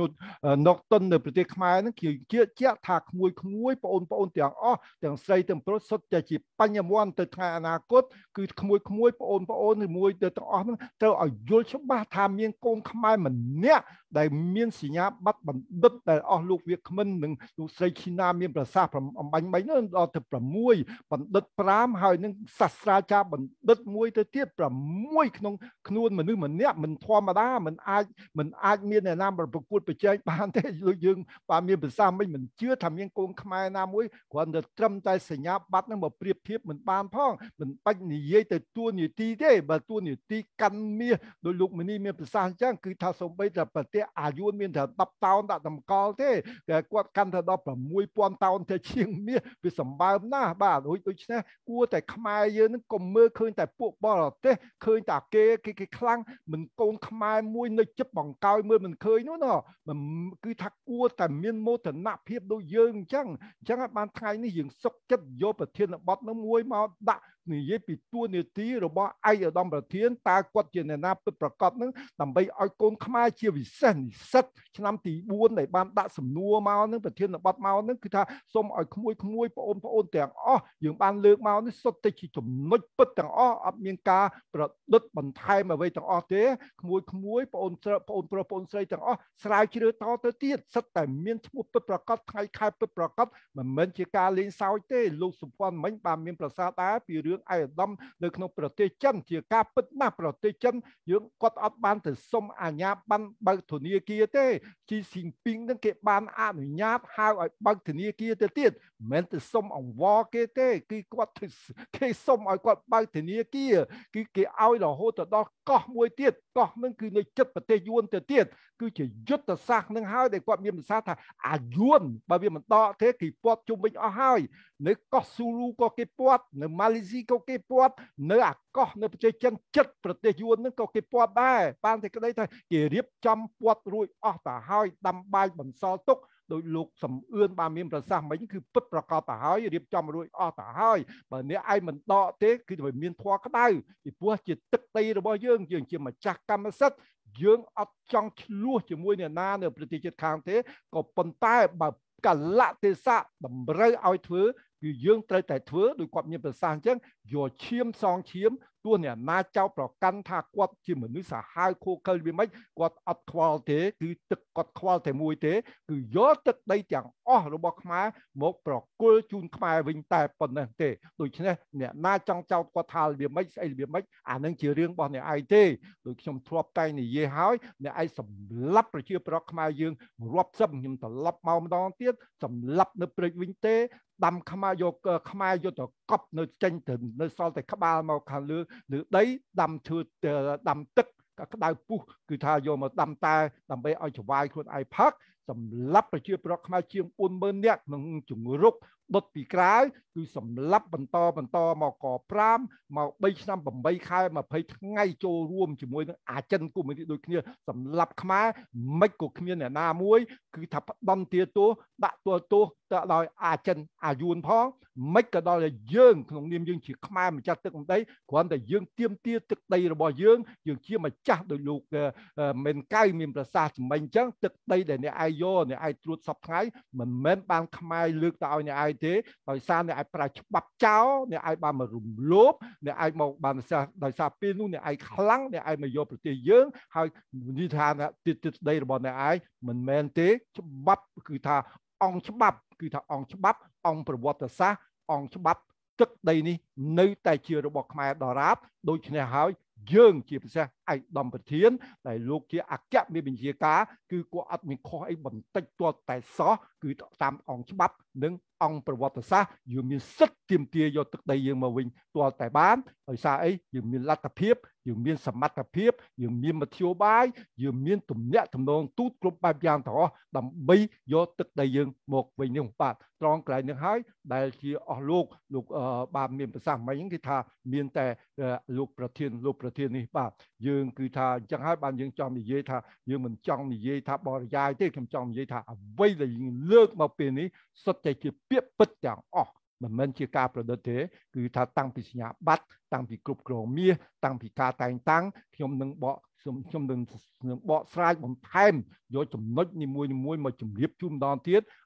Norton នៅប្រទេសខ្មែរហ្នឹងគឺជឿជាក់ថាក្មួយក្មួយបងប្អូនទាំងអស់ទាំងស្រីទាំងប្រុសសុទ្ធតែជាបញ្ញវន្តទៅថ្ងៃអនាគតគឺក្មួយក្មួយបងប្អូនមួយទៅទាំងអស់ហ្នឹងត្រូវឲ្យយល់ច្បាស់ថាមានកូនខ្មែរម្នាក់ដែលមានសញ្ញាបត្របណ្ឌិតដែលអស់លោកវាគ្មិននិងលោកស្រីឈីណាមានប្រសាសន៍អំបញ្ញមិញនោះដល់ទៅ6បណ្ឌិត5ហើយនឹងសាស្ត្រាចារ្យបណ្ឌិតមួយទៅទៀត6 មួយក្នុងខ្លួនមនុស្សម្នាក់មិនធម្មតាមិនអាចមិនអាចមានអ្នកណាប្រកួតប្រជែងបានទេដូចយើងបើមានភាសាមិញមិនជឿថាមានកូនខ្មែរណាមួយគ្រាន់តែត្រឹមតែសញ្ញាបត្រនឹងមកប្រៀបធៀបមិនបានផងមិនបាច់និយាយទៅទួនាទីទេបើទួនាទីកាន់មាសដោយលោកមនីមានប្រសាសន៍អញ្ចឹងគឺថាសូម្បីតែប្រទេសអាយុនមានតែដប់តោនដាក់តម្កល់ទេតែគាត់កាន់តែដល់ប្រាំមួយពាន់តោនទៅជាងមាសវាសម្បើមណាស់បាទដូចដូច្នេះគួរតែខ្មែរយើងនឹងកុំមើលឃើញតែពួកបរទេសឃើញតែគេគេគេខ្លាំងមិនកូនខ្មែរមួយនៅជិបបង្កោយមើលមិនឃើញនោះណាគឺថាគួរតែមានមោទនភាពដូចយើងអញ្ចឹងអញ្ចឹងបានថ្ងៃនេះយើងសុខចិត្តយកប្រធានបទនោះមួយមកដាក់និយាយពីទួនាទីរបស់ឯកឧត្តមប្រធានតើគាត់ជាអ្នកណាពិតប្រាកដនឹងដើម្បីឲ្យកូនខ្មែរជាវិសេសនិស្សិតឆ្នាំទីបួនដែលបានដាក់សំណួរមកនឹងប្រធានបទមកនឹងគឺថាសូមឲ្យក្មួយក្មួយបងប្អូនទាំងអស់យើងបានលើកមកនេះសុទ្ធតែជាចំណុចពិតទាំងអស់អត់មានការប្រឌិតបន្ថែមអ្វីទាំងអស់ទេក្មួយក្មួយបងប្អូនប្រុសបងប្អូនស្រីទាំងអស់ស្រាវជ្រាវតទៅទៀតសិតតែមានឈ្មោះពិតប្រាកដថ្ងៃខែពិតប្រាកដមិនមែនជាការលេងសើចទេលោកសុភ័ណ្ឌមិញបានមានប្រសាសន៍ដែរពីរឿងឯកឧត្តមនៅក្នុងប្រទេសចិនជាការពិតណាស់ប្រទេសចិនយើងគាត់អត់បានទៅសុំអាជ្ញាប័ណ្ណបើកធនាគារទេជីស៊ីជីពីងនឹងគេបានអនុញ្ញាតហៅឲ្យបើកធនាគារទៅទៀតមិនមែនទៅសុំអង្វរគេទេគឺគាត់គេសុំឲ្យគាត់បើកធនាគារគឺគេឲ្យរហូតទៅដល់កោះមួយទៀតកោះនឹងគឺនៅចិត្តប្រទេសយួនទៅទៀតគឺជាយុទ្ធសាស្ត្រនឹងហើយដែលគាត់មានប្រសាសន៍ថាអាយួនបើវាមិនដកទេគេពាត់ជុំវិញអស់ហើយនៅកោះស៊ូលូក៏គេពាត់នៅម៉ាឡេស៊ីក៏គេពាត់នៅអាកោះនៅប្រទេសចិនចិត្តប្រទេសយួននឹងក៏គេពាត់ដែរបានតែក្តីថាគេរៀបចំពាត់រួចអស់ទៅហើយដាំបាយបន្សល់ទុកដោយលោកសំអឿនបានមានប្រសាសន៍មិញគឺពិតប្រកបទៅហើយរៀបចំរួចអស់ទៅហើយបើអ្នកឯងមិនដកទេគឺវាមានធွာក្តៅពីព្រោះជាទឹកដីរបស់យើងយើងជាម្ចាស់កម្មសិទ្ធិយើងអត់ចង់ឆ្លោះជាមួយអ្នកណានៅប្រទេសជិតខាងទេក៏ប៉ុន្តែបើកលៈទេសៈតម្រូវឲ្យធ្វើគឺយើងត្រូវតែធ្វើដោយគាត់មានប្រសាសន៍អញ្ចឹងយកឈាមសងឈាមទោះអ្នកណាចោទប្រកាន់ថាគាត់ជាមនុស្សសាហាវខូខើវាមិនគាត់អត់ខ្វល់ទេគឺទឹកគាត់ខ្វល់តែមួយទេគឺយកទឹកដីទាំងអស់របស់ខ្មែរមកប្រគល់ជូនខ្មែរវិញតែប៉ុណ្ណេះទេដូច្នេះអ្នកណាចង់ចោទគាត់ថាវាមិនស្អីវាមិនអានឹងជារឿងរបស់អ្នកឯងទេដោយខ្ញុំធ្លាប់តែនិយាយហើយអ្នកឯងសម្លាប់ប្រជាប្រដ្ឋខ្មែរយើងរាប់សិបខ្ញុំត្រឡប់មកម្ដងទៀតសម្លាប់នៅព្រៃវិញទេដាំខ្មែរយកខ្មែរយកទៅកប់នៅចេញទៅនៅសល់តែក្បាលមកខាងលើលើដីដាំឈើដាំទឹកក្តៅពុះគឺថាយកមកដាំតែដើម្បីឲ្យច្បាយខ្លួនឯងផឹកសម្លាប់ប្រជាប្រដ្ឋខ្មែរជាងបួនម៉ឺននាក់ក្នុងជំរុកដុតពីក្រៅគឺសម្លាប់បន្តបន្តមកកប្រាំមកបីឆ្នាំប្រាំបីខែម្ភៃថ្ងៃចូលរួមជាមួយនឹងអាចិនកុម្មុយនីសដូចគ្នាសម្លាប់ខ្មែរមិនក៏គ្មានអ្នកណាមួយគឺថាផ្ដន់ទាទោសដាក់ទោសទោសទៅដោយអាចិនអាយួនផងមិនក៏ដល់តែយើងក្នុងនាមយើងជាខ្មែរម្ចាស់ទឹកម្ដីគ្រាន់តែយើងទៀមទាទឹកដីរបស់យើងយើងជាម្ចាស់ដោយលោកមេនកៅមានប្រសាសន៍ចំណេញអញ្ចឹងទឹកដីដែលអ្នកឯងយកអ្នកឯងត្រួតសពថ្ងៃមិនមែនបានខ្មែរលើកទៅឲ្យអ្នកឯងទេដោយសារអ្នកឯងប្រើច្បាប់ចោលអ្នកឯងបានមករំលោភអ្នកឯងមកបានដោយសារពេលនោះអ្នកឯងខ្លាំងអ្នកឯងមកយកប្រទេសយើងហើយនិយាយថាទឹកដីរបស់អ្នកឯងមិនមែនទេច្បាប់គឺថាអង្គច្បាប់គឺថាអង្គច្បាប់អង្គប្រវត្តិសាស្ត្រអង្គច្បាប់ទឹកដីនេះនៅតែជារបស់ខ្មែរដរាបដូច្នេះហើយយើងជាពិសេសឯកឧត្តមប្រធានដែលលោកជាអគ្គមេបញ្ជាការគឺគាត់អត់មានខុសអីបន្តិចទាល់តែសោះគឺតាមអង្គច្បាប់និងអង្គប្រវត្តិសាស្ត្រយើងមានសិទ្ធិទាមទារយកទឹកដីយើងមកវិញទាល់តែបានដោយសារអីយើងមានលទ្ធភាពយើងមានសមត្ថភាពយើងមានមធ្យោបាយយើងមានទំនាក់ទំនងទូតគ្រប់បែបយ៉ាងទាំងអស់ដើម្បីយកទឹកដីយើងមកវិញនេះបាទត្រង់កន្លែងនេះហើយដែលជាអស់លោកលោកបានមានប្រសាសន៍មិញគឺថាមានតែលោកប្រធានលោកប្រធាននេះបាទយើងគឺថាអញ្ចឹងហើយបានយើងចង់និយាយថាយើងមិនចង់និយាយថាបរិយាយទេខ្ញុំចង់និយាយថាអ្វីដែលយើងលើកមកពេលនេះសុទ្ធតែជាពាក្យពិតទាំងអស់មិនមែនជាការប្រឌិតទេគឺថាតាំងពីសញ្ញាបត្រតាំងពីគ្រប់គ្រងមាសតាំងពីការតែងតាំងខ្ញុំនឹងបកខ្ញុំនឹងបកស្រាយបន្ថែមយកចំណុចនីមួយៗមកជម្រាបជូនម្ដងទៀត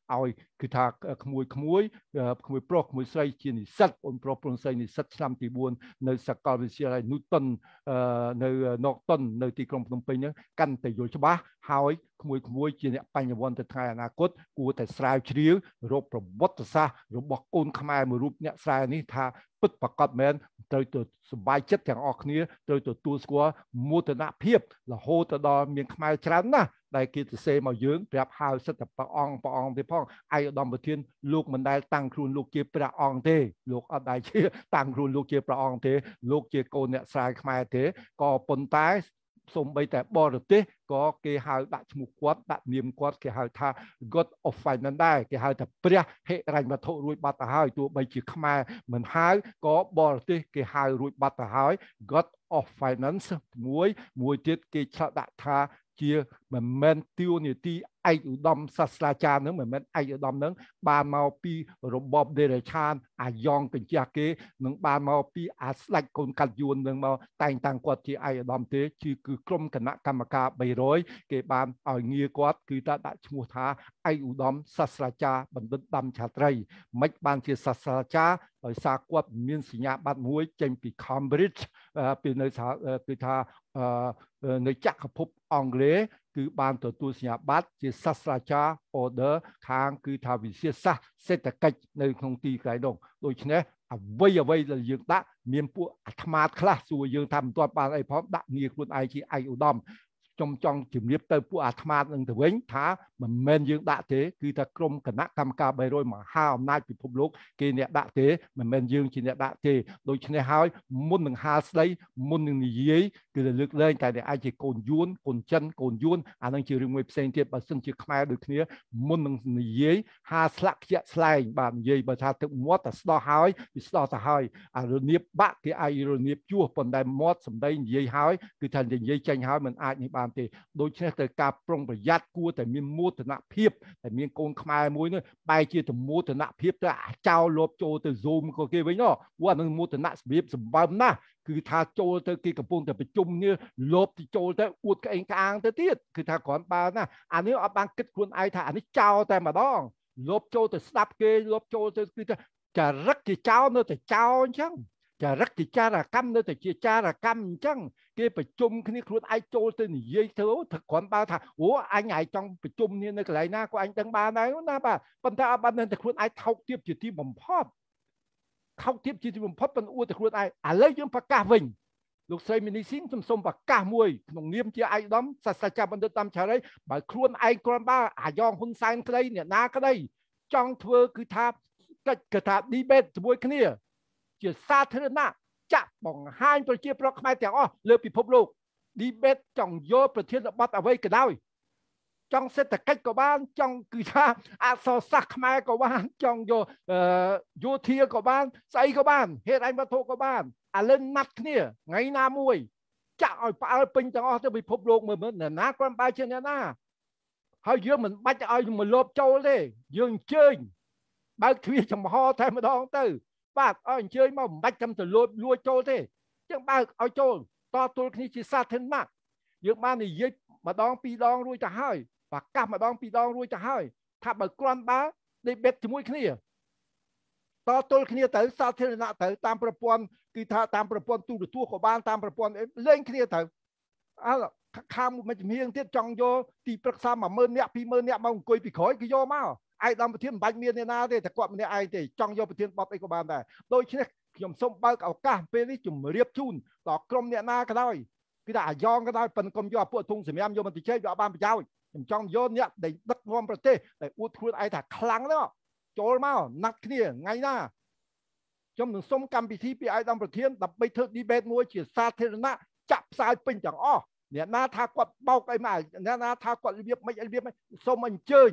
ឲ្យគឺថាក្មួយក្មួយក្មួយប្រុសក្មួយស្រីជានិស្សិតអូនប្រុសប្រុសស្រីនិស្សិតឆ្នាំទីបួននៅសាកលវិទ្យាល័យ Newton នៅ Norton នៅទីក្រុងភ្នំពេញហ្នឹងកាន់តែយល់ច្បាស់ហើយក្មួយក្មួយជាអ្នកបញ្ញវន្តទៅថ្ងៃអនាគតគួរតែស្រាវជ្រាវរកប្រវត្តិសាស្ត្ររបស់កូនខ្មែរមួយរូបអ្នកស្រាវនេះថាពិតប្រាកដមែនត្រូវទៅសប្បាយចិត្តទាំងអស់គ្នាត្រូវទទួលស្គាល់មោទនភាពរហូតទៅដល់មានខ្មែរច្រើនណាស់ដែលគេទៅសេមកយើងប្រាប់ហៅសិទ្ធិព្រះអង្គព្រះអង្គទេផងឯកឧត្តមប្រធានលោកមិនដែលតាំងខ្លួនលោកជាព្រះអង្គទេលោកអត់ដែលជាតាំងខ្លួនលោកជាព្រះអង្គទេលោកជាកូនអ្នកស្រាវខ្មែរទេក៏ប៉ុន្តែសូម្បីតែបរទេសក៏គេហៅដាក់ឈ្មោះគាត់ដាក់នាមគាត់គេហៅថា God of Finance ដែរគេហៅថាព្រះហិរញ្ញវត្ថុរួចបាត់ទៅហើយទោះបីជាខ្មែរមិនហៅក៏បរទេសគេហៅរួចបាត់ទៅហើយ God of Finance មួយមួយទៀតគេឆ្លាក់ដាក់ថាជាមិនមែនទាវនីតិឯកឧត្តមសាស្ត្រាចារ្យនឹងមិនមែនឯកឧត្តមនឹងបានមកពីរបបដេរឆានអាយ៉ងកញ្ជះគេនឹងបានមកពីអាស្ដេចកូនកាត់យួននឹងមកតែងតាំងគាត់ជាឯកឧត្តមទេគឺគឺក្រុមគណៈកម្មការបីរយគេបានឲ្យងារគាត់គឺថាដាក់ឈ្មោះថាឯកឧត្តមសាស្ត្រាចារ្យបណ្ឌិតដាំឆាត្រីមិនបានជាសាស្ត្រាចារ្យដោយសារគាត់មានសញ្ញាបត្រមួយចេញពី Cambridge ពីនៅគឺថានៅចក្រភពអង់គ្លេសគឺបានទទួលសញ្ញាបត្រជាសាស្ត្រាចារ្យ Order ខាងគឺថាវិទ្យាសាស្ត្រសេដ្ឋកិច្ចនៅក្នុងទីកន្លែងនោះដូច្នេះអ្វីអ្វីដែលយើងដាក់មានពួកអាត្មាខ្លះសួរយើងថាមិនទាន់បានអីផងដាក់ងារខ្លួនឯងជាឯកឧត្តមខ្ញុំចង់ជំរាបទៅពួកអាត្មានឹងទៅវិញថាមិនមែនយើងដាក់ទេគឺថាក្រុមគណៈកម្មការបីរយមហាអំណាចពិភពលោកគេអ្នកដាក់ទេមិនមែនយើងជាអ្នកដាក់ទេដូច្នេះហើយមុននឹងហាលស្ដីមុននឹងនិយាយគឺលើកលែងតែអ្នកអាចជាកូនយួនកូនចិនកូនយួនអានឹងជារឿងមួយផ្សេងទៀតបើសិនជាខ្មែរដូចគ្នាមុននឹងនិយាយហាស្លាក់ខ្ជាក់ស្លែងបាទនិយាយបើថាទឹកមាត់តែស្ដោះហើយវាស្ដោះទៅហើយអារនៀបបាក់គេអាចរនៀបជួសប៉ុន្តែមាត់សម្ដីនិយាយហើយគឺថានិយាយចេញហើយមិនអាចនេះបានទេដូច្នេះទៅការប្រុងប្រយ័ត្នគួរតែមានមោទនភាពតែមានកូនខ្មែរមួយនោះបែរជាទៅមោទនភាពទៅអាចោលលបចូលទៅ Zoom ក៏គេវិញនោះពួកអានឹងមោទនសម្រៀបសម្បើមណាស់គឺថាចូលទៅគេកំពុងតែប្រជុំនេះលបទៅចូលទៅអួតក្អេងក្អាងទៅទៀតគឺថាគ្រាន់បើណាអានេះអត់បានគិតខ្លួនឯងថាអានេះចោលតែម្ដងលបចូលទៅស្ដាប់គេលបចូលទៅគឺថាចរិតជាចោលនៅតែចោលអញ្ចឹងចរិតជាចារកម្មនៅតែជាចារកម្មអញ្ចឹងគេប្រជុំគ្នាខ្លួនឯងចូលទៅនិយាយទៅថាគ្រាន់បើថាអូអញឯងចង់ប្រជុំគ្នានៅកន្លែងណាក៏អញដឹងបានដែរណាបាទប៉ុន្តែអត់បានតែខ្លួនឯងថោកទាបជាទីបំផុតថោកទាបជាទីបំផុតប៉ុន្តែអួតតែខ្លួនឯងឥឡូវយើងប្រកាសវិញលោកស្រីមីនីស៊ីងខ្ញុំសូមប្រកាសមួយក្នុងនាមជាឯកឧត្តមសាស្ត្រាចារ្យបណ្ឌិតតាមឆារីបើខ្លួនឯងគ្រាន់បើអាយ៉ងហ៊ុនសែនក្តីអ្នកណាក្តីចង់ធ្វើគឺថាកិច្ចគឺថា debate ជាមួយគ្នាជាសាធារណៈចាក់បង្ហាញប្រជាប្រដ្ឋខ្មែរទាំងអស់លើពិភពលោក debate ចង់យកប្រធានបទអ្វីក៏ដោយចង់សេដ្ឋកិច្ចក៏បានចង់គឺថាអក្សរសាស្ត្រខ្មែរក៏បានចង់យកយោធាក៏បានស្អីក៏បានហេតុអីវត្ថុក៏បានឥឡូវណាត់គ្នាថ្ងៃណាមួយចាក់ឲ្យផ្អើលពេញទាំងអស់ទៅពិភពលោកមើលមើលអ្នកណាគ្រាន់បើជាអ្នកណាហើយយើងមិនបាច់ឲ្យមកលបចូលទេយើងអញ្ជើញបើកទ្វារចំហតែម្ដងទៅបាទឲ្យអញ្ជើញមកមិនបាច់ចាំទៅលួចលួចចូលទេចឹងបើកឲ្យចូលតទល់គ្នាជាសាធារណៈយើងបាននិយាយម្ដងពីរដងរួចទៅហើយប្រកាសម្ដងពីរដងរួចទៅហើយថាបើគ្រាន់បើ debate ជាមួយគ្នាតទល់គ្នាទៅសាធារណៈទៅតាមប្រព័ន្ធគឺថាតាមប្រព័ន្ធទូរទស្សន៍ក៏បានតាមប្រព័ន្ធលេងគ្នាទៅអើខាងមួយជំនាញទៀតចង់យកទីប្រឹក្សា មួយម៉ឺន នាក់ ពីរម៉ឺន នាក់មកអង្គុយពីក្រោយគឺយកមកឯកឧត្តមប្រធានមិនបាច់មានអ្នកណាទេតែគាត់ម្នាក់ឯងទេចង់យកប្រធានបទអីក៏បានដែរដូច្នេះខ្ញុំសូមបើកឱកាសពេលនេះជម្រាបជូនដល់ក្រុមអ្នកណាក៏ដោយគឺថាអាយ៉ងក៏ដោយប៉ុន្តែកុំយកពួកធុងសម្រាមយកមកទៅជែកវាអត់បានប្រយោជន៍ខ្ញុំចង់យកអ្នកដែលដឹកនាំប្រទេសដែលអួតខ្លួនឯងថាខ្លាំងណាស់ចូលមកណាត់គ្នាថ្ងៃណាខ្ញុំនឹងសុំកម្មវិធីពីឯកឧត្តមប្រធានដើម្បីធ្វើ debate មួយជាសាធារណៈចាក់ផ្សាយពេញទាំងអស់អ្នកណាថាគាត់បោកអីមកអ្នកណាថាគាត់របៀបមិនរបៀបមិនសូមអញ្ជើញ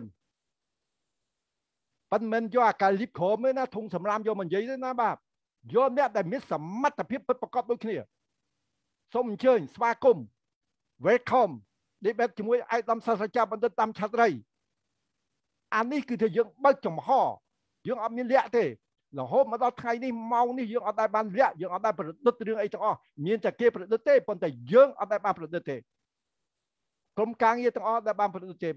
ប៉ុន្តែមិនយកអាកាលីបក្រមទេណាធុងសម្រាមយកមកនិយាយទេណាបាទយកអ្នកដែលមានសមត្ថភាពពិតប្រាកដដូចគ្នាសូមអញ្ជើញស្វាគមន៍ welcome debate ជាមួយឯកឧត្តមសាស្ត្រាចារ្យបណ្ឌិតតាមឆាត្រីអានេះគឺថាយើងបើកចំហយើងអត់មានលាក់ទេរហូតមកដល់ថ្ងៃនេះម៉ោងនេះយើងអត់ដែលបានលាក់យើងអត់ដែលប្រឌិតរឿងអីទាំងអស់មានតែគេប្រឌិតទេប៉ុន្តែយើងអត់ដែលបានប្រឌិតទេក្រុមការងារទាំងអស់ដែលបានប្រឌិតទេបាទ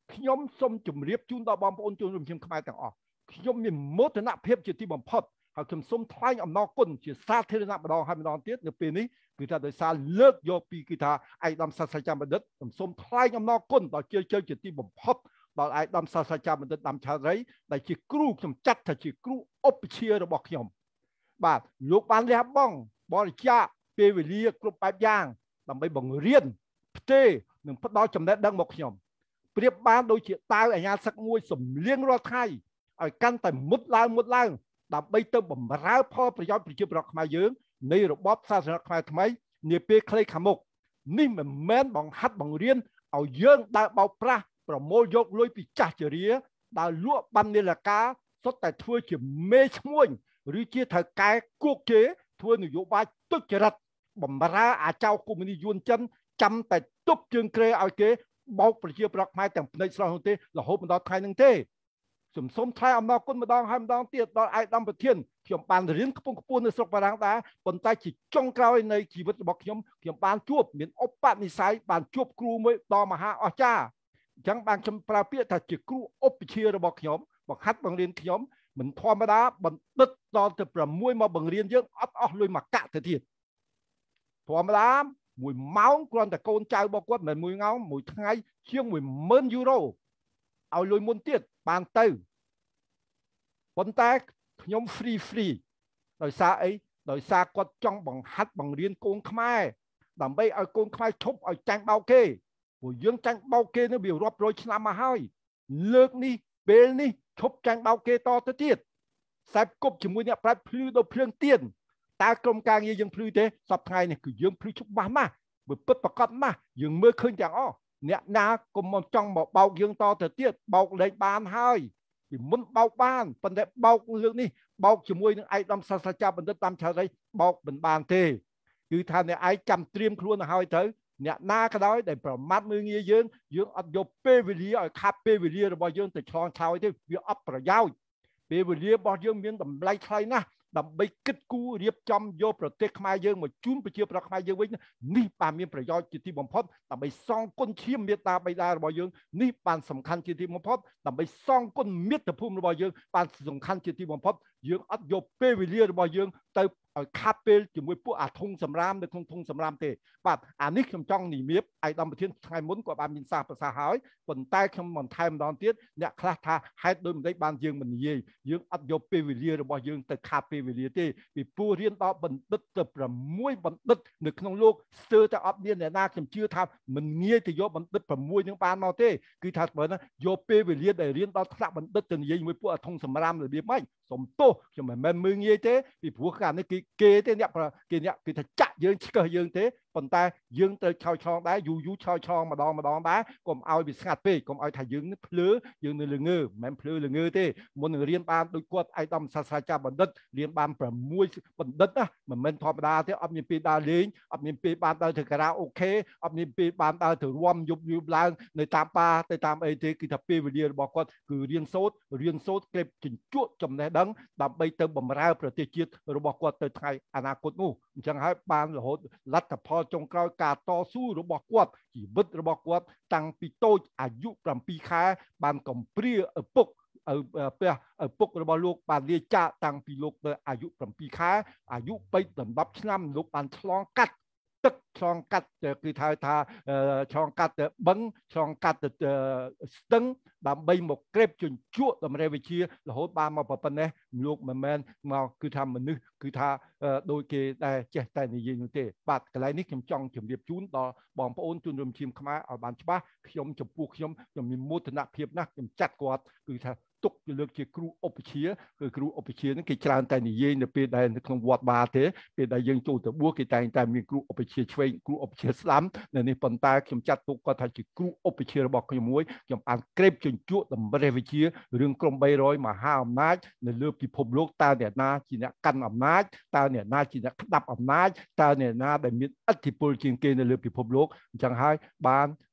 ខ្ញុំសូមជម្រាបជូនដល់បងប្អូនជនរួមជាតិខ្មែរទាំងអស់ខ្ញុំមានមោទនភាពជាទីបំផុតហើយខ្ញុំសូមថ្លែងអំណរគុណជាសាធារណៈម្ដងហើយម្ដងទៀតនៅពេលនេះគឺថាដោយសារលើកយកពីគឺថាឯកឧត្តមសាស្ត្រាចារ្យបណ្ឌិតខ្ញុំសូមថ្លែងអំណរគុណដល់ជើជើជាទីបំផុតដល់ឯកឧត្តមសាស្ត្រាចារ្យបណ្ឌិតដាំឆារីដែលជាគ្រូខ្ញុំចាត់ថាជាគ្រូឧបជារបស់ខ្ញុំបាទលោកបានលះបង់បរិច្ចាគពេលវេលាគ្រប់បែបយ៉ាងដើម្បីបង្រៀនផ្ទេរនិងផ្ដល់ចំណេះដឹងមកខ្ញុំប្រៀបបានដូចជាតាវអាញាសឹកមួយសំលៀងរាល់ថ្ងៃឲ្យកាន់តែមុតឡើងមុតឡើងដើម្បីទៅបម្រើផលប្រយោជន៍ប្រជាពលរដ្ឋខ្មែរយើងនៃរបបសាធារណខ្មែរថ្មីនាពេលខ្លីខាងមុខនេះមិនមែនបង្ហាត់បង្រៀនឲ្យយើងដើរបោកប្រាស់ប្រមូលយកលុយពីចាស់ជរាដើរលក់បាននាឡិកាសុទ្ធតែធ្វើជាមេឈ្មួញឬជាថៅកែគោកជេរធ្វើនយោបាយទុច្ចរិតបំរើអាចៅកុម្មុយនីសយួនចិនចាំតែទប់ជើងក្រែឲ្យគេបោកប្រជាប្រដ្ឋខ្មែរទាំងភ្នែកស្រស់នោះទេរហូតមកដល់ថ្ងៃនេះទេសូមសូមថ្លែងអំណរគុណម្ដងហើយម្ដងទៀតដល់ឯកឧត្តមប្រធានខ្ញុំបានរៀនខ្ពង់ខ្ពស់នៅស្រុកបារាំងដែរប៉ុន្តែជាចុងក្រោយនៃជីវិតរបស់ខ្ញុំខ្ញុំបានជួបមានឧបនិស្ស័យបានជួបគ្រូមួយដ៏មហាអស្ចារ្យអញ្ចឹងបានខ្ញុំប្រើពាក្យថាជាគ្រូឧបជារបស់ខ្ញុំបង្ហាត់បង្រៀនខ្ញុំមិនធម្មតាបណ្ឌិតដល់ទៅប្រាំមួយមកបង្រៀនយើងអត់អស់លុយមកកាក់ទៅទៀតធម្មតាមួយម៉ោងគ្រាន់តែកូនចៅរបស់គាត់មិនមួយម៉ោងមួយថ្ងៃជាងមួយម៉ឺនយូរ៉ូឲ្យលុយមុនទៀតបានទៅប៉ុន្តែខ្ញុំ free free ដោយសារអីដោយសារគាត់ចង់បង្ហាត់បង្រៀនកូនខ្មែរដើម្បីឲ្យកូនខ្មែរឈប់ឲ្យចាញ់បោកគេព្រោះយើងចាញ់បោកគេនៅវារាប់រយឆ្នាំមកហើយលើកនេះពេលនេះឈប់ចាញ់បោកគេតទៅទៀតខ្សែគប់ជាមួយអ្នកប្រាជ្ញភ្លឺដល់ភ្លើងទៀនតើក្រុមការងារយើងភ្លឺទេសប្តាហ៍ថ្ងៃនេះគឺយើងភ្លឺច្បាស់ណាស់បើពិតប្រកបណាស់យើងមើលឃើញទាំងអស់អ្នកណាកុំមកចង់មកបោកយើងតទៅទៀតបោកលេងបានហើយពីមុនបោកបានប៉ុន្តែបោកលើកនេះបោកជាមួយនឹងឯកឧត្តមសាស្ត្រាចារ្យបណ្ឌិតតាមឆារីបោកមិនបានទេគឺថាអ្នកឯងចាំត្រៀមខ្លួនទៅហើយទៅអ្នកណាក៏ដោយដែលប្រមាថមើលងាយយើងយើងអត់យកពេលវេលាឲ្យខាត់ពេលវេលារបស់យើងទៅឆ្លងឆោយទេវាអត់ប្រយោជន៍ពេលវេលារបស់យើងមានតម្លៃថ្លៃណាស់ដើម្បីគិតគូររៀបចំយកប្រទេសខ្មែរយើងមកជូនប្រជាប្រដ្ឋខ្មែរយើងវិញនេះបានមានប្រយោជន៍ជាទីបំផុតដើម្បីសងគុណឈាមមេត្តាបិតារបស់យើងនេះបានសំខាន់ជាទីបំផុតដើម្បីសងគុណមាតុភូមិរបស់យើងបានសំខាន់ជាទីបំផុតយើងអត់យកពេលវេលារបស់យើងទៅឲ្យខាត់ពេលជាមួយពួកអាធុងសម្រាមនៅក្នុងធុងសម្រាមទេបាទអានេះខ្ញុំចង់និយាយឯកឧត្តមប្រធានថ្ងៃមុនក៏បានមានសារប្រសាសន៍ហើយប៉ុន្តែខ្ញុំបន្ថែមម្ដងទៀតអ្នកខ្លះថាហេតុដូចម្ដេចបានយើងមិននិយាយយើងអត់យកពេលវេលារបស់យើងទៅខាត់ពេលវេលាទេពីព្រោះរៀនដល់បណ្ឌិតទៅប្រាំមួយបណ្ឌិតនៅក្នុងលោកស្ទើរតែអត់មានអ្នកណាខ្ញុំជឿថាមិនងាយទៅយកបណ្ឌិតប្រាំមួយនឹងបានមកទេគឺថាបើណាយកពេលវេលាដែលរៀនដល់ថ្នាក់បណ្ឌិតទៅនិយាយជាមួយពួកអាធុងសម្រាមរបៀបម៉េចសុំទោសខ្ញុំមិនមែនមើងងាយទេពីព្រោះកាលនេះគេគេទេអ្នកគេអ្នកគេថាចាក់យើងឆ្កឹះយើងទេប៉ុន្តែយើងត្រូវឆោយឆ្លងដែរយូរយូរឆោយឆ្លងម្ដងម្ដងដែរកុំឲ្យវាស្ងាត់ពេកកុំឲ្យថាយើងនេះភ្លឺយើងនៅល្ងើមិនមែនភ្លឺល្ងើទេមុននឹងរៀនបានដូចគាត់ឯកឧត្តមសាស្ត្រាចារ្យបណ្ឌិតរៀនបានប្រាំមួយបណ្ឌិតណាមិនមែនធម្មតាទេអត់មានពេលដើរលេងអត់មានពេលបានដើរទៅការ៉ាអូខេអត់មានពេលបានដើរទៅរំយប់យប់ឡើងនៅតាមបាទៅតាមអីទេគឺថាពេលវេលារបស់គាត់គឺរៀនសូត្ររៀនសូត្រក្រេបជញ្ជក់ចំណេះដឹងដើម្បីទៅបម្រើប្រទេសជាតិរបស់គាត់ទៅថ្ងៃអនាគតនោះអញ្ចឹងហើយបានរហូតលទ្ធផលចុងក្រោយការតស៊ូរបស់គាត់ជីវិតរបស់គាត់តាំងពីតូចអាយុប្រាំពីរខែបានកំព្រាឪពុកឪឪពុករបស់លោកបានលាចាកតាំងពីលោកទៅអាយុប្រាំពីរខែអាយុបីដណ្ដប់ឆ្នាំលោកបានឆ្លងកាត់ទឹកឆ្លងកាត់គឺថាថាឆ្លងកាត់បឹងឆ្លងកាត់ស្ទឹងដើម្បីមកក្រេបជញ្ជក់តម្រេវិជារហូតបានមកប៉ុណ្ណេះលោកមិនមែនមកគឺថាមនុស្សគឺថាដោយគេដែលចេះតែនិយាយនោះទេបាទកន្លែងនេះខ្ញុំចង់ជម្រាបជូនដល់បងប្អូនជនរួមជាតិខ្មែរឲ្យបានច្បាស់ខ្ញុំចំពោះខ្ញុំខ្ញុំមានមោទនភាពណាស់ខ្ញុំចាត់គាត់គឺថាទុកជាលើកជាគ្រូឧបជាគឺគ្រូឧបជាហ្នឹងគេច្រើនតែនិយាយនៅពេលដែលនៅក្នុងវត្តបាទេពេលដែលយើងចូលទៅបួសគេតែងតែមានគ្រូឧបជាឆ្វេងគ្រូឧបជាស្ដាំនៅនេះប៉ុន្តែខ្ញុំចាត់ទុកគាត់ថាជាគ្រូឧបជារបស់ខ្ញុំមួយខ្ញុំបានក្រេបជញ្ជក់តម្រេះវិជារឿងក្រុមបីរយមហាអំណាចនៅលើពិភពលោកតើអ្នកណាជាអ្នកកាន់អំណាចតើអ្នកណាជាអ្នកក្តាប់អំណាចតើអ្នកណាដែលមានឥទ្ធិពលជាងគេនៅលើពិភពលោកអញ្ចឹងហើយបាន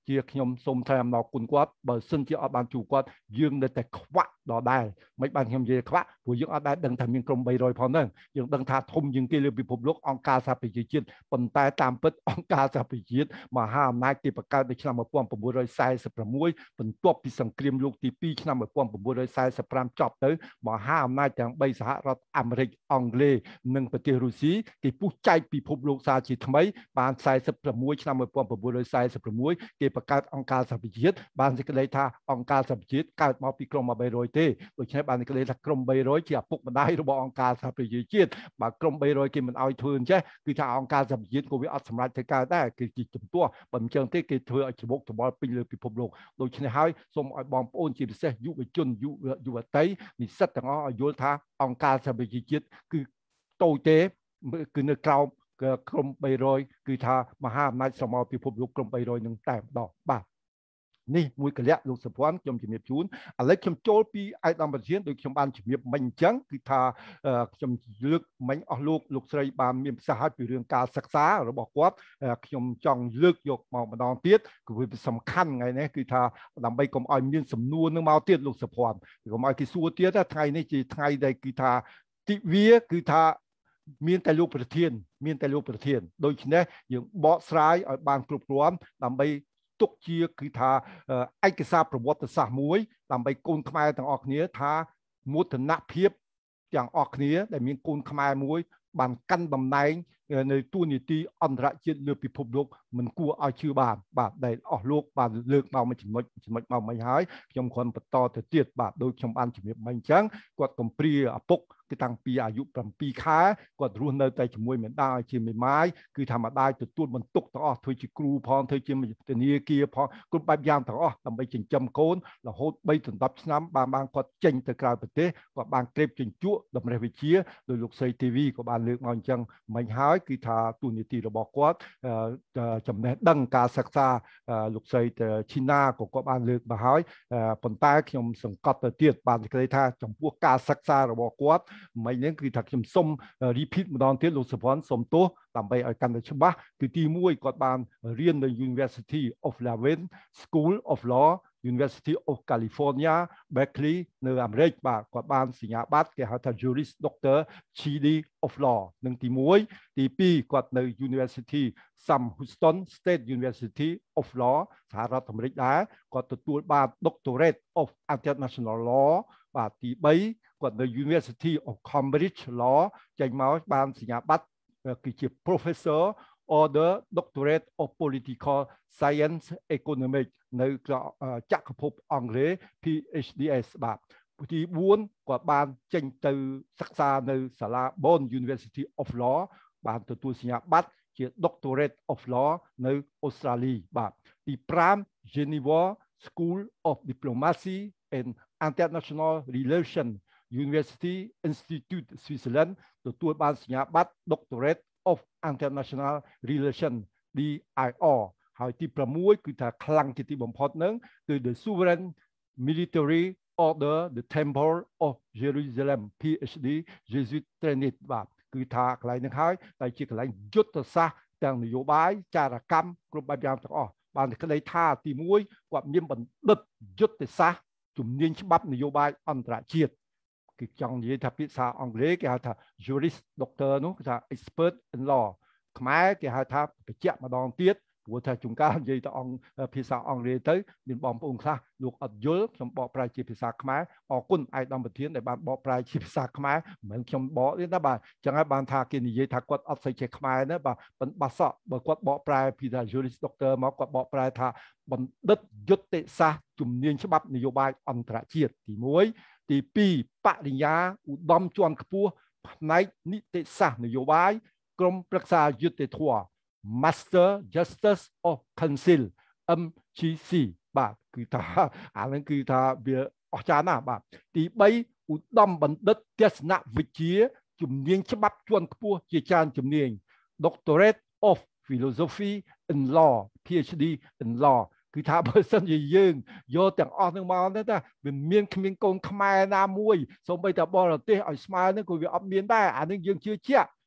ជាខ្ញុំសូមថ្លែងអំណរគុណគាត់បើសិនជាអត់បានជួបគាត់យើងនៅតែខ្វាក់ដល់ដែរមិនបានខ្ញុំនិយាយខ្វាក់ព្រោះយើងអត់ដែរដឹងថាមានក្រុមបីរយផងហ្នឹងយើងដឹងថាធំជាងគេលើពិភពលោកអង្គការសហប្រជាជាតិប៉ុន្តែតាមពិតអង្គការសហប្រជាជាតិមហាអំណាចគេបង្កើតនៅឆ្នាំmột nghìn chín trăm四十sáuបន្ទាប់ពីសង្គ្រាមលោកទីពីរឆ្នាំmột nghìn chín trăm四十五ចប់ទៅមហាអំណាចទាំងបីសហរដ្ឋអាមេរិកអង់គ្លេសនិងប្រទេសរុស្ស៊ីគេពុះចែកពិភពលោកសារជាថ្មីបាន四十六ឆ្នាំmột nghìn chín trăm四十sáuគេបង្កើតអង្គការសហប្រជាជាតិបានសេចក្តីថាអង្គការសហប្រជាជាតិកើតមកពីក្រុមបីរយទេដូច្នេះបានសេចក្តីថាក្រុមបីរយជាឪពុកម្ដាយរបស់អង្គការសហប្រជាជាតិបើក្រុមបីរយគេមិនអោយធ្វើអញ្ចេះគឺថាអង្គការសហប្រជាជាតិក៏វាអត់សម្រេចធ្វើកើតដែរគឺជាជំទាស់បើមិនចឹងទេគេធ្វើឲ្យច្បុកច្បល់ពេញលើពិភពលោកដូច្នេះហើយសូមឲ្យបងប្អូនជាពិសេសយុវជនយុវតីនិស្សិតទាំងអស់ឲ្យយល់ថាអង្គការសហប្រជាជាតិគឺតូចទេគឺនៅក្រោមក្រុមបីរយគឺថាមហាអំណាចស្រមោលពិភពលោកក្រុមបីរយនឹងតែម្ដងបាទនេះមួយកលៈលោកសុភ័ណ្ឌខ្ញុំជំរាបជូនឥឡូវខ្ញុំចូលពីឯកឧត្តមប្រធានដូចខ្ញុំបានជំរាបមិញអញ្ចឹងគឺថាខ្ញុំលើកមិញអស់លោកលោកស្រីបានមានប្រសាសន៍ឲ្យពីរឿងការសិក្សារបស់គាត់ខ្ញុំចង់លើកយកម្ដងទៀតគឺវាសំខាន់ថ្ងៃនេះគឺថាដើម្បីកុំឲ្យមានសំណួរនឹងមកទៀតលោកសុភ័ណ្ឌកុំឲ្យគេសួរទៀតថ្ងៃនេះជាថ្ងៃដែលគឺថាទិវាគឺថាមានតែលោកប្រធានមានតែលោកប្រធានដូច្នេះយើងបកស្រាយឲ្យបានគ្រប់គ្រាន់ដើម្បីទុកជាគឺថាឯកសារប្រវត្តិសាស្ត្រមួយដើម្បីកូនខ្មែរទាំងអស់គ្នាថាមោទនភាពទាំងអស់គ្នាដែលមានកូនខ្មែរមួយបានកាន់តំណែងនៅទូនីតិអន្តរជាតិលើពិភពលោកមិនគួរឲ្យជឿបានបាទដែលអស់លោកបានលើកមកមួយចំណុចចំណុចមកមិញហើយខ្ញុំគ្រាន់បន្តទៅទៀតបាទដូចខ្ញុំបានជំរាបមិញអញ្ចឹងគាត់កំព្រាឪពុកគឺតាំងពីអាយុ7ខែគាត់រស់នៅតែជាមួយម្ដាយជាមេម៉ាយគឺថាម្ដាយទទួលបន្ទុកទាំងអស់ធ្វើជាគ្រូផងធ្វើជាធនាគារផងគ្រប់បែបយ៉ាងទាំងអស់ដើម្បីចិញ្ចឹមកូនរហូតបីដល់ដប់ឆ្នាំបានបានគាត់ចេញទៅក្រៅប្រទេសគាត់បានក្រេបជញ្ជក់តម្រេះវិជាដោយលោកស្រី ទី វី ក៏បានលើកមកអញ្ចឹងមិញហើយគឺថាទូនីតិរបស់គាត់ចំណេះដឹងការសិក្សាលោកស្រីឈីណាក៏គាត់បានលើកមកហើយប៉ុន្តែខ្ញុំសង្កត់ទៅទៀតបាននិយាយថាចំពោះការសិក្សារបស់គាត់មិញហ្នឹងគឺថាខ្ញុំសុំ repeat ម្ដងទៀតលោកសុភ័ណ្ឌសុំទោសដើម្បីឲ្យកាន់តែច្បាស់គឺទីមួយគាត់បានរៀននៅ University of Leuven School of Law University of California Berkeley នៅអាមេរិកបាទគាត់បានសញ្ញាបត្រគេហៅថា Juris Doctor ជី ឌី of Law នឹងទីមួយទីពីរគាត់នៅ University Sam Houston State University of Law សហរដ្ឋអាមេរិកដែរគាត់ទទួលបាន Doctorate of International Law បាទទីបីគាត់នៅ University of Cambridge Law ចេញមកបានសញ្ញាបត្រគឺជា Professor Order Doctorate of Political Science Economics នៅចក្រភពអង់គ្លេស P H D S បាទទីបួនគាត់បានចេញទៅសិក្សានៅសាលា Bonn University of Law បានទទួលសញ្ញាបត្រជា Doctorate of Law នៅអូស្ត្រាលីបាទទីប្រាំ Geneva School of Diplomacy and International Relations University Institute Switzerland ទទួលបានសញ្ញាបត្រ Doctorate of International Relations ឌី I R ហើយទីប្រាំមួយគឺថាខ្លាំងជាទីបំផុតនឹងគឺ The Sovereign Military Order the Temple of Jerusalem P H D Jesuit Trained បាទគឺថាកន្លែងនេះហើយតែជាកន្លែងយុទ្ធសាស្ត្រទាំងនយោបាយចារកម្មគ្រប់បែបយ៉ាងទាំងអស់បានក្តីថាទីមួយគាត់មានបណ្ឌិតយុទ្ធសាស្ត្រជំនាញច្បាប់នយោបាយអន្តរជាតិគឺចង់និយាយថាភាសាអង់គ្លេសគេហៅថា Juris Doctor នោះគឺថា Expert in Law ខ្មែរគេហៅថាបញ្ជាក់ម្ដងទៀតព្រោះថាជួនកាលនិយាយទៅអង្គភាសាអង់គ្លេសទៅមានបងប្អូនខ្លះលោកអត់យល់ខ្ញុំបកប្រែជាភាសាខ្មែរអរគុណឯកឧត្តមប្រធានដែលបានបកប្រែជាភាសាខ្មែរមិនមែនខ្ញុំបកទេណាបាទចឹងហើយបានថាគេនិយាយថាគាត់អត់សូវចេះខ្មែរណាបាទប៉ុន្តែបាសក់បើគាត់បកប្រែពីថា Juris Doctor មកគាត់បកប្រែថាបណ្ឌិតយុទ្ធសាស្ត្រជំនាញច្បាប់នយោបាយអន្តរជាតិទីមួយទីពីរបរិញ្ញាឧត្តមជាន់ខ្ពស់ផ្នែកនីតិសាស្ត្រនយោបាយក្រមប្រឹក្សាយុត្តិធម៌ Master Justice of Council M G C បាទគឺថាអានឹងគឺថាវាអស្ចារ្យណាស់បាទទីបីឧត្តមបណ្ឌិតទស្សនវិជ្ជាជំនាញច្បាប់ជាន់ខ្ពស់ជាច្រើនជំនាញ Doctorate of Philosophy in Law P H D in Law គឺថាបើសិនជាយើងយកទាំងអស់នឹងមកទៅថាវាមានគ្មានកូនខ្មែរណាមួយសូម្បីតែបរទេសឲ្យស្មើនឹងក៏វាអត់មានដែរអានឹងយើងជឿជាក់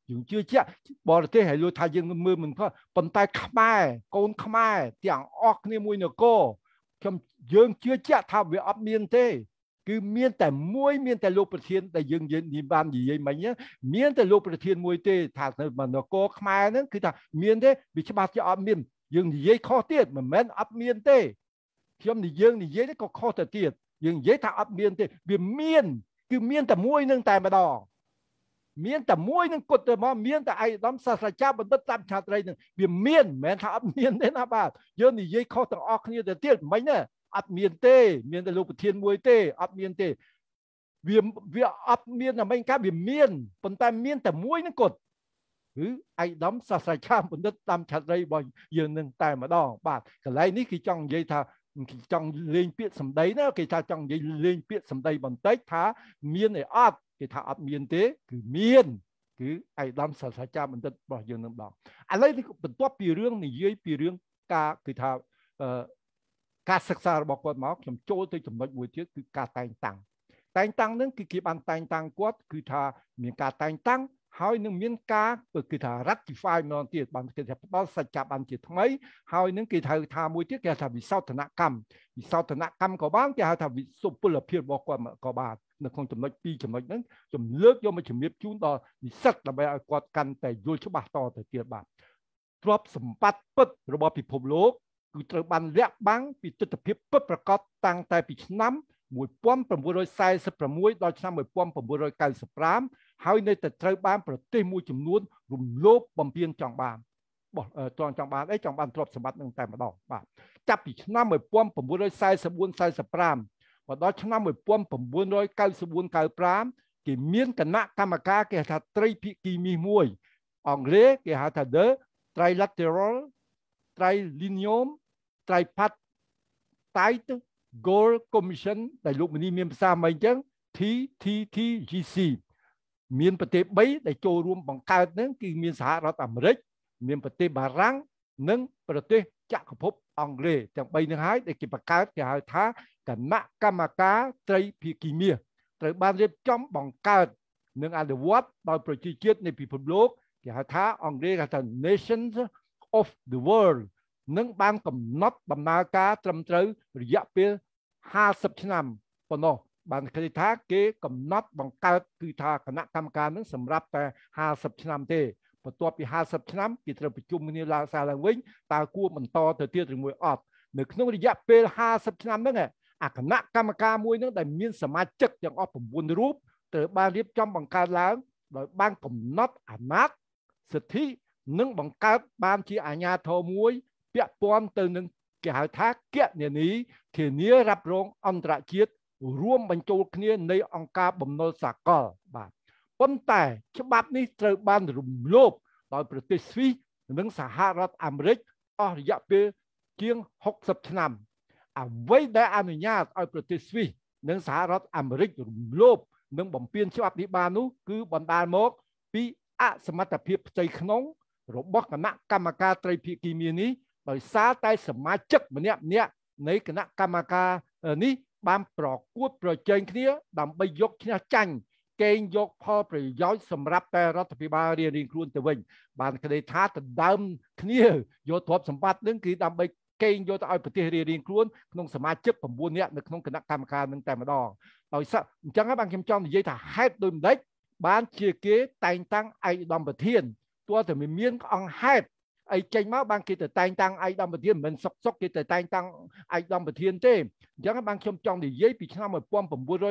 យើងជឿជាក់បរទេសឲ្យលុយថាយើងមើលមិនផុតប៉ុន្តែខ្មែរកូនខ្មែរទាំងអស់គ្នាមួយនគរខ្ញុំយើងជឿជាក់ថាវាអត់មានទេគឺមានតែមួយមានតែលោកប្រធានដែលយើងនិយាយបាននិយាយមិញមានតែលោកប្រធានមួយទេថានៅនគរខ្មែរហ្នឹងគឺថាមានទេវាច្បាស់ជាអត់មានយើងនិយាយខុសទៀតមិនមែនអត់មានទេខ្ញុំនិយាយយើងនិយាយនេះក៏ខុសទៅទៀតយើងនិយាយថាអត់មានទេវាមានគឺមានតែមួយនឹងតែម្ដងមានតែមួយនឹងគត់ទៅមកមានតែឯកឧត្តមសាស្ត្រាចារ្យបណ្ឌិតតាមឆាត្រីនឹងវាមានមិនមែនថាអត់មានទេណាបាទយើងនិយាយខុសទាំងអស់គ្នាទៅទៀតមិញណាអត់មានទេមានតែលោកប្រធានមួយទេអត់មានទេវាវាអត់មានតែមិញកាវាមានប៉ុន្តែមានតែមួយនឹងគត់គឺឯកឧត្តមសាស្ត្រាចារ្យបណ្ឌិតតាមឆាត្រីរបស់យើងនឹងតែម្ដងបាទកន្លែងនេះគឺចង់និយាយថាចង់លេងពាក្យសម្ដីណាគេថាចង់និយាយលេងពាក្យសម្ដីបន្តិចថាមានឯអត់គេថាអត់មានទេគឺមានគឺឯកឧត្តមសាស្ត្រាចារ្យបណ្ឌិតរបស់យើងនឹងបងឥឡូវនេះបន្ទាប់ពីរឿងនិយាយពីរឿងការគឺថាការសិក្សារបស់គាត់មកខ្ញុំចូលទៅចំណុចមួយទៀតគឺការតែងតាំងតែងតាំងនឹងគឺគេបានតែងតាំងគាត់គឺថាមានការតែងតាំងហើយនឹងមានការគឺថា ratify ម្ដងទៀតបានគេថាផ្ដល់សច្ចៈប័ណ្ណជាថ្មីហើយនឹងគេហៅថាមួយទៀតគេថាវិសោធនកម្មវិសោធនកម្មក៏បានគេហៅថាវិសុពលភាពរបស់គាត់ក៏បាននៅក្នុងចំណុចពីរចំណុចហ្នឹងខ្ញុំលើកយកមកជំរាបជូនដល់និស្សិតដើម្បីឲ្យគាត់កាន់តែយល់ច្បាស់តទៅទៀតបាទទ្រព្យសម្បត្តិពិតរបស់ពិភពលោកគឺត្រូវបានលាក់បាំងពីទស្សនវិជ្ជាពិតប្រាកដតាំងតែពីឆ្នាំmột nghìn chín trăm bốn mươi sáu ដល់ឆ្នាំmột nghìn chín trăm chín mươi lămហើយនៅតែត្រូវបានប្រទេសមួយចំនួនរំលោភបំពានចង់បានបោះចង់ចង់បានអីចង់បានទ្រព្យសម្បត្តិនឹងតែម្ដងបាទចាប់ពីឆ្នាំmột nghìn chín trăm bốn mươi tư 4 45មកដល់ឆ្នាំmột nghìn chín trăm chín mươi tư 95គេមានគណៈកម្មការគេហៅថាត្រីភាគីមាសមួយអង់គ្លេសគេហៅថា The Trilateral Trilateral Tripartite Gold Commission ដែលលោកមនីមានភាសាអីចឹង T T T G C មានប្រទេសបីដែលចូលរួមបង្កើតហ្នឹងគឺមានសហរដ្ឋអាមេរិកមានប្រទេសបារាំងនិងប្រទេសចក្រភពអង់គ្លេសទាំងបីនឹងហើយដែលគេបង្កើតគេហៅថាគណៈកម្មការត្រីភាគីមាសត្រូវបានរៀបចំបង្កើតនិងអនុវត្តដោយប្រជាជាតិនៃពិភពលោកគេហៅថាអង់គ្លេសគេហៅថា Nations of the World នឹងបានកំណត់ដំណើរការត្រឹមត្រូវរយៈពេលห้าสิบឆ្នាំប៉ុណ្ណោះបានគេថាគេកំណត់បង្កើតគឺថាគណៈកម្មការនឹងសម្រាប់តែห้าสิบឆ្នាំទេបន្ទាប់ពីห้าสิบឆ្នាំគេត្រូវប្រជុំគ្នាឡើងសារឡើងវិញតើគួរបន្តទៅទៀតឬមួយអត់នៅក្នុងរយៈពេលห้าสิบឆ្នាំហ្នឹងអាគណៈកម្មការមួយហ្នឹងដែលមានសមាជិកទាំងអស់九រូបត្រូវបានរៀបចំបង្កើតឡើងដោយបានកំណត់អាណត្តិសិទ្ធិនិងបង្កើតបានជាអាជ្ញាធរមួយពាក់ព័ន្ធទៅនឹងគេហៅថាគណនីធានារ៉ាប់រងអន្តរជាតិរួមបញ្ចូលគ្នានៃអង្គការបំណុលសកលបាទប៉ុន្តែច្បាប់នេះត្រូវបានរំលោភដោយប្រទេសស្វីសនិងសហរដ្ឋអាមេរិកអស់រយៈពេលជាងหกสิบឆ្នាំអ្វីដែលអនុញ្ញាតឲ្យប្រទេសស្វីសនិងសហរដ្ឋអាមេរិករំលោភនិងបំពានច្បាប់នេះបាននោះគឺបណ្ដាលមកពីអសមត្ថភាពផ្ទៃក្នុងរបស់គណៈកម្មការត្រីភាគីមាសនេះដោយសារតែសមាជិកម្នាក់ម្នាក់នៃគណៈកម្មការនេះបានប្រកួតប្រជែងគ្នាដើម្បីយកឈ្នះចាញ់កេងយកផលប្រយោជន៍សម្រាប់តែរដ្ឋាភិបាលរៀងៗខ្លួនទៅវិញបានគេថាដណ្ដើមគ្នាយកទ្រព្យសម្បត្តិនឹងគឺដើម្បីកេងយកទៅឲ្យប្រទេសរៀងៗខ្លួនក្នុងសមាជិក九នាក់នៅក្នុងគណៈកម្មការនឹងតែម្ដងដោយសារអញ្ចឹងហើយបានខ្ញុំចង់និយាយថាហេតុដូចម្ដេចបានជាគេតែងតាំងឯកឧត្តមប្រធានទោះតែមានអង្គហេតុអីចេញមកបានគេទៅតែងតាំងឯកឧត្តមប្រធានមិនសុកសុកគេទៅតែងតាំងឯកឧត្តមប្រធានទេអញ្ចឹងបានខ្ញុំចង់និយាយពីឆ្នាំmột nghìn chín trăm chín mươi tư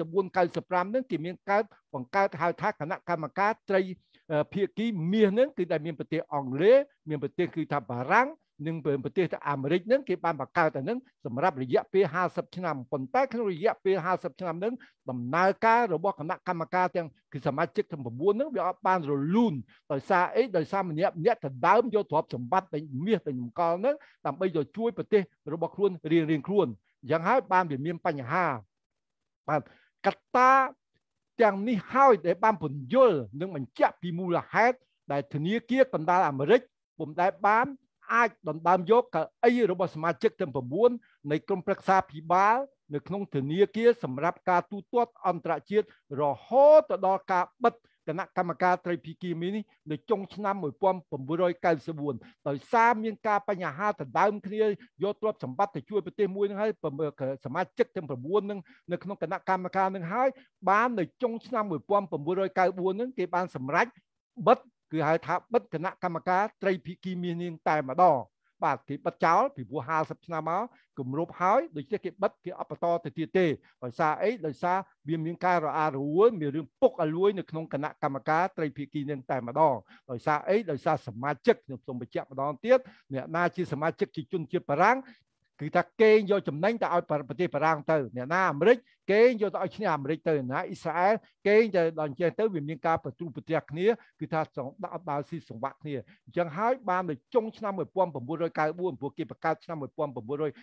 95ហ្នឹងគេមានកើតបង្កើតហៅថាគណៈកម្មការត្រីភាគីមាសហ្នឹងគឺដែលមានប្រទេសអង់គ្លេសមានប្រទេសគឺថាបារាំងនិងប្រទេសអាមេរិកហ្នឹងគេបានបង្កើតតែហ្នឹងសម្រាប់រយៈពេលห้าสิบឆ្នាំប៉ុន្តែក្នុងរយៈពេលห้าสิบឆ្នាំហ្នឹងដំណើរការរបស់គណៈកម្មការទាំងគឺសមាជិកទាំង九ហ្នឹងវាអត់បានរលូនដោយសារអីដោយសារម្នាក់ម្នាក់ដណ្ដើមយកទ្រព្យសម្បត្តិទាំងមាសទាំងតម្កល់ហ្នឹងដើម្បីយកជួយប្រទេសរបស់ខ្លួនរៀងៗខ្លួនយ៉ាងហើយបានវាមានបញ្ហាបាទកត្តាទាំងនេះហើយដែលបានពន្យល់និងបញ្ជាក់ពីមូលហេតុដែលធនាគារកណ្ដាលអាមេរិកពុំដែលបានអាចដណ្ដើមយកកៅអីរបស់សមាជិកទាំង九នៃក្រុមប្រឹក្សាភិបាលនៅក្នុងធនាគារសម្រាប់ការទូទាត់អន្តរជាតិរហូតទៅដល់ការបិទគណៈកម្មការត្រីភាគីមីនេះនៅចុងឆ្នាំmột nghìn chín trăm chín mươi tưដោយសារមានការបញ្ហាដណ្ដើមគ្នាយកទ្រព្យសម្បត្តិទៅជួយប្រទេសមួយនឹងហើយសមាជិកទាំង៩នឹងនៅក្នុងគណៈកម្មការនឹងហើយបាននៅចុងឆ្នាំmột nghìn chín trăm chín mươi tưនឹងគេបានសម្រេចបិទគឺហៅថាបិទគណៈកម្មការត្រីភាគីមីនាងតែម្ដងបាទគេបិទចោលពីព្រោះห้าสิบឆ្នាំមកគម្រប់ហើយដូច្នេះគេបិទគេអបតទៅទៀតទេដោយសារអីដោយសារវាមានការរអាររួលមានរឿងពុកអលួយនៅក្នុងគណៈកម្មការត្រីភាគីនឹងតែម្ដងដោយសារអីដោយសារសមាជិកខ្ញុំសូមបញ្ជាក់ម្ដងទៀតអ្នកណាជាសមាជិកជាជនជាតិបារាំងគឺថាគេយកចំណេញទៅឲ្យប្រទេសបារាំងទៅអ្នកណាអាមេរិកគេយកទៅឲ្យឈ្នះអាមេរិកទៅណាអ៊ីស្រាអែលគេទៅដល់អញ្ចឹងទៅវាមានការប្រទូប្រទះគ្នាគឺថាដាក់ដើរស៊ីសង្វាក់គ្នាអញ្ចឹងហើយបាននៅចុងឆ្នាំmột nghìn chín trăm chín mươi tưព្រោះគេបង្កើតឆ្នាំmột nghìn chín trăm chín mươi tư 1944 1945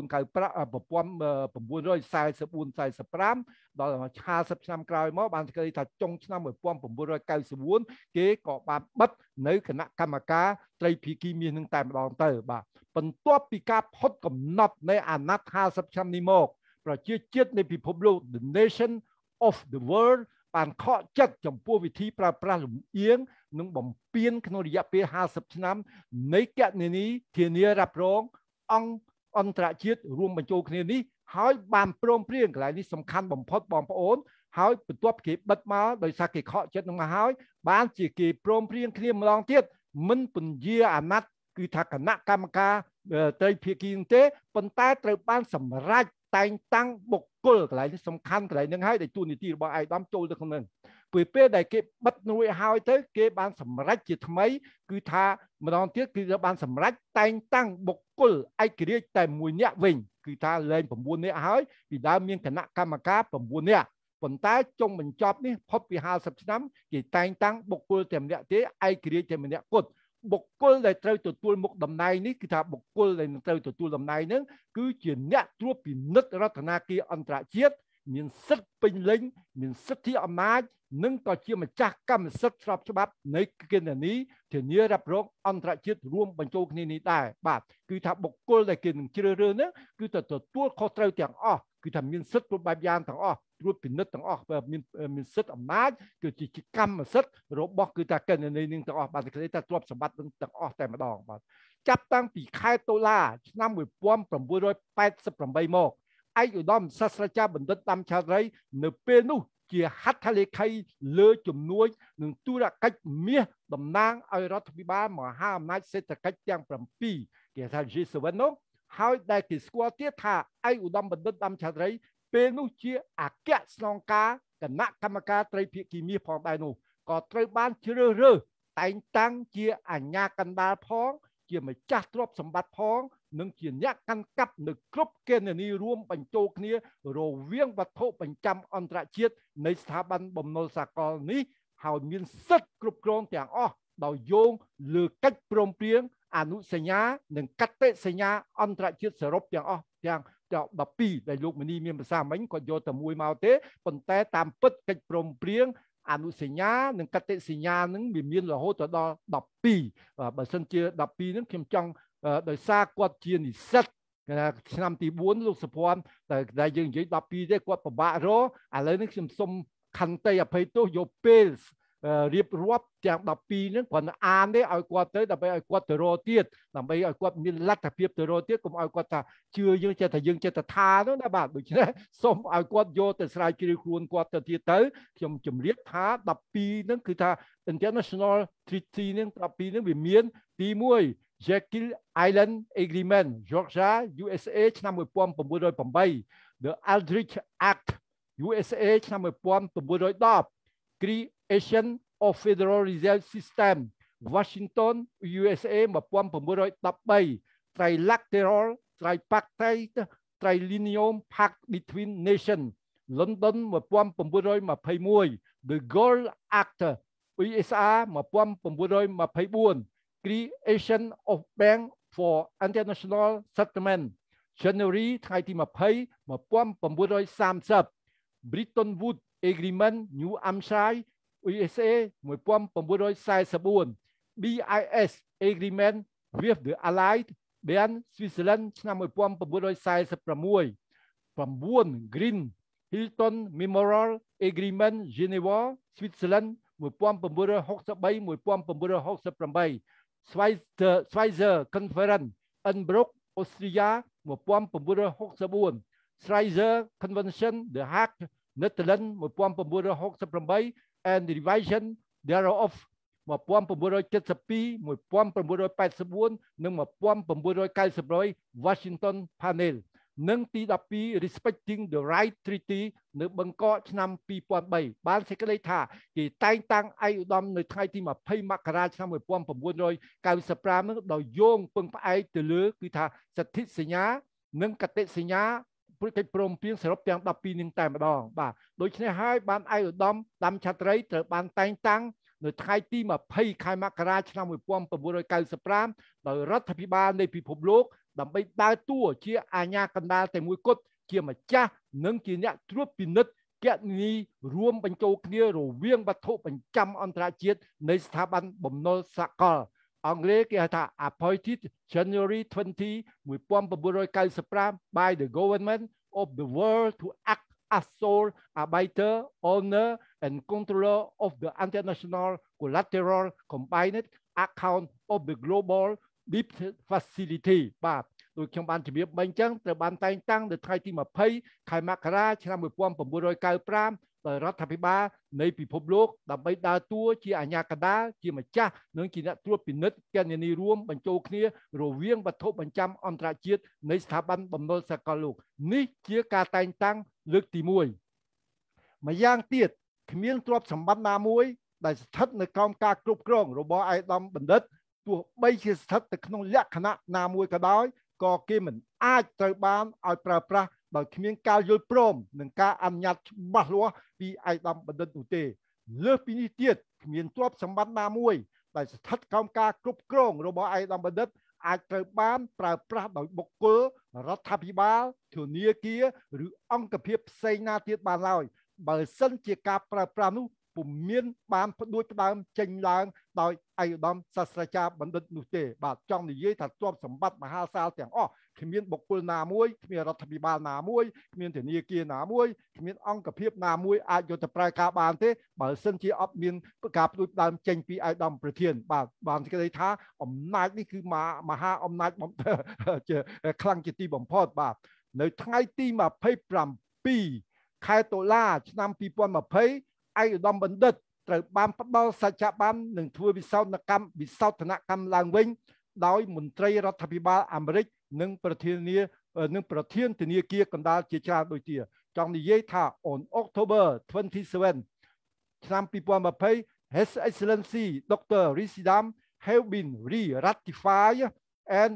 ដល់ห้าสิบឆ្នាំក្រោយមកបានគេថាចុងឆ្នាំmột nghìn chín trăm chín mươi tưគេក៏បានបិទនៅគណៈកម្មការត្រីភាគីមាសនឹងតែម្ដងទៅបាទបន្ទាប់ពីការផុតកំណត់នៃអាណត្តិห้าสิบឆ្នាំនេះមកប្រជាជាតិនៃពិភពលោក The Nation of the World បានខកចិត្តចំពោះវិធីប្រើប្រាស់លំអៀងនិងបំពេញក្នុងរយៈពេលห้าสิบឆ្នាំនៃគណនីធានារ៉ាប់រងអង្គអន្តរជាតិរួមបញ្ចូលគ្នានេះហើយបានព្រមព្រៀងកន្លែងនេះសំខាន់បំផុតបងប្អូនហើយបន្ទាប់គេបិទមកដោយសារគេខកចិត្តនឹងមកហើយបានជាគេព្រមព្រៀងគ្នាម្ដងទៀតមិនពន្យាអាណត្តិគឺថាគណៈកម្មការត្រីភាគីនោះទេប៉ុន្តែត្រូវបានសម្រេចតែងតាំងបុគ្គលកន្លែងនេះសំខាន់កន្លែងហ្នឹងហើយដែលទូនីតិរបស់អាយដាមចូលទៅក្នុងហ្នឹងពេលពេលដែលគេបិទរួចហើយទៅគេបានសម្រេចជាថ្មីគឺថាម្ដងទៀតគឺបានសម្រេចតែងតាំងបុគ្គលឯករាជ្យតែមួយនាក់វិញគឺថាលែង៩នាក់ហើយពីដើមមានគណៈកម្មការ៩នាក់ប៉ុន្តែចុងបញ្ចប់នេះផុតពីห้าสิบឆ្នាំគេតែងតាំងបុគ្គលតែម្នាក់ទេឯករាជ្យតែម្នាក់គត់បុគ្គលដែលត្រូវទទួលមុខតំណែងនេះគឺថាបុគ្គលដែលត្រូវទទួលតំណែងហ្នឹងគឺជាអ្នកត្រួតពិនិត្យរដ្ឋាភិបាលអន្តរជាតិមានសិទ្ធិពេញលេញមានសិទ្ធិអំណាចនិងក៏ជាម្ចាស់កម្មសិទ្ធិស្របច្បាប់នៃគណនីធានារ៉ាប់រងអន្តរជាតិរួមបញ្ចូលគ្នានេះដែរបាទគឺថាបុគ្គលដែលគេនឹងជ្រើសរើសហ្នឹងគឺទៅទទួលខុសត្រូវទាំងអស់គឺថាមានសិទ្ធិគ្រប់បែបយ៉ាងទាំងអស់ត្រួតពិនិត្យទាំងអស់មានមានសិទ្ធិអំណាចគឺជាកម្មសិទ្ធិរបស់គឺថាគណនីនឹងទាំងអស់បាទគេថាទ្រព្យសម្បត្តិនឹងទាំងអស់តែម្ដងបាទចាប់តាំងពីខែតុលាឆ្នាំmột nghìn chín trăm tám mươi támមកឯកឧត្តមសាស្ត្រាចារ្យបណ្ឌិតដាំឆារីនៅពេលនោះជាហត្ថលេខីលើជំនួយនឹងទូរកិច្ចមាសតំណាងឲ្យរដ្ឋាភិបាលមហាអំណាចសេដ្ឋកិច្ចទាំងប្រាំពីរគេថា G เซเว่น នោះហើយដែលគេស្គាល់ទៀតថាឯកឧត្តមបណ្ឌិតដាំឆារីពេលនោះជាអគ្គស្នងការគណៈកម្មការត្រីភាគីមាសផងដែរនោះក៏ត្រូវបានជ្រើសរើសតែងតាំងជាអាជ្ញាកណ្ដាលផងជាម្ចាស់ទ្រព្យសម្បត្តិផងនិងជាអ្នកកាន់កាប់នៅគ្រប់គណនីរួមបញ្ចូលគ្នារវាងវត្ថុបញ្ចាំអន្តរជាតិនៃស្ថាប័នបំណុលសកលនេះហើយមានសិទ្ធិគ្រប់គ្រងទាំងអស់ដោយយោងលើកិច្ចព្រមព្រៀងអនុសញ្ញានិងកតិសញ្ញាអន្តរជាតិសរុបទាំងអស់ទាំងដប់ពីរដែលលោកមនីមានភាសាមិញគាត់យកតែមួយមកទេប៉ុន្តែតាមពិតកិច្ចព្រមព្រៀងអនុសញ្ញានិងកតិសញ្ញានឹងវាមានរហូតដល់ដប់ពីរបើសិនជាដប់ពីរនឹងខ្ញុំចង់ដោយសារគាត់ជានិស្សិតឆ្នាំទីបួនលោកសុភ័ណ្ឌតែដែលយើងនិយាយដប់ពីរទេគាត់ពិបាករកឥឡូវនេះខ្ញុំសូមខន្តីអភ័យទោសយកពេលរៀបរាប់ទាំងដប់ពីរហ្នឹងគ្រាន់តែអានទេឲ្យគាត់ទៅដើម្បីឲ្យគាត់ទៅរកទៀតដើម្បីឲ្យគាត់មានលទ្ធភាពទៅរកទៀតកុំឲ្យគាត់ថាជឿយើងចេះតែយើងចេះតែថានោះណាបាទដូច្នេះសូមឲ្យគាត់យកទៅស្រាវជ្រាវខ្លួនគាត់ទៅទៀតទៅខ្ញុំជម្រាបថាដប់ពីរហ្នឹងគឺថា International Treaty ហ្នឹងដប់ពីរហ្នឹងវាមានទីមួយ Jekyll Island Agreement Georgia U S A ឆ្នាំmột nghìn chín trăm tám mươi tám The Aldrich Act U S A ឆ្នាំmột nghìn chín trăm ten Creation of Federal Reserve System Washington U S A một nghìn chín trăm thirteen Trilateral Tripartite Trilateral Pact Between Nations London một nghìn chín trăm twenty-one The Gold Act U S A một nghìn chín trăm twenty-four Creation of Bank for International Settlement January ថ្ងៃទីtwenty một nghìn chín trăm thirty Bretton Woods Agreement New Hampshire U S A một nghìn chín trăm forty-four B I S Agreement with the Allied Band Switzerland ឆ្នាំmột nghìn chín trăm forty-six nine Green Hilton Memorial Agreement Geneva Switzerland một trăm bảy mươi sáu mươi bảy một trăm bảy mươi sáu mươi tám Schweizer Schweizer Conference Innsbruck Austria một trăm bảy mươi sáu mươi bốn Schweizer Convention The Hague Netherlands một trăm bảy mươi sáu mươi tám and the revision thereof một trăm bảy mươi bảy mươi hai một trăm bảy mươi tám mươi bốnនិងmột trăm bảy mươi chín Washington Panel និងទីដប់ពីរ Respecting the Right Treaty នៅបឹងកកឆ្នាំពីរពាន់បីបានសេចក្តីថាគេតែងតាំងឯកឧត្តមនៅថ្ងៃទីម្ភៃមករាឆ្នាំmột nghìn chín trăm chín mươi lăm នឹងដោយយោងពឹងផ្អែកទៅលើគឺថាសន្ធិសញ្ញានិងកតិសញ្ញាព្រឹត្តិព្រមព្រៀងសរុបទាំងដប់ពីរនឹងតែម្ដងបាទដូច្នេះហើយបានឯកឧត្តមដាំឆត្រីត្រូវបានតែងតាំងនៅថ្ងៃទីម្ភៃខែមករាឆ្នាំmột nghìn chín trăm chín mươi lăm ដោយរដ្ឋាភិបាលនៃពិភពលោកដើម្បីដើរតួជាអាជ្ញាកណ្ដាលតែមួយគត់ជាម្ចាស់និងជាអ្នកត្រួតពិនិត្យគណនីរួមបញ្ចូលគ្នារវាងវត្ថុបញ្ចាំអន្តរជាតិនៃស្ថាប័នបំណុលសកលអង់គ្លេសគេហៅថា appointed January twentieth một nghìn chín trăm chín mươi lăm by the government of the world to act as sole arbiter, owner and controller of the international collateral combined account of the global deep facility បាទដោយខ្ញុំបានជម្រាបមិញអញ្ចឹងត្រូវបានតែងតាំងនៅថ្ងៃទីម្ភៃខែមករាឆ្នាំmột nghìn chín trăm chín mươi lămដោយរដ្ឋាភិបាលនៃពិភពលោកដើម្បីដើរតួជាអាជ្ញាកណ្ដាលជាម្ចាស់និងជាអ្នកត្រួតពិនិត្យគណនីរួមបញ្ចូលគ្នារវាងវត្ថុបញ្ចាំអន្តរជាតិនៃស្ថាប័នបំណុលសកលលោកនេះជាការតែងតាំងលើកទីមួយម្យ៉ាងទៀតគ្មានទ្រព្យសម្បត្តិណាមួយដែលស្ថិតនៅក្រោមការគ្រប់គ្រងរបស់ឯកឧត្តមបណ្ឌិតទោះបីជាស្ថិតនៅក្នុងលក្ខណៈណាមួយក៏ដោយក៏គេមិនអាចត្រូវបានឲ្យប្រើប្រាស់ដោយគ្មានការយល់ព្រមនិងការអនុញ្ញាតច្បាស់លាស់ពីឯកឧត្តមបណ្ឌិតនោះទេលើសពីនេះទៀតគ្មានទ្រព្យសម្បត្តិណាមួយដែលស្ថិតក្រោមការគ្រប់គ្រងរបស់ឯកឧត្តមបណ្ឌិតអាចត្រូវបានប្រើប្រាស់ដោយបុគ្គលរដ្ឋាភិបាលធនាគារឬអង្គភាពផ្សេងណាទៀតបានឡើយបើសិនជាការប្រើប្រាស់នោះពុំមានបានផ្ដួចផ្ដើមចេញឡើងដោយឯកឧត្តមសាស្ត្រាចារ្យបណ្ឌិតនោះទេបាទចង់និយាយថាទ្រព្យសម្បត្តិមហាសាលទាំងអស់គ្មានបុគ្គលណាមួយគ្មានរដ្ឋាភិបាលណាមួយគ្មានធនាគារណាមួយគ្មានអង្គភាពណាមួយអាចយកទៅប្រើការបានទេបើសិនជាអត់មានការផ្ដួចផ្ដើមចេញពីឯកឧត្តមប្រធានបាទបានគេថាអំណាចនេះគឺមហាអំណាចជាខ្លាំងជាទីបំផុតបាទនៅថ្ងៃទីម្ភៃប្រាំពីរខែតុលាឆ្នាំពីរពាន់ម្ភៃឯកឧត្តមបណ្ឌិតត្រូវបានផ្ដល់សច្ចប័ននិងធ្វើវិសោធនកម្មវិសោធនកម្មឡើងវិញដោយមន្ត្រីរដ្ឋាភិបាលអាមេរិកនិងប្រធានានិងប្រធានធនាគារកណ្ដាលជាច្រើនដូចជាចង់និយាយថា on October twenty-seventh ឆ្នាំពីរពាន់ម្ភៃ His Excellency Doctor Risidam have been re-ratified and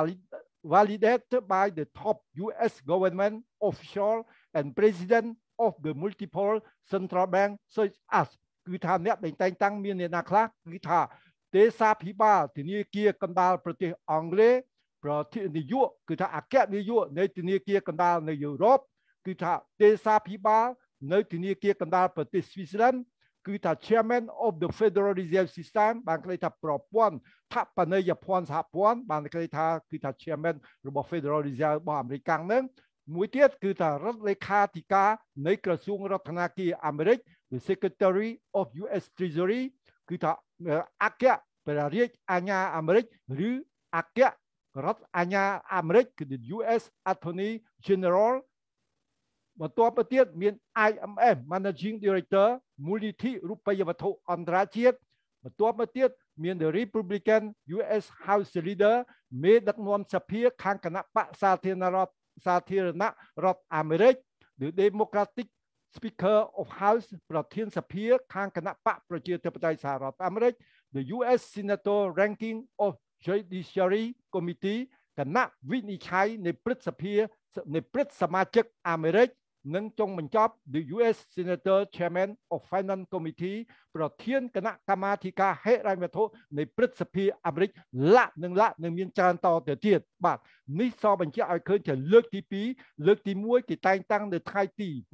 revalidated by the top U S government official and president of the multiple central bank such as គឺថាអ្នកដែលតែងតាំងមានអ្នកណាខ្លះគឺថាទេសាភិបាលធនាគារកណ្ដាលប្រទេសអង់គ្លេសប្រធាននាយកគឺថាអគ្គនាយកនៃធនាគារកណ្ដាលនៅយុរ៉ុបគឺថាទេសាភិបាលនៅធនាគារកណ្ដាលប្រទេស Switzerland គឺថា Chairman of the Federal Reserve System បានគេថាប្រព័ន្ធថបនីយភ័ណ្ឌសហព័ន្ធបានគេថាគឺថា Chairman របស់ Federal Reserve របស់អាមេរិកហ្នឹងមួយទៀតគឺថារដ្ឋលេខាធិការនៃក្រសួងរដ្ឋាភិបាលអាមេរិក the Secretary of U S Treasury គឺថាអគ្គព្រះរាជអាជ្ញាអាមេរិកឬអគ្គរដ្ឋអាជ្ញាអាមេរិកគឺ U S Attorney General បន្ទាប់ទៅទៀតមាន I M F Managing Director មូលនិធិរូបិយវត្ថុអន្តរជាតិបន្ទាប់ទៅទៀតមាន the Republican U S House Leader មេដឹកនាំសភាខាងគណៈបក្សសាធារណរដ្ឋសាធារណរដ្ឋអាមេរិក the Democratic Speaker of House ប្រធានសភាខាងគណៈបកប្រជាធិបតេយ្យសហរដ្ឋអាមេរិក the U S Senator Ranking of Judiciary Committee គណៈវិនិច្ឆ័យនៃព្រឹទ្ធសភានៃព្រឹទ្ធសមាជិកអាមេរិកនិងចុងបញ្ចប់ the U S Senator Chairman of Finance Committee ប្រធានគណៈកម្មាធិការហិរញ្ញវត្ថុនៃព្រឹទ្ធសភាអាមេរិកឡាក់និងឡាក់នឹងមានច្រើនតទៅទៀតបាទនេះសបញ្ជាក់ឲ្យឃើញថាលើកទីពីរលើកទីមួយគេតែងតាំងនៅថ្ងៃទី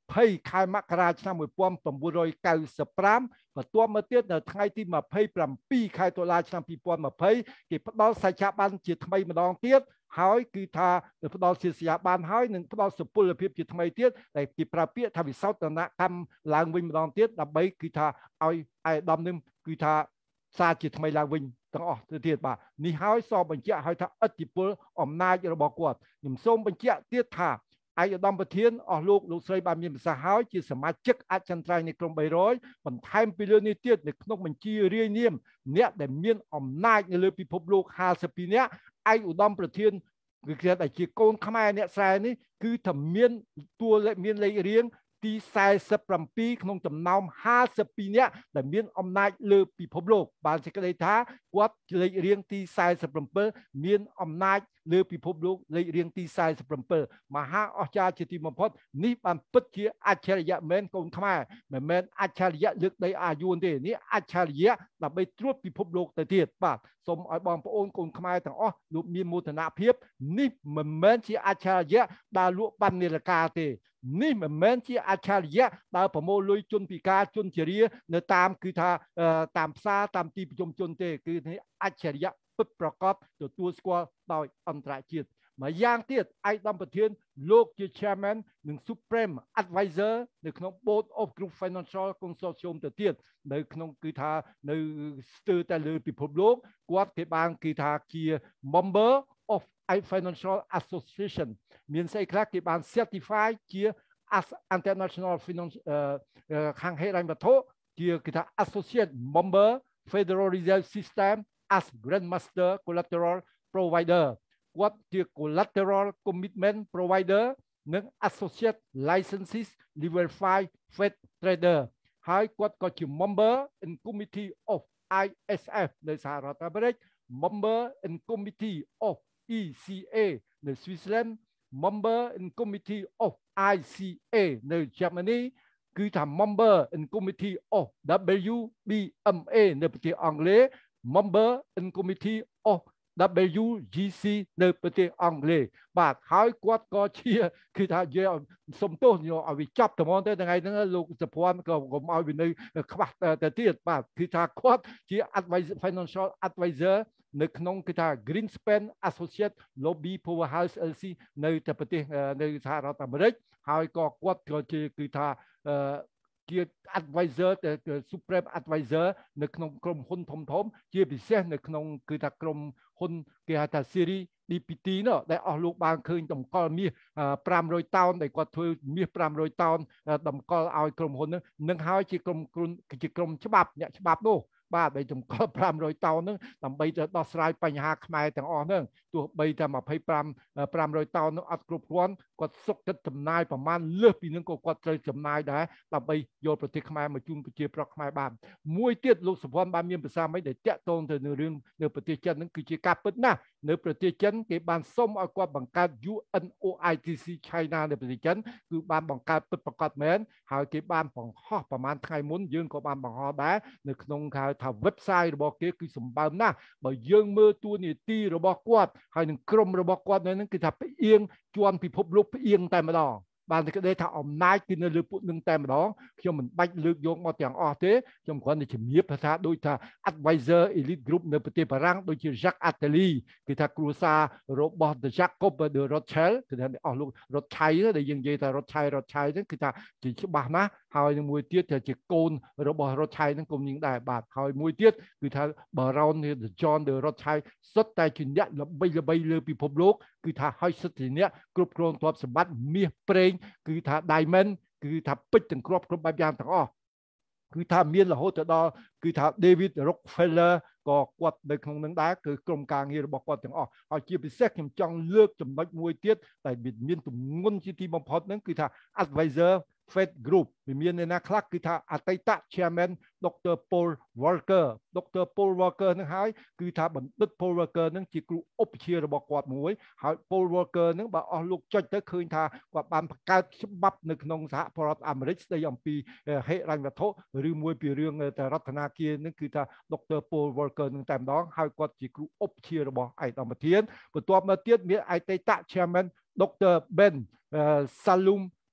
ភ័យខែមករាឆ្នាំmột nghìn chín trăm chín mươi lămបន្ទាប់មកទៀតនៅថ្ងៃទីยี่สิบเจ็ดខែតុលាឆ្នាំยี่สิบยี่สิบគេផ្ដល់សច្ចាប័នជាថ្មីម្ដងទៀតហើយគឺថាផ្ដល់ជាសច្ចាប័នហើយនឹងផ្ដល់សុពលភាពជាថ្មីទៀតដែលគេប្រើពាក្យថាវិសោធនកម្មឡើងវិញម្ដងទៀតដើម្បីគឺថាឲ្យអាយដាមនឹងគឺថាសារជាថ្មីឡើងវិញទាំងអស់ទៅទៀតបាទនេះហើយសបញ្ជាក់ឲ្យថាឥទ្ធិពលអំណាចរបស់គាត់ខ្ញុំសូមបញ្ជាក់ទៀតថាឯកឧត្តមប្រធានអស់លោកលោកស្រីបានមានប្រសាសន៍ហើយជាសមាជិកអចិន្ត្រៃយ៍នៃក្រុមបីរយបន្ថែមពីលើនេះទៀតនៅក្នុងបញ្ជីរាយនាមអ្នកដែលមានអំណាចនៅលើពិភពលោកห้าสิบពីរនាក់ឯកឧត្តមប្រធានគឺគេដែលជាកូនខ្មែរអ្នកស្រែនេះគឺថាមានតួលេខមានលេខរៀងទីสี่สิบเจ็ดក្នុងចំណោមห้าสิบពីរនាក់ដែលមានអំណាចលើពិភពលោកបានសេចក្តីថាគាត់លេខរៀងទីสี่สิบเจ็ดមានអំណាចលើពិភពលោកលេខរៀងទីสี่สิบเจ็ดមហាអស្ចារ្យជាទីបំផុតនេះបានពិតជាអច្ឆរិយៈមែនកូនខ្មែរមិនមែនអច្ឆរិយៈលើកដីអាយួនទេនេះអច្ឆរិយៈដើម្បីត្រួតពិភពលោកទៅទៀតបាទសូមឲ្យបងប្អូនកូនខ្មែរទាំងអស់លោកមានមោទនភាពនេះមិនមែនជាអច្ឆរិយៈដែលលក់បាននាឡិកាទេនេះមិនមែនជាអច្ឆរិយៈដែលប្រមូលលុយជនពិការជនជារានៅតាមគឺថាតាមផ្សារតាមទីប្រជុំជនទេគឺនេះអច្ឆរិយៈពិតប្រាកដទទួលស្គាល់ដោយអន្តរជាតិមួយយ៉ាងទៀតឯកឧត្តមប្រធានលោកជា Chairman និង Supreme Advisor នៅក្នុង Board of Group Financial Consortium ទៅទៀតនៅក្នុងគឺថានៅស្ទើរតែលើពិភពលោកគាត់គេបានគឺថាជា Member of Financial Association មានស្អីខ្លះគេបាន certify ជា as International Finance ខាងហេរញ្ញវត្ថុជាគេថា Associate Member Federal Reserve System as Grandmaster Collateral Provider គាត់ជា Collateral Commitment Provider និង Associate Licenses Verified Fed Trader ហើយគាត់ក៏ជា Member in Committee of I S F នៅសហរដ្ឋអាមេរិក Member in Committee of E C A នៅ Switzerland Member in Committee of I C A នៅ Germany គឺថា Member in Committee of W B M A នៅប្រទេសអង់គ្លេសMember in Committee of W G C នៅប្រទេសអង់គ្លេសបាទហើយគាត់ក៏ជាគឺថានិយាយសុំទោសយកឲ្យវាចាប់ត្មងទៅថ្ងៃហ្នឹងលោកសុភ័ណ្ឌក៏កុំឲ្យវានៅខ្វះទៅទៀតបាទគឺថាគាត់ជា Advisor Financial Advisor នៅក្នុងគឺថា Greenspan Associate Lobby Powerhouse L C នៅតែប្រទេសនៅសហរដ្ឋអាមេរិកហើយក៏គាត់ក៏ជាគឺថាជា advisor ទៅ Supreme Advisor នៅក្នុងក្រុមហ៊ុនធំធំជាពិសេសនៅក្នុងគឺថាក្រុមហ៊ុនគេហៅថា Series D P T នោះដែលអស់លោកបានឃើញតម្កល់មាសfive hundredតោនដែលគាត់ធ្វើមាសfive hundredតោនតម្កល់ឲ្យក្រុមហ៊ុននឹងនឹងហើយជាក្រុមជាក្រុមច្បាប់អ្នកច្បាប់នោះបាទដែលតម្កល់five hundredតោនហ្នឹងដើម្បីទៅដោះស្រាយបញ្ហាខ្មែរទាំងអស់ហ្នឹងទោះបីតែtwenty-five five hundredតោននោះអត់គ្រប់គ្រាន់គាត់សុខចិត្តចំណាយប្រមាណលើសពីនឹងក៏គាត់ត្រូវចំណាយដែរដើម្បីយកប្រទេសខ្មែរមកជូនប្រជាប្រដ្ឋខ្មែរបានមួយទៀតលោកសុភ័ណ្ឌបានមានប្រសាសន៍មិនដែលតាក់ទងទៅនឹងរឿងនៅប្រទេសចិនហ្នឹងគឺជាការពិតណាស់នៅប្រទេសចិនគេបានសុំឲ្យគាត់បង្កើត U N O I T C China នៅប្រទេសចិនគឺបានបង្កើតពិតប្រាកដមែនហើយគេបានបង្ហោះប្រមាណថ្ងៃមុនយើងក៏បានបង្ហោះដែរនៅក្នុងថាថា website របស់គេគឺសម្បើមណាស់បើយើងមើលតួនាទីរបស់គាត់ហើយនឹងក្រុមរបស់គាត់នៅហ្នឹងគឺថាផ្អៀងជាន់ពិភពលោកផ្អៀងតែម្ដងបានតែគេថាអំណាចគឺនៅលើពួកនឹងតែម្ដងខ្ញុំមិនបាច់លើកយកមកទាំងអស់ទេខ្ញុំគ្រាន់តែជំរាបថាដូចថា Advisor Elite Group នៅប្រទេសបារាំងដូចជា Jacques Attali គឺថាគ្រួសាររបស់ The Jacob de Rothschild គឺថាអស់លោក Rothschild ដែលយើងនិយាយថា Rothschild Rothschild ហ្នឹងគឺថាជាច្បាស់ណាស់ហើយនឹងមួយទៀតជាកូនរបស់ Rothschild ហ្នឹងក៏មានដែរបាទហើយមួយទៀតគឺថា Baron John de Rothschild សុទ្ធតែជាអ្នកល្បីល្បីលើពិភពលោកគឺថាហើយសុទ្ធជាអ្នកគ្រប់គ្រងទ្រព្យសម្បត្តិមាសប្រេងគឺថា diamond គឺថាពេជ្រទាំងគ្រាប់គ្រប់បែបយ៉ាងទាំងអស់គឺថាមានរហូតទៅដល់គឺថា David Rockefeller ក៏គាត់នៅក្នុងនឹងដែរគឺក្រុមការងាររបស់គាត់ទាំងអស់ហើយជាពិសេសខ្ញុំចង់លើកចំណុចមួយទៀតដែលមានទម្ងន់ជាទីបំផុតហ្នឹងគឺថា Advisor Fed Group មានអ្នកណាខ្លះគឺថាអតីត Chairman Doctor Paul Volcker Doctor Paul Volcker នឹងហើយគឺថាបណ្ឌិត Paul Volcker នឹងជាគ្រូឧបជារបស់គាត់មួយហើយ Paul Volcker នឹងបើអស់លោកចុចទៅឃើញថាគាត់បានបង្កើតច្បាប់នៅក្នុងសហរដ្ឋអាមេរិកស្ដីអំពីហិរញ្ញវត្ថុឬមួយពីរឿងរដ្ឋាភិបាលនឹងគឺថា Doctor Paul Volcker នឹងតែម្ដងហើយគាត់ជាគ្រូឧបជារបស់ឯកឧត្តមប្រធានបន្ទាប់មកទៀតមានអតីត Chairman Doctor Ben Salum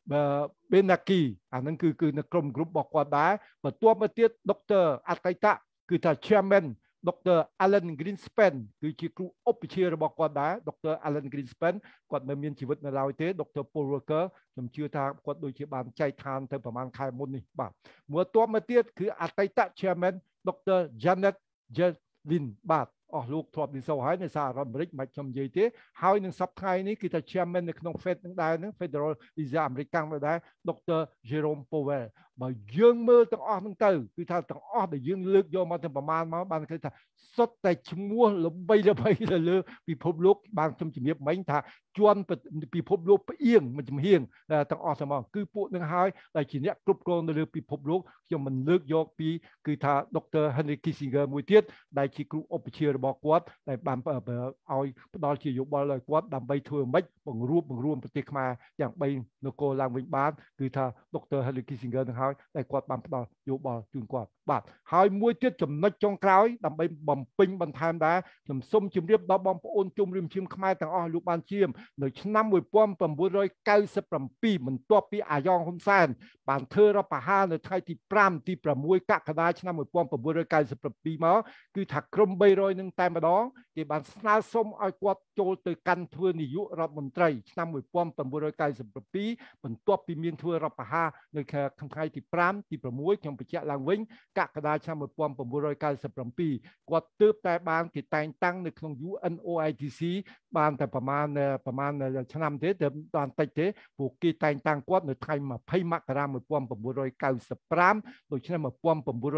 បេណាគីអាហ្នឹងគឺគឺនៅក្រុម group របស់គាត់ដែរបន្ទាប់មកទៀត Doctor អតីតគឺថា Chairman Doctor Alan Greenspan គឺជាគ្រូឧបជារបស់គាត់ដែរ Doctor Alan Greenspan គាត់នៅមានជីវិតនៅឡើយទេ Doctor Paul Walker ខ្ញុំជឿថាគាត់ដូចជាបានចែកឋានទៅប្រហែលខែមុននេះបាទមួយទាប់មកទៀតគឺអតីត Chairman Doctor Janet Yellen បាទអស់លោកធ្លាប់និយាយហើយនៅសហរដ្ឋអាមេរិកមិនខ្ញុំនិយាយទេហើយនឹងសប្តាហ៍នេះគឺថា Chairman នៅក្នុង Fed នឹងដែរនឹង Federal Reserve អាមេរិកនៅដែរ Doctor Jerome Powell បើយើងមើលទាំងអស់ហ្នឹងទៅគឺថាទាំងអស់ដែលយើងលើកយកមកទាំងប្រមាណមកបានគេថាសុទ្ធតែឈ្មោះល្បីល្បីទៅលើពិភពលោកបានខ្ញុំជំរាបមិញថាជាន់ពិភពលោកផ្អៀងមិនចំហៀងទាំងអស់ទាំងមកគឺពួកនឹងហើយដែលជាអ្នកគ្រប់គ្រងនៅលើពិភពលោកខ្ញុំមិនលើកយកពីគឺថា Doctor Henry Kissinger មួយទៀតដែលជាគ្រូឧបជារបស់គាត់ដែលបានឲ្យផ្ដល់ជាយោបល់ឲ្យគាត់ដើម្បីធ្វើម៉េចបង្រួបបង្រួមប្រទេសខ្មែរទាំងបីនគរឡើងវិញបានគឺថា Doctor Henry Kissinger នឹងហើយដែលគាត់បានផ្ដល់យោបល់ជូនគាត់បាទហើយមួយទៀតចំណុចចុងក្រោយដើម្បីបំពេញបន្ថែមដែរខ្ញុំសូមជម្រាបដល់បងប្អូនជុំរៀមឈាមខ្មែរទាំងអស់លោកបានជៀមនៅឆ្នាំmột nghìn chín trăm chín mươi bảyបន្ទាប់ពីអាយ៉ងហ៊ុនសែនបានធ្វើរដ្ឋប្រហារនៅថ្ងៃទី5ទី6កក្កដាឆ្នាំmột nghìn chín trăm chín mươi bảyមកគឺថាក្រុមបីរយនឹងតែម្ដងគេបានស្នើសុំឲ្យគាត់ចូលទៅកាន់ធ្វើនាយករដ្ឋមន្ត្រីឆ្នាំmột nghìn chín trăm chín mươi bảyបន្ទាប់ពីមានធ្វើរដ្ឋប្រហារនៅថ្ងៃទី5ទី6ខ្ញុំបញ្ជាក់ឡើងវិញកក្កដាឆ្នាំmột nghìn chín trăm chín mươi bảyគាត់ទើបតែបានគេតែងតាំងនៅក្នុង U N O I T C បានតែប្រមាណប្រមាណឆ្នាំទេតែបានតិចទេពួកគេតែងតាំងគាត់នៅថ្ងៃ20មករាmột nghìn chín trăm chín mươi nămដូចឆ្នាំmột nghìn chín trăm chín mươi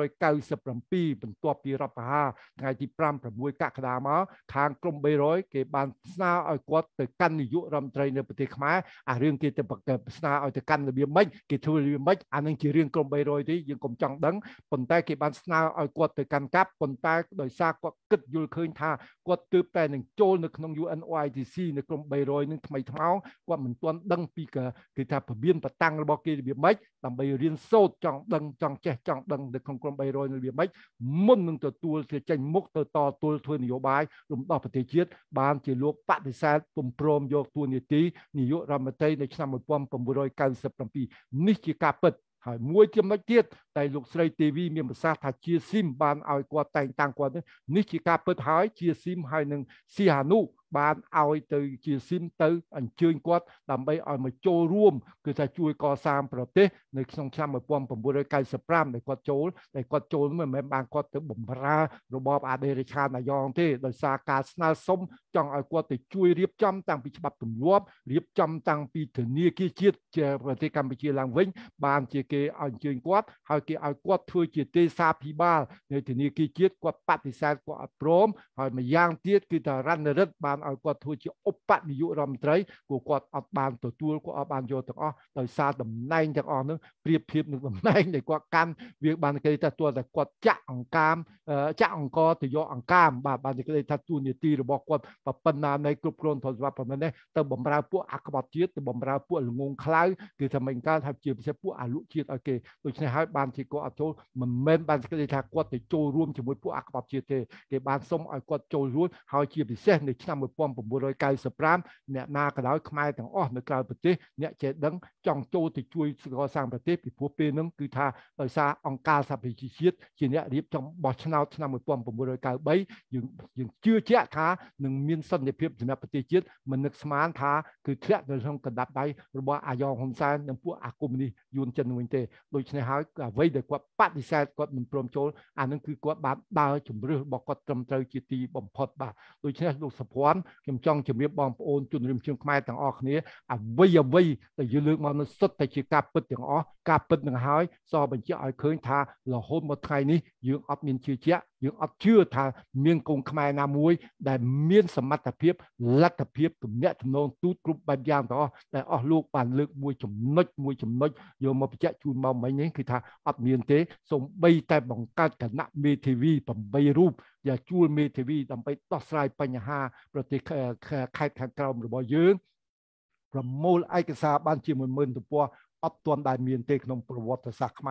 bảyបន្ទាប់ពីរដ្ឋប្រហារថ្ងៃទី5 6កក្កដាមកខាងក្រុមបីរយគេបានស្នើឲ្យគាត់ទៅកាន់នាយករដ្ឋមន្ត្រីនៅប្រទេសខ្មែរអារឿងគេទៅស្នើឲ្យទៅកាន់របៀបម៉េចគេធ្វើរបៀបម៉េចអានឹងជារឿងក្រុមបីរយទេយើងកុំចង់ដឹងប៉ុន្តែគេបានស្នើឲ្យគាត់ទៅកាន់កាប់ប៉ុន្តែដោយសារគាត់គិតយល់ឃើញថាគាត់ទើបតែនឹងចូលនៅក្នុង U N O I T C នៅក្រុមបីរយនឹងថ្មីថ្មោងគាត់មិនទាន់ដឹងពីគេថាពលានបតាំងរបស់គេរបៀបម៉េចដើម្បីរៀនសូត្រចង់ដឹងចង់ចេះចង់ដឹងនៅក្នុងក្រុមបីរយនៅរបៀបម៉េចមុននឹងទទួលទៅចេញមុខទៅតទល់ធ្វើនយោបាយរំដោះប្រទេសជាតិបានជាលោកបដិសេធពុំព្រមយកតួនាទីនាយករដ្ឋមន្ត្រីនៅឆ្នាំmột nghìn chín trăm chín mươi bảyនេះជាការពិតហើយមួយចំណុចទៀតតែលោកស្រីទេវីមានប្រសាសន៍ថាជាស៊ីមបានឲ្យគាត់តែងតាំងគាត់នេះជាការពិតហើយជាស៊ីមហើយនឹងសីហានុបានឲ្យទៅជាស៊ីមទៅអញ្ជើញគាត់ដើម្បីឲ្យមកចូលរួមគឺថាជួយកសាងប្រទេសនៅក្នុងឆ្នាំmột nghìn chín trăm chín mươi nămដែលគាត់ចូលដែលគាត់ចូលមិនមែនបានគាត់ទៅបំរើរបបអាដេរិឆានអាយ៉ងទេដោយសារការស្នើសុំចង់ឲ្យគាត់ទៅជួយរៀបចំតាំងពីច្បាប់ទម្លាប់រៀបចំតាំងពីធនាគារជាតិជាប្រទេសកម្ពុជាឡើងវិញបានជាគេឲ្យអញ្ជើញគាត់ហើយគេឲ្យគាត់ធ្វើជាទេសាភិបាលនៅធនាគារជាតិគាត់បដិសេធគាត់អត់ព្រមហើយម្យ៉ាងទៀតគឺថារណរិទ្ធបានឲ្យគាត់ធ្វើជាឧបនាយករដ្ឋមន្ត្រីព្រោះគាត់អត់បានទទួលគាត់អត់បានយកទាំងអស់ដោយសារតំណែងទាំងអស់ហ្នឹងប្រៀបធៀបនឹងតំណែងដែលគាត់កាន់វាបានគេថាទោះតែគាត់ចាក់អង្កាមចាក់អង្គទៅយកអង្កាមបាទបានគេថាទូនីតិរបស់គាត់ប៉ុណ្ណានៃគ្រប់គ្រងធនធានប៉ុណ្ណេះទៅបំរើពួកអក្បត់ជាតិទៅបំរើពួកល្ងងខ្លៅគឺថាមិនកើតថាជាពិសេសពួកអលុជាតិឲ្យគេដូច្នេះហើយបានជាគាត់អត់ចូលមិនមែនបានគេថាគាត់ទៅចូលរួមជាមួយពួកអក្បត់ជាតិទេគេបានសុំឲ្យគាត់ចូលរួមហើយជាពិសេសនៅឆ្នាំmột nghìn chín trăm chín mươi nămអ្នកណាក៏ដោយខ្មែរទាំងអស់នៅក្រៅប្រទេសអ្នកចេះដឹងចង់ចូលទៅជួយកសាងប្រទេសពីព្រោះពេលហ្នឹងគឺថាដោយសារអង្គការសហប្រជាជាតិជាអ្នករៀបចំបោះឆ្នោតឆ្នាំmột nghìn chín trăm chín mươi baយើងយើងជឿជាក់ថានឹងមានសន្តិភាពសម្រាប់ប្រទេសជាតិមិននឹកស្មានថាគឺធ្លាក់នៅក្នុងកណ្ដាប់ដៃរបស់អាយ៉ងហ៊ុនសែននិងពួកអាកុម្មុយនីសយួនចិនវិញទេដូច្នេះហើយអ្វីដែលគាត់បដិសេធគាត់មិនព្រមចូលអានឹងគឺគាត់បានដើរជំរឿសរបស់គាត់ត្រឹមត្រូវជាទីបំផុតបាទដូច្នេះលោកសុភ័ណ្ឌខ្ញុំចង់ជម្រាបបងប្អូនជនរួមជើងខ្មែរទាំងអស់គ្នាអ្វីអ្វីដែលយើងលើកមកនោះសុទ្ធតែជាការពិតទាំងអស់ការពិតនឹងហើយសបញ្ជាក់ឲ្យឃើញថារហូតមកថ្ងៃនេះយើងអត់មានជឿជាក់យើងអត់ជឿថាមានកូនខ្មែរណាមួយដែលមានសមត្ថភាពលទ្ធភាពទំនាក់ទំនងទូតគ្រប់បែបយ៉ាងទាំងអស់ដែលអស់លោកបានលើកមួយចំណុចមួយចំណុចយកមកបញ្ជាក់ជូនមកមិញនេះគឺថាអត់មានទេសូម្បីតែបង្កើតគណៈមេធាវី8រូបយ៉ាជួលមេធាវីដើម្បីដោះស្រាយបញ្ហាប្រទេសខេត្តខាងក្រោមរបស់យើងប្រមូលឯកសារបានជាមួយម៉ឺនទំព័រអត់ទាន់ដែលមានទេក្នុងប្រវត្តិសាស្ត្រខ្មែរ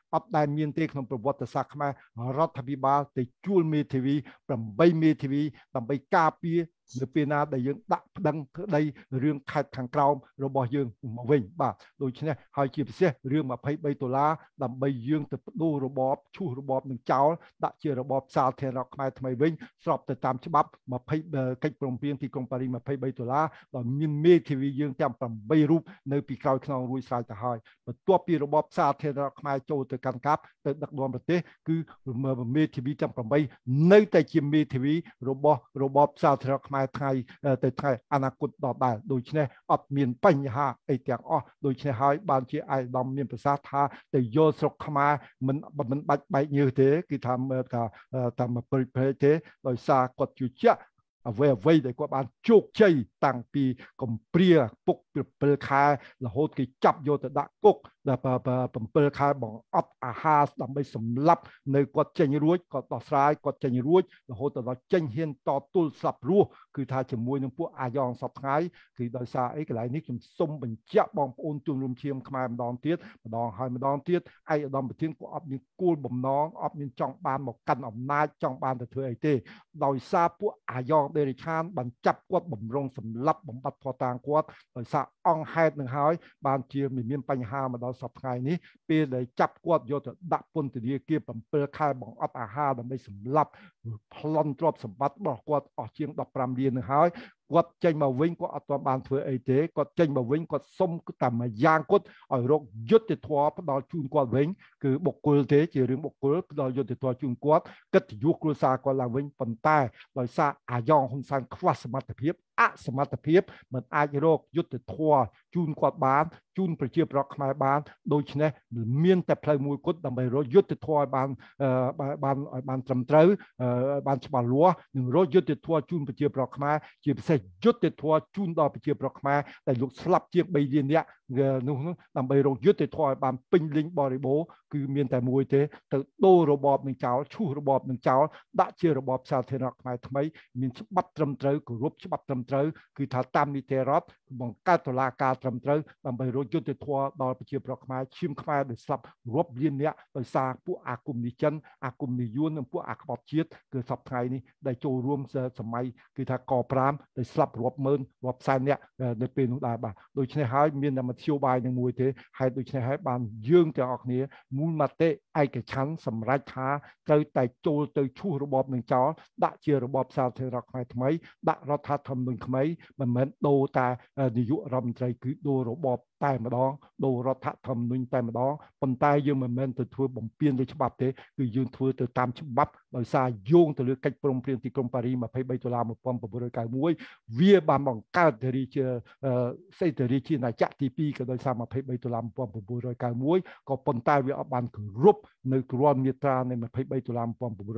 អត់ដែលមានទេក្នុងប្រវត្តិសាស្ត្រខ្មែររដ្ឋាភិបាលទៅជួលមេធាវីប្រាំបីមេធាវីដើម្បីការពារនៅពេលណាដែលយើងដាក់ប្តឹងក្តីរឿងខេត្តខាងក្រោមរបស់យើងមកវិញបាទដូច្នេះហើយជាពិសេសរឿងម្ភៃបីដុល្លារដើម្បីយើងទៅបដូររបបឈូសរបបនឹងចោលដាក់ជារបបសាធារណរដ្ឋខ្មែរថ្មីវិញស្របទៅតាមច្បាប់20កិច្ចព្រមព្រៀងទីក្រុងប៉ារីសម្ភៃបីដុល្លារដោយមានមេធាវីយើងទាំងប្រាំបីរូបនៅពីក្រោយខ្នងរួចស្រេចទៅហើយបន្ទាប់ពីរបបសាធារណរដ្ឋខ្មែរចូលទៅកាន់កាប់ទៅដឹកនាំប្រទេសគឺមេធាវីទាំងប្រាំបីនៅតែជាមេធាវីរបស់របបសាធារណរដ្ឋខ្មែរថ្ងៃទៅថ្ងៃអនាគតដដែលដូច្នេះអត់មានបញ្ហាអីទាំងអស់ដូច្នេះហើយបានជាអាយដាមមានប្រសាសន៍ថាទៅយកស្រុកខ្មែរមិនមិនបាច់បែកញើសទេគឺថាថាតាមប្រភេទទេដោយសារគាត់ជឿជាក់អ្វីអ្វីដែលគាត់បានជោគជ័យតាំងពីកំព្រាពុកเปิดខែរហូតគេចាប់យកទៅដាក់គុកដល់เปิดខែបងអត់អាហារដើម្បីសម្លាប់នៅគាត់ចេញរួចគាត់ដោះស្រាយគាត់ចេញរួចរហូតដល់ចេញហ៊ានតទល់ស្លាប់រស់គឺថាជាមួយនឹងពួកអាយ៉ងសពថ្ងៃគឺដោយសារអីកន្លែងនេះខ្ញុំសូមបញ្ជាក់បងប្អូនជនរួមឈាមខ្មែរម្ដងទៀតម្ដងហើយម្ដងទៀតឯកឧត្តមប្រធានក៏អត់មានគោលបំណងអត់មានចង់បានមកកាន់អំណាចចង់បានទៅធ្វើអីទេដោយសារពួកអាយ៉ងដេរិឆានបានចាប់គាត់បំរុងសម្លាប់បំបត្តិផតាងគាត់ដោយសារអង្គហេតុនឹងហើយបានជាមានបញ្ហាមកដល់សប្តាហ៍នេះពេលដែលចាប់គាត់យកទៅដាក់ពន្ធនាគារ7ខែបង្អត់អាហារដើម្បីសម្លាប់ប្លន់ទ្រព្យសម្បត្តិរបស់គាត់អស់ជាង15លាននឹងហើយគាត់ចេញមកវិញគាត់អត់ទាន់បានធ្វើអីទេគាត់ចេញមកវិញគាត់សុំតែមួយយ៉ាងគាត់ឲ្យរកយុត្តិធម៌ផ្ដល់ជូនគាត់វិញគឺបុគ្គលទេជារឿងបុគ្គលផ្ដល់យុត្តិធម៌ជូនគាត់កិត្តិយសគ្រួសារគាត់ឡើងវិញប៉ុន្តែដោយសារអាយ៉ងហ៊ុនសែនខ្វះសមត្ថភាពអសមត្ថភាពមិនអាចរកយុត្តិធម៌ជូនគាត់បានជូនប្រជាប្រដ្ឋខ្មែរបានដូច្នេះមានតែផ្លូវមួយគត់ដើម្បីរកយុត្តិធម៌ឲ្យបានបានឲ្យបានត្រឹមត្រូវបានច្បាស់លាស់និងរកយុត្តិធម៌ជូនប្រជាប្រដ្ឋខ្មែរជាពិសេសយុត្តិធម៌ជូនដល់ប្រជាប្រដ្ឋខ្មែរដែលលោកស្លាប់ជាង3លាននាក់នោះដើម្បីរកយុត្តិធម៌ឲ្យបានពេញលេញបរិបូរណ៍គឺមានតែមួយទេទៅដូររបបនឹងចោលឈូសរបបនឹងចោលដាក់ជារបបសាធារណរដ្ឋខ្មែរថ្មីមានច្បាប់ត្រឹមត្រូវគោរពច្បាប់ត្រឹមត្រូវគឺថាតាមនីតិរដ្ឋបង្កើតតុលាការត្រឹមត្រូវដើម្បីរកយុត្តិធម៌ដល់ប្រជាប្រដ្ឋខ្មែរឈាមខ្មែរដែលស្លាប់រាប់លាននាក់ដោយសារពួកអាគមនីចិនអាគមនីយួននិងពួកអាក្បត់ជាតិគឺសពថ្ងៃនេះដែលចូលរួមសម័យគឺថាក5ដែលស្លាប់រាប់ម៉ឺនរាប់សែននាក់នៅពេលនោះដែរបាទដូច្នេះហើយមានតែមធ្យោបាយនឹងមួយទេហើយដូច្នេះហើយបានយើងទាំងអស់គ្នាមូលមតិឯកច្ឆន្ទសម្រាប់ថាត្រូវតែចូលទៅឈូសរបបនឹងចោលដាក់ជារបបសាធារណរដ្ឋខ្មែរថ្មីដាក់រដ្ឋធម្មនុញ្ញថ្មីមិនមែនដូរតែនាយករដ្ឋមន្ត្រីគឺដូររបបតែម្ដងដូររដ្ឋធម្មនុញ្ញតែម្ដងប៉ុន្តែយើងមិនមែនទៅធ្វើបំពានលើច្បាប់ទេគឺយើងធ្វើទៅតាមច្បាប់ដោយសារយោងទៅលើកិច្ចព្រមព្រៀងទីក្រុងប៉ារី23ដុល្លារ1991វាបានបង្កើតរាជាសេដ្ឋរាជាណាចក្រទី2ក៏ដោយសារ23ដុល្លារ1991ក៏ប៉ុន្តែវាអត់បានគោរពនៅគ្រាន់មាត្រានៃ23ដុល្លារ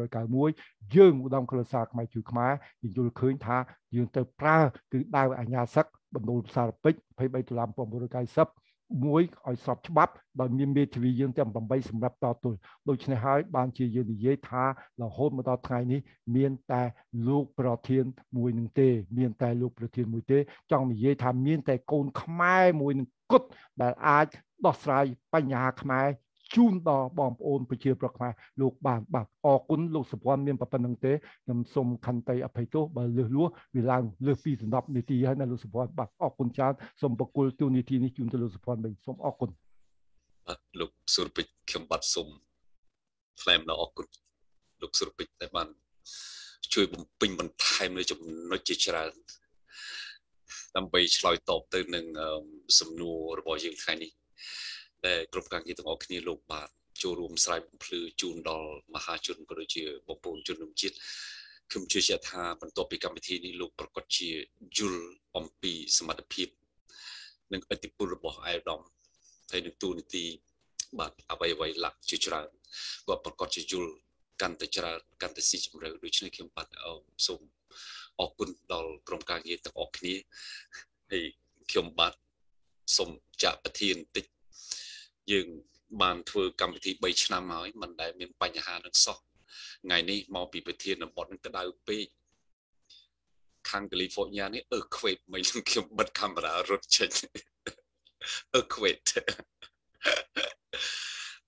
1991យើងឧត្តមគ្រួសារខ្មែរជួយខ្មែរយល់ឃើញថាយើងទៅប្រើគឺដាវអាញាសឹកបណ្ដូលផ្សារពេជ្រ23ដុល្លារ1990មួយឲ្យស្របច្បាប់ដោយមានមេធាវីយើងទាំង8សម្រាប់តទល់ដូច្នេះហើយបានជាយើងនិយាយថារហូតមកដល់ថ្ងៃនេះមានតែលោកប្រធានមួយនឹងទេមានតែលោកប្រធានមួយទេចង់និយាយថាមានតែកូនខ្មែរមួយនឹងគត់ដែលអាចដោះស្រាយបញ្ហាខ្មែរជូនដល់បងប្អូនប្រជាប្រដ្ឋខ្មែរលោកបានបាទអរគុណលោកសុភ័ណ្ឌមានប៉ុណ្្នឹងទេខ្ញុំសូមខន្តីអភ័យទោសបើលើសលួសវាឡើងលើសពីសំណប់នីតិហើយណាលោកសុភ័ណ្ឌបាទអរគុណច្រើនសូមបកគលទូនីតិនេះជូនទៅលោកសុភ័ណ្ឌវិញសូមអរគុណបាទលោកសុរពេជ្រខ្ញុំបាទសូមថ្លែងដល់អរគុណលោកសុរពេជ្រដែលបានជួយបំពេញបន្ថែមនៅចំណុចជាច្រើនដើម្បីឆ្លើយតបទៅនឹងសំណួររបស់យើងថ្ងៃនេះដែលគ្រប់ការងារទាំងអស់គ្នាលោកបាទចូលរួមស្រាយបំភ្លឺជូនដល់មហាជនក៏ដូចជាបងប្អូនជនរួមជាតិខ្ញុំជឿជាក់ថាបន្ទាប់ពីកម្មវិធីនេះលោកប្រកាសជាយល់អំពីសមត្ថភាពនិងឥទ្ធិពលរបស់អាយដាមហើយនឹងទូនីតិបាទអ្វីអ្វីឡាក់ជាច្រើនគាត់ប្រកាសជាយល់កាន់តែច្រើនកាន់តែស៊ីជម្រៅដូច្នេះខ្ញុំបាទសូមអរគុណដល់ក្រុមការងារទាំងអស់គ្នាហើយខ្ញុំបាទសូមចាក់ប្រធានតិចយើងបានធ្វើកម្មវិធី3ឆ្នាំហើយមិនដែលមានបញ្ហានឹងសោះថ្ងៃនេះមកពីប្រធានតំបន់នឹងក្តៅពេកខាងកាលីហ្វ័រញ៉ានេះអឺខ្វេតមិនខ្ញុំបិទកាមេរ៉ារត់ចេញអឺខ្វេត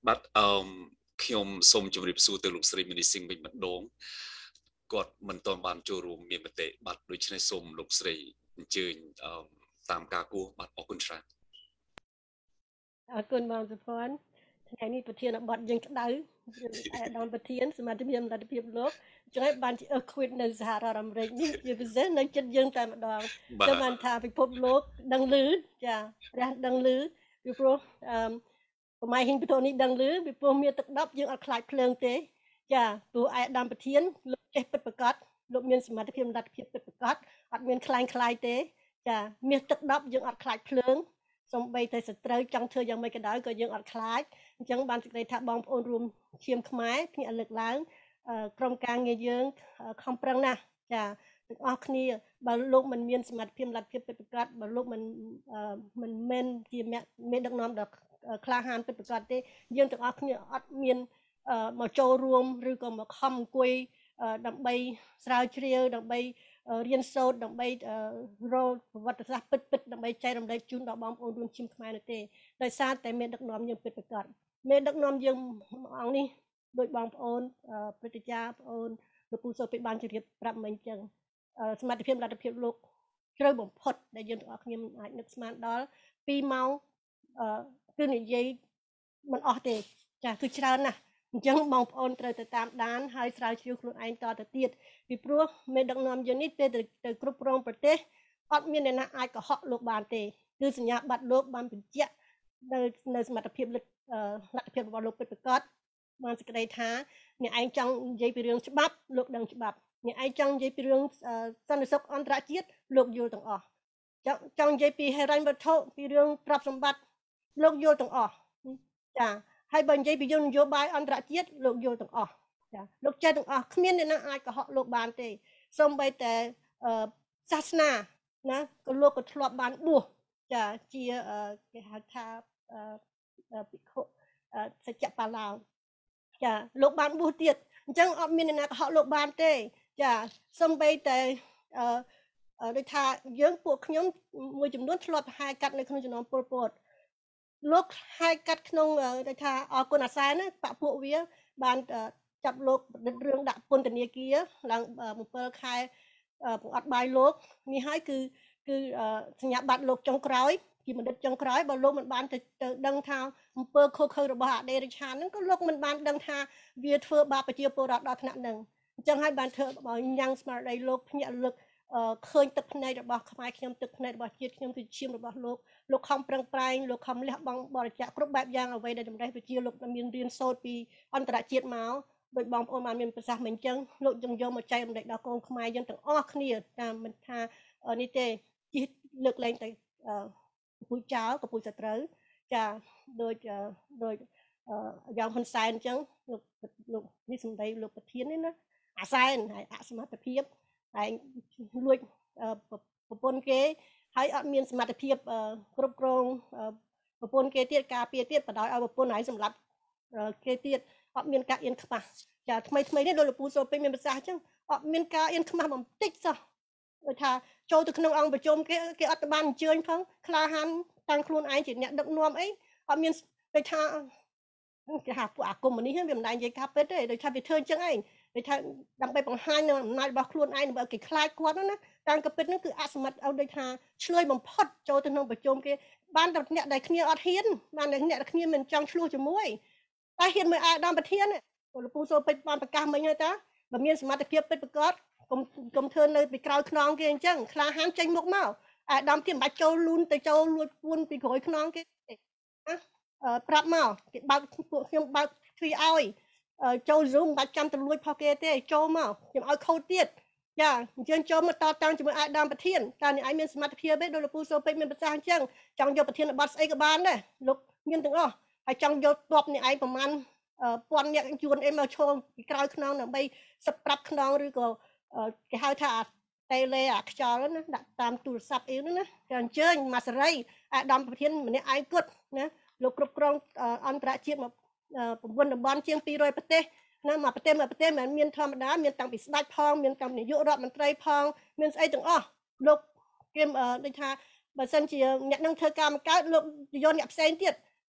បាទអឺខ្ញុំសូមជម្រាបសួរទៅលោកស្រីមនីស៊ីងវិញម្ដងគាត់មិនទាន់បានចូលរួមមានមតិបាទដូច្នេះសូមលោកស្រីអញ្ជើញអឺតាមការគួរបាទអរគុណច្រើនអរគុណបងសុផាន់ថ្ងៃនេះប្រធានបទយើងក្តៅអាដាមប្រធានសមាជិកមានលទ្ធភាពលោកចឹងហើយបានជាអឺខ្វិតនៅសហរដ្ឋអាមេរិកនេះជាពិសេសនៅចិត្តយើងតែម្ដងចាំបានថាពិភពលោកដឹងឮចារះដឹងឮពីព្រោះអឺប្រម៉ៃហ៊ីងបតូនេះដឹងឮពីព្រោះមានទឹកដប់យើងអត់ខ្លាចភ្លើងទេចាព្រោះអាដាមប្រធានលោកចេះពិតប្រាកដលោកមានសមត្ថភាពលទ្ធភាពពិតប្រាកដអត់មានខ្លាញ់ខ្លាយទេចាមានទឹកដប់យើងអត់ខ្លាចភ្លើងសំបីតែសត្រូវចង់ធ្វើយ៉ាងម៉េចក៏ដោយក៏យើងអត់ខ្លាចអញ្ចឹងបានសេចក្តីថាបងប្អូនរួមឈាមខ្មែរគ្នាលើកឡើងក្រុមការងារយើងខំប្រឹងណាស់ចាទាំងអស់គ្នាបើលោកមិនមានសមត្ថភាពលទ្ធភាពពិតប្រាកដបើលោកមិនមិនមែនជាមេដឹកនាំដ៏ក្លាហានពិតប្រាកដទេយើងទាំងអស់គ្នាអត់មានមកចូលរួមឬក៏មកខំអង្គុយដើម្បីស្រាវជ្រាវដើម្បីរៀនសូត្រដើម្បីរកប្រវត្តិសាស្ត្រពិតពិតដើម្បីចែករំលែកជូនដល់បងប្អូនរួមឈាមខ្មែរនោះទេដោយសារតែមានដឹកនាំយើងពិតប្រាកដមានដឹកនាំយើងអង្គនេះដោយបងប្អូនព្រឹទ្ធាចារ្យបងប្អូនលោកពូសូពេបានជម្រាបប្រាប់មិញអញ្ចឹងសមត្ថភាពលទ្ធភាពលោកជ្រៅបំផុតដែលយើងទាំងអស់គ្នាមិនអាចនឹកស្មានដល់ពីរម៉ោងគឺនិយាយមិនអស់ទេចាគឺច្រើនណាស់អញ្ចឹងបងប្អូនត្រូវទៅតាមដានហើយស្រាវជ្រាវខ្លួនឯងតទៅទៀតពីព្រោះមេដឹកនាំយើងនេះពេលទៅគ្រប់គ្រងប្រទេសអត់មានអ្នកណាអាចកុហកលោកបានទេគឺសញ្ញាបត្រលោកបានបញ្ជាក់នៅនៅសមត្ថភាពលទ្ធភាពរបស់លោកពិតប្រាកដបានសេចក្តីថាអ្នកឯងចង់និយាយពីរឿងច្បាប់លោកដឹងច្បាប់អ្នកឯងចង់និយាយពីរឿងសន្តិសុខអន្តរជាតិលោកយល់ទាំងអស់ចង់ចង់និយាយពីហិរញ្ញវត្ថុពីរឿងទ្រព្យសម្បត្តិលោកយល់ទាំងអស់ចាហើយបើនិយាយពីនយោបាយអន្តរជាតិលោកយល់ទាំងអស់ចាលោកចេះទាំងអស់គ្មានអ្នកណាអាចកុហកលោកបានទេសូម្បីតែសាសនាណាក៏លោកក៏ធ្លាប់បានបួសចាជាគេហៅថាភិក្ខុសច្ចបាឡោចាលោកបានបួសទៀតអញ្ចឹងអត់មានអ្នកណាកុហកលោកបានទេចាសូម្បីតែអឺដូចថាយើងពួកខ្ញុំមួយចំនួនធ្លាប់ហែកាត់នៅក្នុងចំណោមពលពតលោកហែកាត់ក្នុងដូចថាអរគុណអាសែនណាបពួកវាបានចាប់លោកប្រឌិតរឿងដាក់ពន្ធនាគារឡើង7ខែបង្អត់បាយលោកនេះហើយគឺគឺសញ្ញាបត្រលោកចុងក្រោយជាបណ្ឌិតចុងក្រោយបើលោកមិនបានទៅដឹងថាអំពើខុសខើរបស់អតីតរដ្ឋាភិបាលហ្នឹងក៏លោកមិនបានដឹងថាវាធ្វើបាបប្រជាពលរដ្ឋដល់ថ្នាក់ហ្នឹងអញ្ចឹងហើយបានធ្វើឲ្យញ៉ាំងស្មារតីលោកភ្ញាក់លើកឃើញទឹកភ្នែករបស់ខ្មែរខ្ញុំទឹកភ្នែករបស់ជាតិខ្ញុំគឺឈាមរបស់លោកលោកខំប្រឹងប្រែងលោកខំលះបង់បរិច្ចាគគ្រប់បែបយ៉ាងអ្វីដែលតម្រេះប្រជាលោកមានរៀនសូត្រពីអន្តរជាតិមកដោយបងប្អូនបានមានប្រសាសន៍មិនអញ្ចឹងលោកយើងយកមកចែករំលែកដល់កូនខ្មែរយើងទាំងអស់គ្នាតាមមិនថានេះទេជិះលើកលែងតែកពុយចោលកពុយសត្រូវចាដោយដោយយ៉ាងហ៊ុនសែនអញ្ចឹងលោកលោកនេះសម្ដីលោកប្រធាននេះណាអាសែនហើយអសមត្ថភាពហើយលួចប្រពន្ធគេហើយអត់មានសមត្ថភាពគ្រប់គ្រងប្រពន្ធគេទៀតការពារទៀតបដ ாய் ឲ្យប្រពន្ធហើយសម្រាប់គេទៀតអត់មានការអៀនខ្មាស់ចាថ្មីថ្មីនេះលោកលពូសូពេញមានប្រសាសន៍អញ្ចឹងអត់មានការអៀនខ្មាស់បន្តិចសោះដូចថាចូលទៅក្នុងអង្គប្រជុំគេគេអត់បានអញ្ជើញផងក្លាហានតាំងខ្លួនឯងជាអ្នកដឹកនាំអីអត់មានដូចថាគេហៅពួកអាគមនេះវាមិនដែរនិយាយការពិតទេដូចថាវាធ្វើអញ្ចឹងឯងដូចថាដើម្បីបង្ហាញនៅអំណាចរបស់ខ្លួនឯងដើម្បីគេខ្លាចគាត់ណាតាមកាពិតហ្នឹងគឺអសមត្ថឲ្យដូចថាឆ្លើយបំផុតចូលទៅក្នុងប្រជុំគេបានតែអ្នកដែលគ្នាអត់ហ៊ានបានតែអ្នកដែលគ្នាមិនចង់ឆ្លោះជាមួយតែហ៊ានមើលអាដាមប្រធានលោកពូសូពេជ្របានប្រកាសមិញហើយតាបើមានសមត្ថភាពពិតប្រាកដកុំកុំធ្វើនៅពីក្រោយខ្នងគេអញ្ចឹងក្លាហានចេញមុខមកអាដាមធានមិនបាច់ចូលលូនទៅចូលលួចពួនពីក្រោយខ្នងគេណាប្រាប់មកគេបើកពួកខ្ញុំបើកទ្វារឲ្យចូល Zoom មិនបាច់ចាំទៅលួចផុសគេទេចូលមកខ្ញុំឲ្យខូតទៀតចាអញ្ចឹងចូលមកតតាំងជាមួយអាដាមប្រធានតើអ្នកឯងមានសមត្ថភាពទេដោយលោកពូសូពេជ្រមានប្រសាសន៍អញ្ចឹងចង់យកប្រធានបទស្អីក៏បានដែរលោកមានទាំងអស់ហើយចង់យកទ័ពអ្នកឯងប្រហែលពាន់អ្នកជួនអីមកឈរពីក្រោយខ្នងដើម្បីសឹកប្រាប់ខ្នងឬក៏គេហៅថាតេឡេអាខ្យល់ណាដាក់តាមទូរស័ព្ទអីហ្នឹងណាចាអញ្ជើញមកសេរីអាដាមប្រធានម្នាក់ឯងគត់ណាលោកគ្រប់គ្រងអន្តរជាតិមកប្រព័ន្ធតំបន់ជាងពីររយប្រទេសណាមកប្រទេសមកប្រទេសមិនមានធម្មតាមានតាំងពីស្ដេចផងមានតាំងពីនាយករដ្ឋមន្ត្រីផងមានស្អីទាំងអស់លោកគេដូចថាបើសិនជាអ្នកនឹងធ្វើការមកកើតលោកយកអ្នកផ្សេងទៀត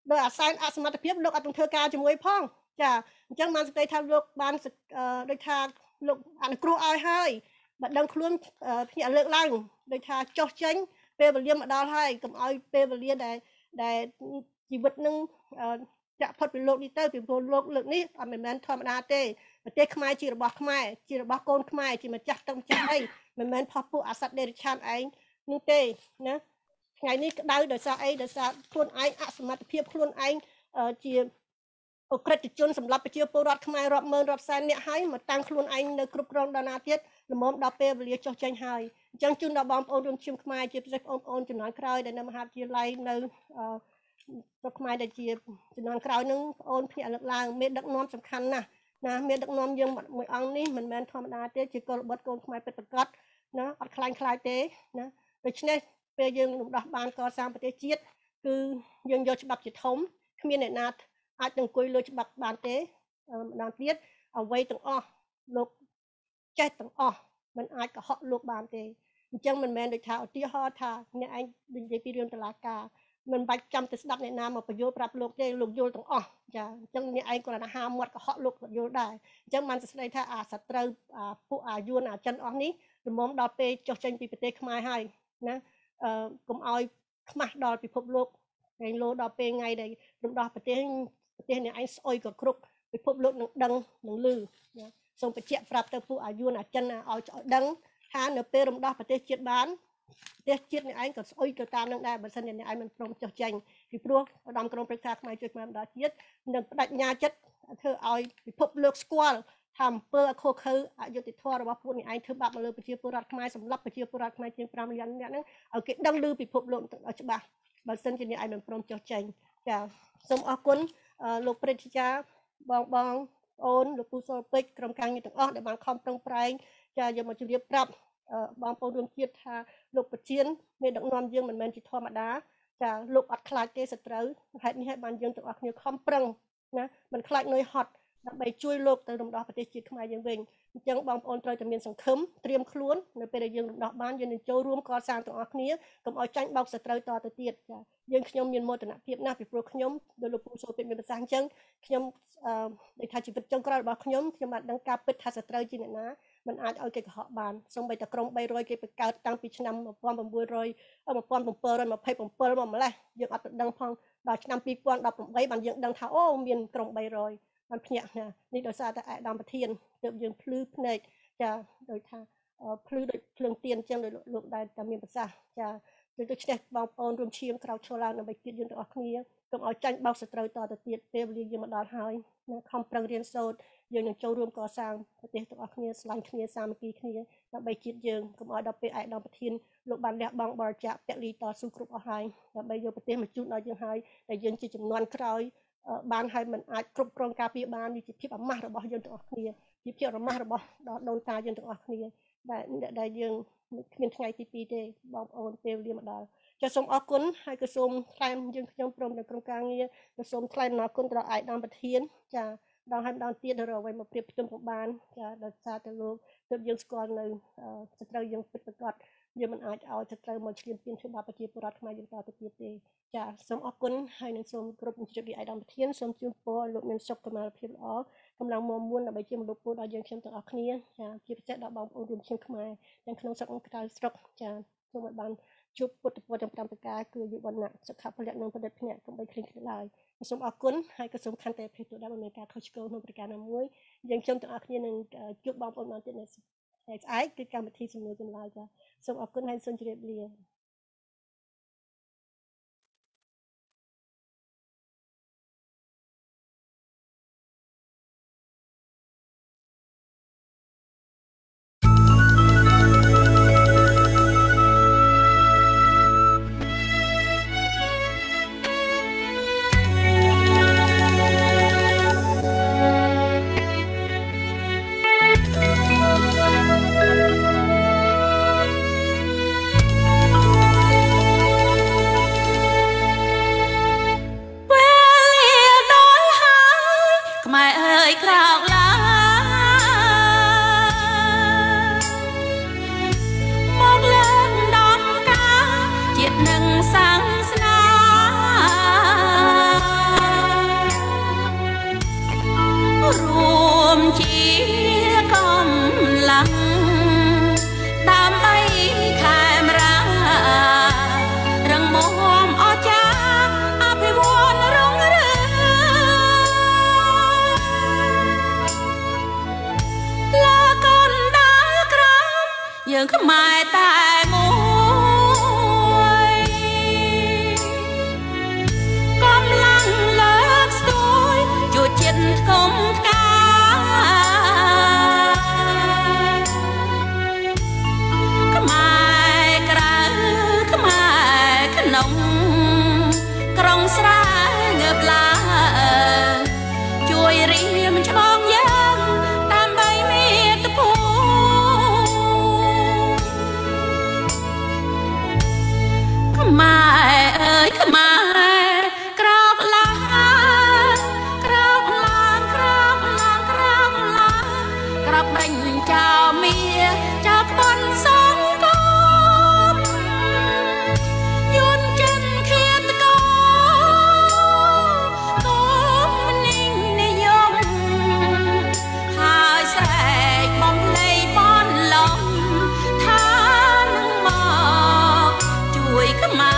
ដោយអាសែនអសមត្ថភាពលោកអត់នឹងធ្វើការជាមួយផងចាអញ្ចឹងបានសេចក្តីថាលោកបានដូចថាលោកអនុគ្រោះឲ្យហើយបើដឹងខ្លួនភ្ញាក់លើកឡើងដូចថាចោះចេញពេលវេលាមកដល់ហើយកុំឲ្យពេលវេលាដែលដែលជីវិតនឹងចាក់ផុតពីលោកនេះទៅពីព្រោះលោកលើកនេះអត់មិនមែនធម្មតាទេប្រទេសខ្មែរជារបស់ខ្មែរជារបស់កូនខ្មែរជាម្ចាស់ទឹកម្ចាស់អីមិនមែនផុសពួកអាសត្វដេរឆានឯងនោះទេណាថ្ងៃនេះក្តៅដោយសារអីដោយសារខ្លួនឯងអសមត្ថភាពខ្លួនឯងជាអក្រិតជនសម្រាប់ប្រជាពលរដ្ឋខ្មែររាប់ម៉ឺនរាប់សែនអ្នកហើយមកតាំងខ្លួនឯងនៅគ្រប់គ្រងដល់ណាទៀតល្មមដល់ពេលវេលាចុះចេញហើយអញ្ចឹងជូនដល់បងប្អូនរួមឈាមខ្មែរជាពិសេសបងប្អូនជំនាន់ក្រោយដែលនៅមហាវិទ្យាល័យនៅស្រុកខ្មែរដែលជាជំនាន់ក្រោយនឹងបងប្អូនភ្ញាក់លើកឡើងមានដឹកនាំសំខាន់ណាស់ណាមានដឹកនាំយើងមួយអង្គនេះមិនមែនធម្មតាទេជាកុលបុត្រកូនខ្មែរពិតប្រាកដណាអត់ខ្លាញ់ខ្លាយទេណាដូច្នេះពេលយើងរំដោះបានកសាងប្រទេសជាតិគឺយើងយកច្បាប់ជាធំគ្មានអ្នកណាអាចនឹងអង្គុយលើច្បាប់បានទេម្ដងទៀតអ្វីទាំងអស់លោកចេះទាំងអស់มันអាចកុហកលោកបានទេអញ្ចឹងមិនមែនដូចថាឧទាហរណ៍ថាអ្នកឯងនិយាយពីរឿងតុលាការមិនបាច់ចាំទៅស្ដាប់អ្នកណាមកបញ្យល់ប្រាប់លោកទេលោកយល់ទាំងអស់ចាអញ្ចឹងអ្នកឯងគាត់ថាហាមាត់កុហកលោកយល់ដែរអញ្ចឹងបានសស្ដីថាអាសត្រូវពួកអាយួនអាចិនអស់នេះរមុំដល់ពេលចុះចេញពីប្រទេសខ្មែរហើយណាអឺកុំឲ្យខ្មាស់ដល់ពិភពលោកថ្ងៃលោដល់ពេលថ្ងៃដែលរំដោះប្រទេសប្រទេសអ្នកឯងស្អុយក៏គ្រប់ពិភពលោកនឹងដឹងនឹងឮណាសូមបញ្ជាក់ប្រាប់ទៅពួកអាយួនអាចិនឲ្យដឹងថានៅពេលរំដោះប្រទេសជាតិបានប្រទេសជាតិអ្នកឯងក៏ស្អុយទៅតាមនឹងដែរបើមិនអ្នកឯងមិនព្រមចុះចេញពីព្រោះឧត្តមក្រុមប្រឹក្សាខ្មែរជួយខ្មែរម្ដងជាតិនឹងបដិញ្ញាចិត្តធ្វើឲ្យពិភពលោកស្គាល់ថាអំពើអខុសខើអយុត្តិធម៌របស់ពួកអ្នកឯងធ្វើបាបមកលើប្រជាពលរដ្ឋខ្មែរសម្រាប់ប្រជាពលរដ្ឋខ្មែរជាង5លានអ្នកហ្នឹងឲ្យគេដឹងឮពិភពលោកឲ្យច្បាស់បើមិនជាអ្នកឯងមិនព្រមចុះចេញចាសូមអរគុណលោកព្រឹទ្ធាចារ្យបងបងអូនលោកពូសុលពេជ្រក្រុមការងារទាំងអស់ដែលបានខំប្រឹងប្រែងចាយកមកជម្រាបប្រាប់បងប្អូនរួមជាតិថាលោកប្រធានមេដឹកនាំយើងមិនមែនជាធម្មតាចាលោកអត់ខ្លាចទេសត្រូវហេតុនេះហើយបានយើងទាំងអស់គ្នាខំប្រឹងណាមិនខ្លាចនឿយហត់ដើម្បីជួយលោកទៅរំដោះប្រទេសជាតិខ្មែរយើងវិញអញ្ចឹងបងប្អូនត្រូវតែមានសង្ឃឹមត្រៀមខ្លួននៅពេលដែលយើងរំដោះបានយើងនឹងចូលរួមកសាងទាំងអស់គ្នាកុំឲ្យចាញ់បោកសត្រូវតទៅទៀតចាយើងខ្ញុំមានមោទនភាពណាស់ពីព្រោះខ្ញុំដោយលោកពូសូពេជ្រមានប្រសាសន៍អញ្ចឹងខ្ញុំអឺដូចថាជីវិតចុងក្រោយរបស់ខ្ញុំខ្ញុំបានដឹងការពិតថាសត្រូវជាអ្នកណាមិនអាចឲ្យគេកុហកបានសូម្បីតែក្រុម300គេបង្កើតតាំងពីឆ្នាំ1900 1727មកម្លេះយើងអត់ទៅដឹងផងដល់ឆ្នាំ2018បានយើងដឹងថាអូមានក្រុម300បានភ្ញាក់ណានេះដោយសារតែឯកឧត្តមប្រធានទើបយើងភ្លឺភ្នែកចាដោយថាភ្លឺដូចភ្លើងទៀនអញ្ចឹងដោយលោកដែលតែមានប្រសាសន៍ចាដូច្នេះបងប្អូនរួមឈាមក្រោកឈរឡើងដើម្បីជាតិយើងទាំងអស់គ្នាកុំឲ្យចាញ់បោកសត្រូវតទៅទៀតពេលវេលាយើងមកដល់ហើយខំប្រឹងរៀនសូត្រយើងនឹងចូលរួមកសាងប្រទេសទាំងអស់គ្នាស្លាញ់គ្នាសាមគ្គីគ្នាដើម្បីជាតិយើងកុំឲ្យដល់ពេលឯកឧត្តមប្រធានលោកបានលះបង់បរិច្ចាគពលីតស៊ូគ្រប់អស់ហើយដើម្បីយកប្រទេសមកជូនដល់យើងហើយដែលយើងជាចំនួនក្រោយបានហើយមិនអាចគ្រប់គ្រងការពារបាននេះជាភាពអាម៉ាស់របស់យើងទាំងអស់គ្នាជាភាពអាម៉ាស់របស់ដូនតាយើងទាំងអស់គ្នាដែលដែលយើងគ្មានថ្ងៃទី2ទេបងប្អូនពេលវេលាមកដល់ចាសសូមអរគុណហើយក៏សូមថ្លែងយើងខ្ញុំព្រមទាំងក្រុមការងារក៏សូមថ្លែងអំណរគុណដល់ឯកឧត្តមប្រធានចាដល់ហើយម្ដងទៀតរកអ្វីមកប្រៀបផ្ទឹមក៏បានចាដោយសារតែលោកទើបយើងស្គាល់នៅសត្រូវយើងពិតប្រាកដយើងមិនអាចឲ្យសត្រូវមកឈ្លានពានធ្វើបាបប្រជាពលរដ្ឋខ្មែរយើងតទៅទៀតទេចាសូមអរគុណហើយនឹងសូមគោរពជម្រាបលាឯកឧត្តមប្រធានសូមជូនពរលោកមានសុខកម្មភាពល្អកម្លាំងមាំមួនដើម្បីជាមនុស្សពលដល់យើងខ្ញុំទាំងអស់គ្នាចាជាពិសេសដល់បងប្អូនរួមជាតិខ្មែរទាំងក្នុងស្រុកនិងក្រៅស្រុកចាសូមឲ្យបានជួបពុទ្ធពរទាំង5ប្រការគឺយុវណ្ណៈសុខៈពលៈនិងប្រឌិតភ្នាក់កុំបីឃ្លៀងឃ្លាតឡើយសូមអរគុណហើយក៏សូមខន្តីអភ័យទោសដល់មានការខុសឆ្គងក្នុងប្រការណាមួយយើងខ្ញុំទាំងអស់គ្នានឹងជួបបងប្អូនបានទៀតនៅថ្ងៃស្អែកគឺកម្មវិធីសំណួរចម្លើយចាសូមអរគុណហើយសូមជម្រាបលាខ្មែរអើយខ្មែរក្រោកឡើងក្រោកឡើងក្រោកឡើងក្រោកឡើងក្រោកដេញចោលមាចោលក្បន់សងកូនយួនចិនឃាតកោកូនមិននិយមហើយស្រែកបំភ្លៃបនឡំថានឹងមកជួយខ្មែរ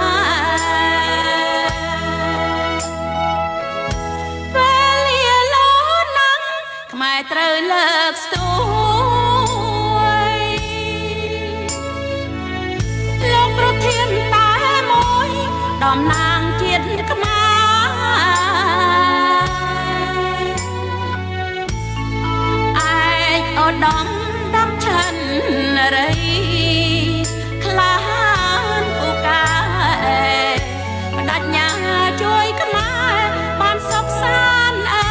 ខ្មែរត្រូវលើកស្ទួយលោកប្រធានតែមួយតំណាងជាតិខ្មែរឯកឧត្តមដំឆិនរីក្លាហានពូកែបដិញ្ញាជួយខ្មែរបានសុខសាន្តអើ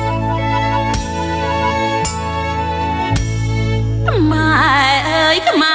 ខ្មែរអើយខ្មែរ